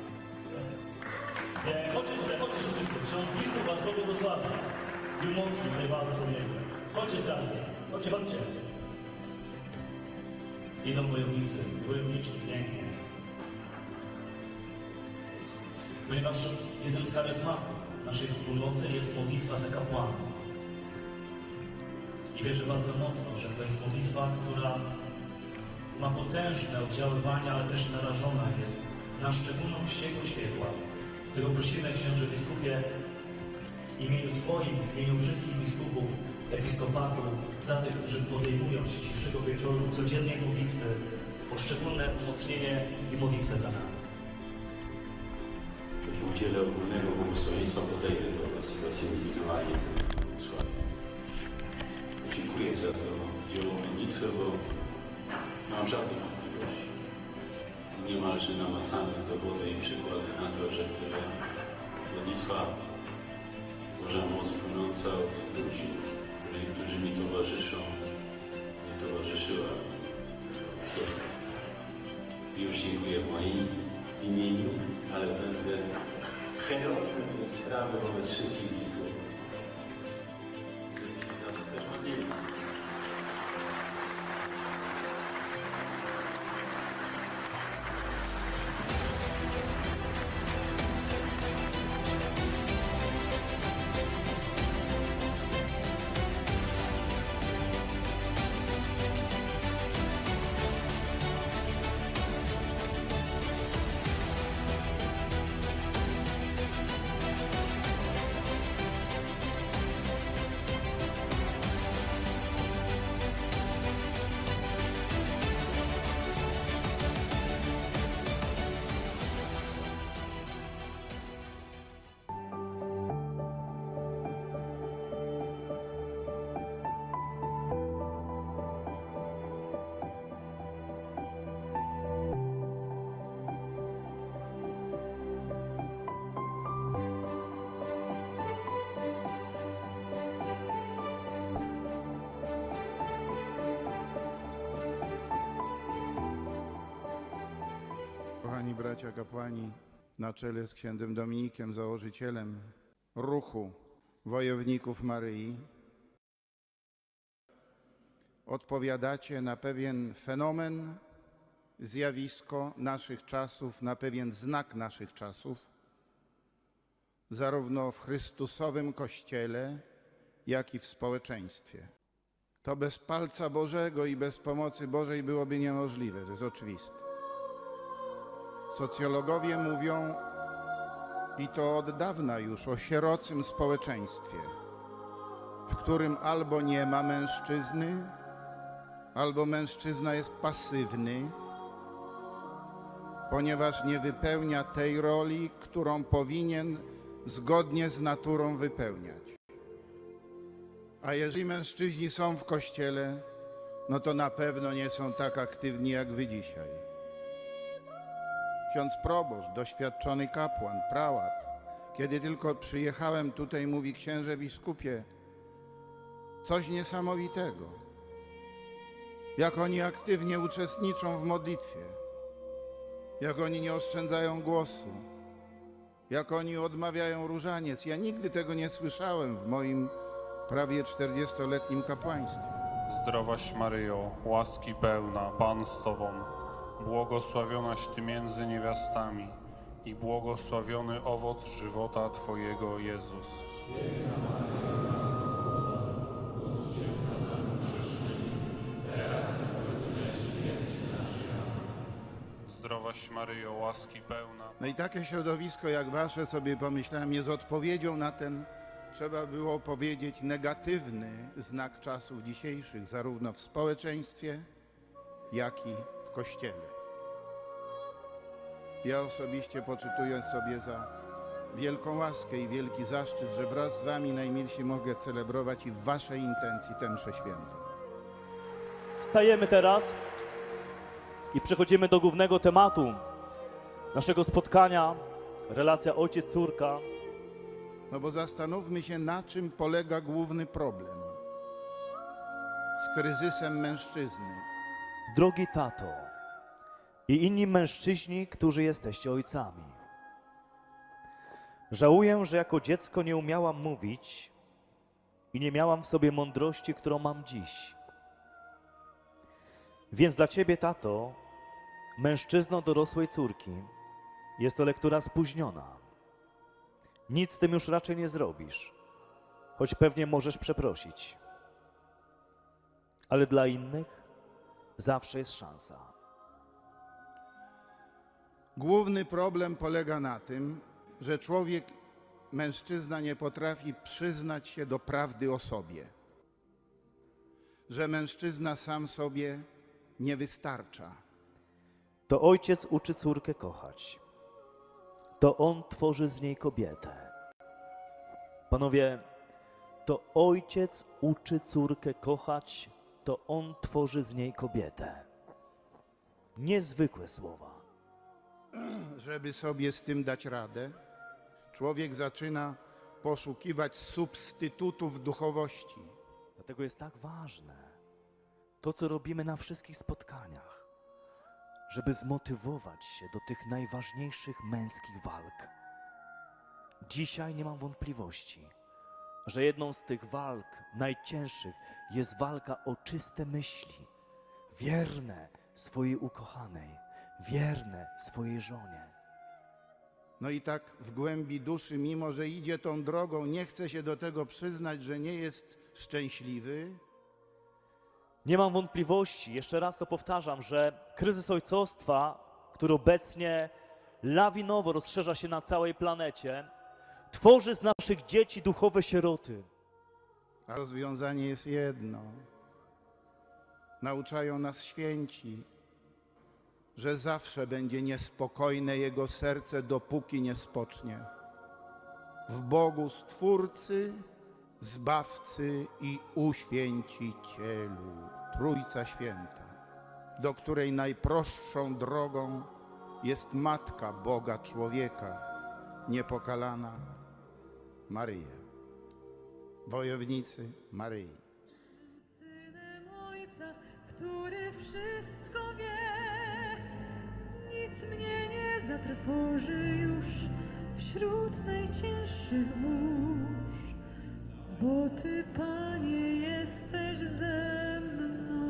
Nie, chodźcie tutaj, chodźcie szybciutko. Ksiądz biskup was błogosławi i umocni w tej walce o niego. Chodźcie zgadnie, chodźcie, chodźcie. Idą wojownicy, wojowniczki, pięknie. Ponieważ jednym z charyzmatów naszej wspólnoty jest modlitwa za kapłanów. I wierzę bardzo mocno, że to jest modlitwa, która ma potężne oddziaływania, ale też narażona jest na szczególną ścieżkę światła. Dlatego prosimy księże biskupie w imieniu swoim, w imieniu wszystkich biskupów episkopatu, za tych, którzy podejmują się dzisiejszego wieczoru codziennej modlitwy, o szczególne umocnienie i modlitwę za nami. Taki udzielę ogólnego błogosławieństwa, podejdę do Was i Was indywidualnie błogosławię. Dziękuję za to dzieło modlitwę, bo mam żadnych wątpliwości. Niemalże namacalne dowody i przykłady na to, że modlitwa Boża moc płynąca od ludzi, którzy mi towarzyszą, mi towarzyszyła, jest. I już dziękuję w moim imieniu, ale będę herojem tej sprawy wobec wszystkich biskupów. Za to też modlimy. bracia kapłani, na czele z księdzem Dominikiem, założycielem ruchu Wojowników Maryi, odpowiadacie na pewien fenomen, zjawisko naszych czasów, na pewien znak naszych czasów, zarówno w Chrystusowym Kościele, jak i w społeczeństwie. To bez palca Bożego i bez pomocy Bożej byłoby niemożliwe, to jest oczywiste. Socjologowie mówią, i to od dawna już, o sierocym społeczeństwie, w którym albo nie ma mężczyzny, albo mężczyzna jest pasywny, ponieważ nie wypełnia tej roli, którą powinien zgodnie z naturą wypełniać. A jeżeli mężczyźni są w Kościele, no to na pewno nie są tak aktywni jak wy dzisiaj. Ksiądz proboszcz, doświadczony kapłan, prałat, kiedy tylko przyjechałem tutaj, mówi: księże biskupie, coś niesamowitego. Jak oni aktywnie uczestniczą w modlitwie, jak oni nie oszczędzają głosu, jak oni odmawiają różaniec. Ja nigdy tego nie słyszałem w moim prawie czterdziestoletnim kapłaństwie. Zdrowaś Maryjo, łaski pełna, Pan z Tobą, błogosławionaś Ty między niewiastami i błogosławiony owoc żywota Twojego, Jezus. Zdrowaś Maryjo, łaski pełna. No i takie środowisko jak wasze, sobie pomyślałem, jest odpowiedzią na ten, trzeba było powiedzieć, negatywny znak czasów dzisiejszych, zarówno w społeczeństwie, jak i w Kościele. Ja osobiście poczytuję sobie za wielką łaskę i wielki zaszczyt, że wraz z wami, najmilsi, mogę celebrować i w waszej intencji tę mszę świętą. Wstajemy teraz i przechodzimy do głównego tematu naszego spotkania, relacja ojciec-córka. No bo zastanówmy się, na czym polega główny problem z kryzysem mężczyzny. Drogi tato i inni mężczyźni, którzy jesteście ojcami, żałuję, że jako dziecko nie umiałam mówić i nie miałam w sobie mądrości, którą mam dziś. Więc dla ciebie, tato, mężczyzno dorosłej córki, jest to lektura spóźniona. Nic z tym już raczej nie zrobisz, choć pewnie możesz przeprosić. Ale dla innych zawsze jest szansa. Główny problem polega na tym, że człowiek, mężczyzna, nie potrafi przyznać się do prawdy o sobie. Że mężczyzna sam sobie nie wystarcza. To ojciec uczy córkę kochać. To on tworzy z niej kobietę. Panowie, to ojciec uczy córkę kochać, to on tworzy z niej kobietę. Niezwykłe słowa. Żeby sobie z tym dać radę, człowiek zaczyna poszukiwać substytutów duchowości. Dlatego jest tak ważne to, co robimy na wszystkich spotkaniach, żeby zmotywować się do tych najważniejszych męskich walk. Dzisiaj nie mam wątpliwości, że jedną z tych walk najcięższych jest walka o czyste myśli, wierne swojej ukochanej, wierne swojej żonie. No i tak w głębi duszy, mimo że idzie tą drogą, nie chce się do tego przyznać, że nie jest szczęśliwy. Nie mam wątpliwości, jeszcze raz to powtarzam, że kryzys ojcostwa, który obecnie lawinowo rozszerza się na całej planecie, tworzy z naszych dzieci duchowe sieroty. A rozwiązanie jest jedno. Nauczają nas święci, że zawsze będzie niespokojne jego serce, dopóki nie spocznie w Bogu Stwórcy, Zbawcy i Uświęcicielu, Trójca Święta, do której najprostszą drogą jest Matka Boga człowieka, niepokalana Maryja, wojownicy Maryi. Synem Ojca, który wszystko wie, Nic mnie nie zatrwoży już wśród najcięższych burz, bo Ty, Panie, jesteś ze mną.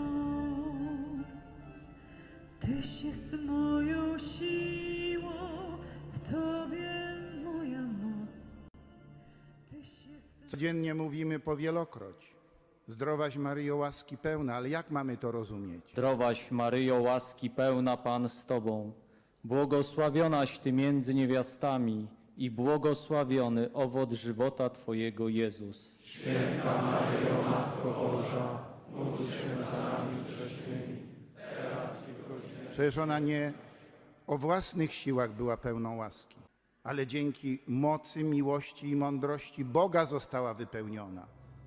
Tyś jest moją siłą, w Tobie moja moc. Tyś jest... Codziennie mówimy powielokroć. Zdrowaś Maryjo, łaski pełna, ale jak mamy to rozumieć? Zdrowaś Maryjo, łaski pełna, Pan z Tobą, błogosławionaś Ty między niewiastami i błogosławiony owoc żywota Twojego, Jezus. Święta Maryjo, Matko Boża, módl się za nami grzesznymi, teraz i w godzinie... Przecież ona nie o własnych siłach była pełną łaski, ale dzięki mocy, miłości i mądrości Boga została wypełniona.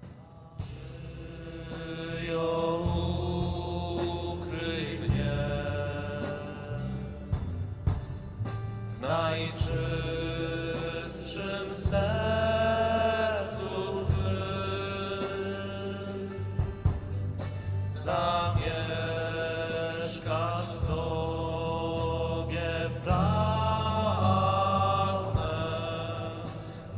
Ukryj mnie w najczystszym sercu Twym, zamieszkać w Tobie pragnę, w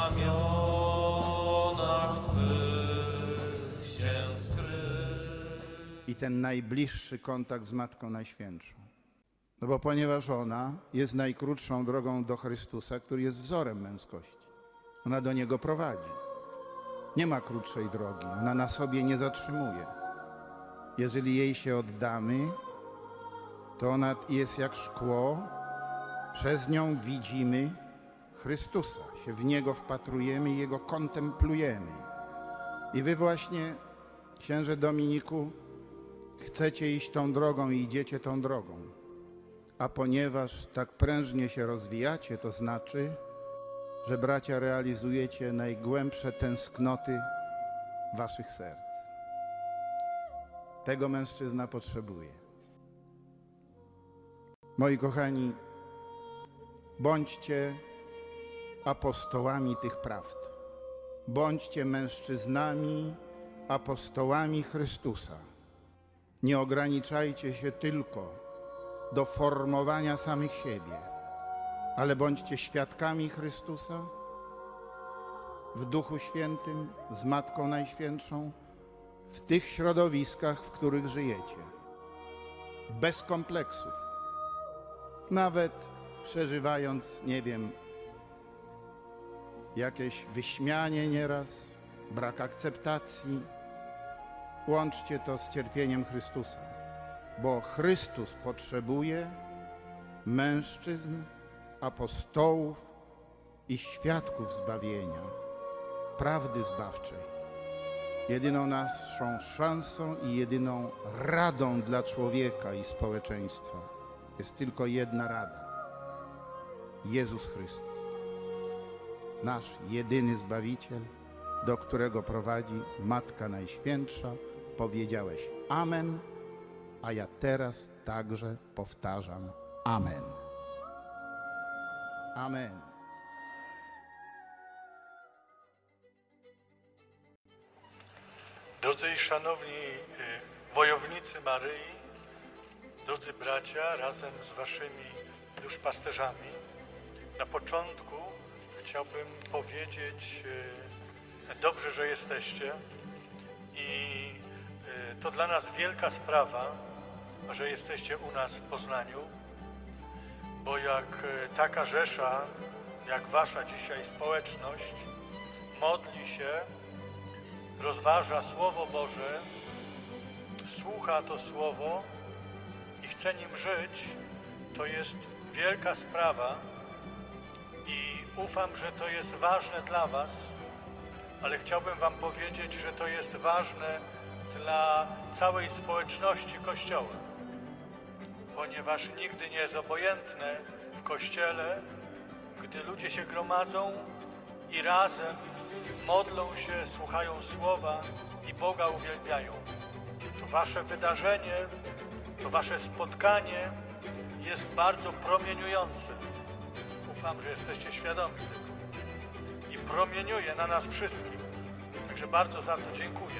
ramionach Twych się skryć. I ten najbliższy kontakt z Matką Najświętszą. No bo ponieważ ona jest najkrótszą drogą do Chrystusa, który jest wzorem męskości. Ona do Niego prowadzi. Nie ma krótszej drogi. Ona na sobie nie zatrzymuje. Jeżeli jej się oddamy, to ona jest jak szkło. Przez nią widzimy Chrystusa. Się w Niego wpatrujemy i Jego kontemplujemy. I wy właśnie, księże Dominiku, chcecie iść tą drogą i idziecie tą drogą. A ponieważ tak prężnie się rozwijacie, to znaczy, że bracia realizujecie najgłębsze tęsknoty waszych serc. Tego mężczyzna potrzebuje. Moi kochani, bądźcie apostołami tych prawd. Bądźcie mężczyznami, apostołami Chrystusa. Nie ograniczajcie się tylko do formowania samych siebie, ale bądźcie świadkami Chrystusa w Duchu Świętym, z Matką Najświętszą, w tych środowiskach, w których żyjecie. Bez kompleksów. Nawet przeżywając, nie wiem, jakieś wyśmianie nieraz, brak akceptacji, łączcie to z cierpieniem Chrystusa. Bo Chrystus potrzebuje mężczyzn, apostołów i świadków zbawienia, prawdy zbawczej. Jedyną naszą szansą i jedyną radą dla człowieka i społeczeństwa jest tylko jedna rada. Jezus Chrystus. Nasz jedyny Zbawiciel, do którego prowadzi Matka Najświętsza. Powiedziałeś amen. A ja teraz także powtarzam amen. Amen. Drodzy i szanowni wojownicy Maryi, drodzy bracia, razem z waszymi duszpasterzami, na początku chciałbym powiedzieć, dobrze, że jesteście i to dla nas wielka sprawa, że jesteście u nas w Poznaniu, bo jak taka rzesza, jak wasza dzisiaj społeczność, modli się, rozważa Słowo Boże, słucha to Słowo i chce nim żyć, to jest wielka sprawa i ufam, że to jest ważne dla was, ale chciałbym wam powiedzieć, że to jest ważne dla całej społeczności Kościoła, ponieważ nigdy nie jest obojętne w Kościele, gdy ludzie się gromadzą i razem modlą się, słuchają Słowa i Boga uwielbiają. To wasze wydarzenie, to wasze spotkanie jest bardzo promieniujące. Ufam, że jesteście świadomi tego i promieniuje na nas wszystkich. Także bardzo za to dziękuję.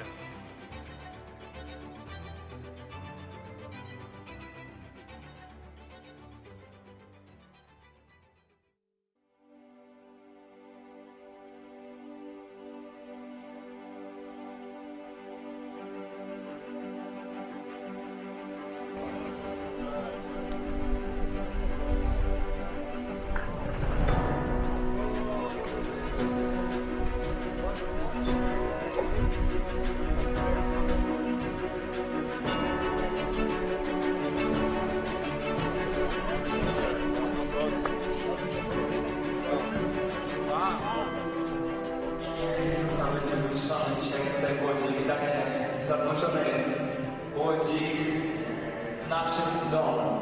Chrystusa będziemy wyszczony dzisiaj tutaj w Łodzi. Witajcie w zatłoczonej Łodzi w naszym domu.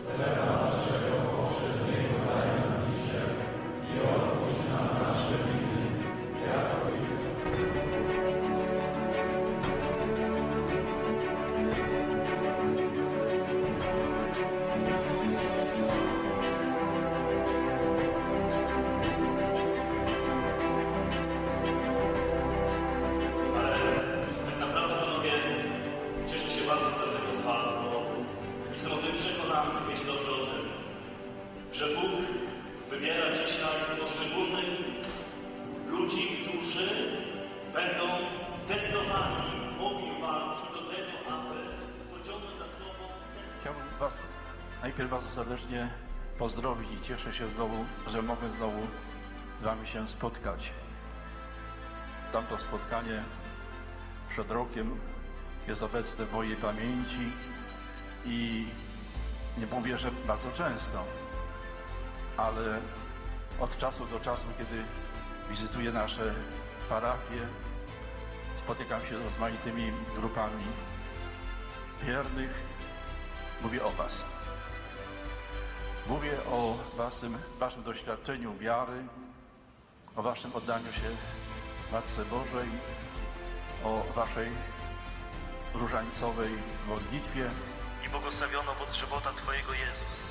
Tak naprawdę, panowie, cieszę się bardzo z każdego z was, bo jestem o tym przekonany, wiecie dobrze o tym, że Bóg wybiera dzisiaj poszczególnych ludzi, którzy będą testowani w ogniu walki do tego, aby pociągnąć za sobą sen. Chciałbym was najpierw bardzo serdecznie pozdrowić i cieszę się znowu, że mogę znowu z wami się spotkać. Tamto spotkanie przed rokiem jest obecne w mojej pamięci i nie mówię, że bardzo często, ale od czasu do czasu, kiedy wizytuję nasze parafie, spotykam się z rozmaitymi grupami wiernych, mówię o was. Mówię o waszym, waszym doświadczeniu wiary, o waszym oddaniu się Matce Bożej, o waszej różańcowej modlitwie. I błogosławiono owoc żywota Twojego, Jezus.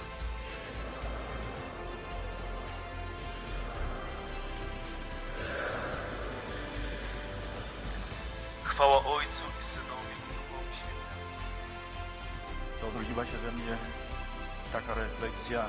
Chwała Ojcu i Synowi i Duchowi Świętemu. To odrodziła się we mnie taka refleksja,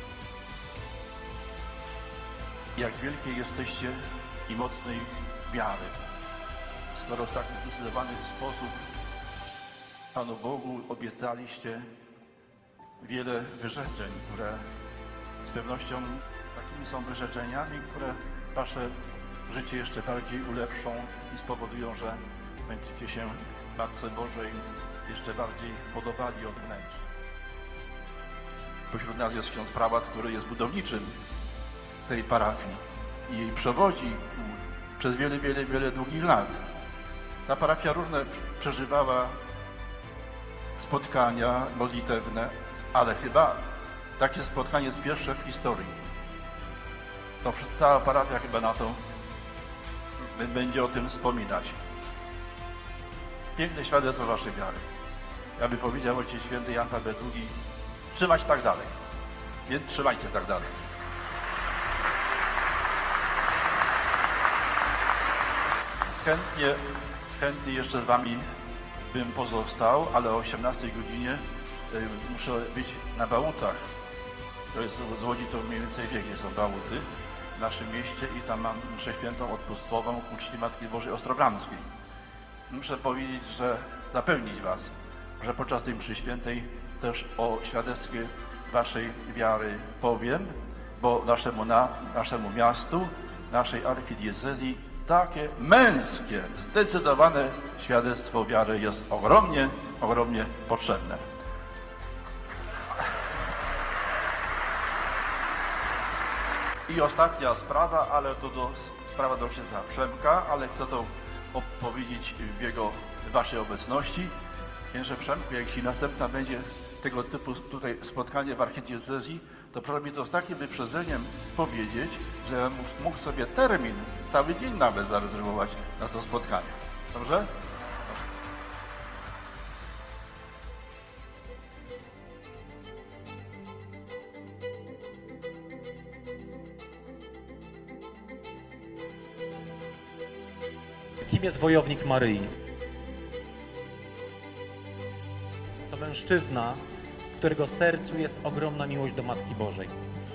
jak wielkiej jesteście i mocnej wiary, skoro w taki zdecydowany sposób Panu Bogu obiecaliście wiele wyrzeczeń, które z pewnością takimi są wyrzeczeniami, które wasze życie jeszcze bardziej ulepszą i spowodują, że będziecie się Matce Bożej jeszcze bardziej podobali od wnętrza. Pośród nas jest ksiądz prałat, który jest budowniczym tej parafii i przewodzi przez wiele, wiele, wiele długich lat. Ta parafia różne przeżywała spotkania modlitewne, ale chyba takie spotkanie jest pierwsze w historii. To cała parafia chyba na to będzie o tym wspominać. Piękne świadectwo waszej wiary. Ja bym powiedział Ojciec Święty Jan Paweł drugi, trzymać tak dalej. Więc trzymajcie tak dalej. Chętnie, chętnie jeszcze z wami bym pozostał, ale o osiemnastej godzinie y, muszę być na Bałutach. To jest z Łodzi, to mniej więcej wie, gdzie są Bałuty w naszym mieście i tam mam mszę świętą odpustową ku czci Matki Bożej Ostrobramskiej. Muszę powiedzieć, że zapewnić was, że podczas tej mszy świętej też o świadectwie waszej wiary powiem, bo naszemu, na, naszemu miastu, naszej archidiecezji takie męskie, zdecydowane świadectwo wiary jest ogromnie, ogromnie potrzebne. I ostatnia sprawa, ale to do, sprawa do księdza Przemka, ale chcę to opowiedzieć w jego, w waszej obecności. Księże Przemku, jeśli następna będzie tego typu tutaj spotkanie w archidiecezji, to proszę mi to z takim wyprzedzeniem powiedzieć, że ja mógł sobie termin, cały dzień nawet zarezerwować na to spotkanie. Dobrze? Kim jest wojownik Maryi? To mężczyzna, w którego sercu jest ogromna miłość do Matki Bożej.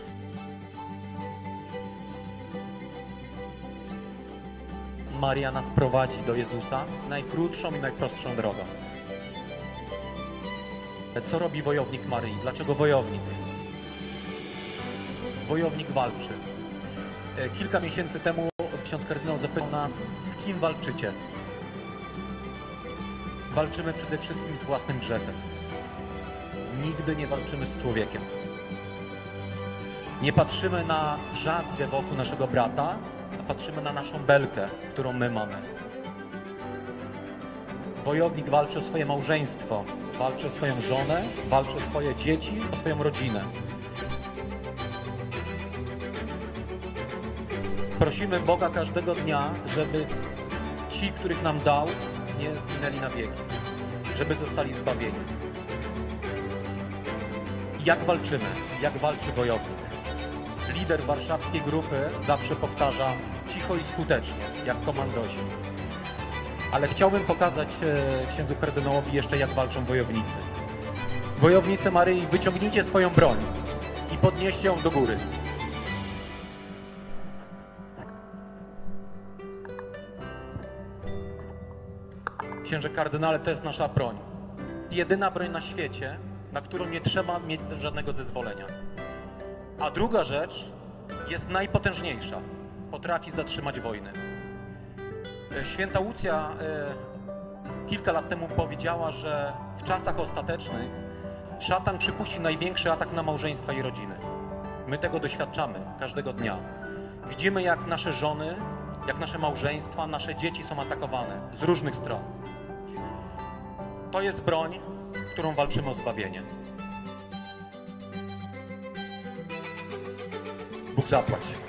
Maria nas prowadzi do Jezusa najkrótszą i najprostszą drogą. Co robi wojownik Maryi? Dlaczego wojownik? Wojownik walczy. Kilka miesięcy temu ksiądz kardynał zapytał nas, z kim walczycie? walczymy przede wszystkim z własnym grzechem. Nigdy nie walczymy z człowiekiem. Nie patrzymy na drzazgę wokół naszego brata, a patrzymy na naszą belkę, którą my mamy. Wojownik walczy o swoje małżeństwo, walczy o swoją żonę, walczy o swoje dzieci, o swoją rodzinę. Prosimy Boga każdego dnia, żeby ci, których nam dał, nie zginęli na wieki, żeby zostali zbawieni. Jak walczymy? Jak walczy wojownik? Lider warszawskiej grupy zawsze powtarza cicho i skutecznie, jak komandosi. Ale chciałbym pokazać e, księdzu kardynałowi jeszcze, jak walczą wojownicy. Wojownicy Maryi, wyciągnijcie swoją broń i podnieście ją do góry. Księże kardynale, to jest nasza broń. Jedyna broń na świecie, na którą nie trzeba mieć żadnego zezwolenia. A druga rzecz jest najpotężniejsza. Potrafi zatrzymać wojny. Święta Łucja e, kilka lat temu powiedziała, że w czasach ostatecznych szatan przypuści największy atak na małżeństwa i rodziny. My tego doświadczamy każdego dnia. Widzimy, jak nasze żony, jak nasze małżeństwa, nasze dzieci są atakowane z różnych stron. To jest broń, którą walczymy o zbawienie. Bóg zapłać.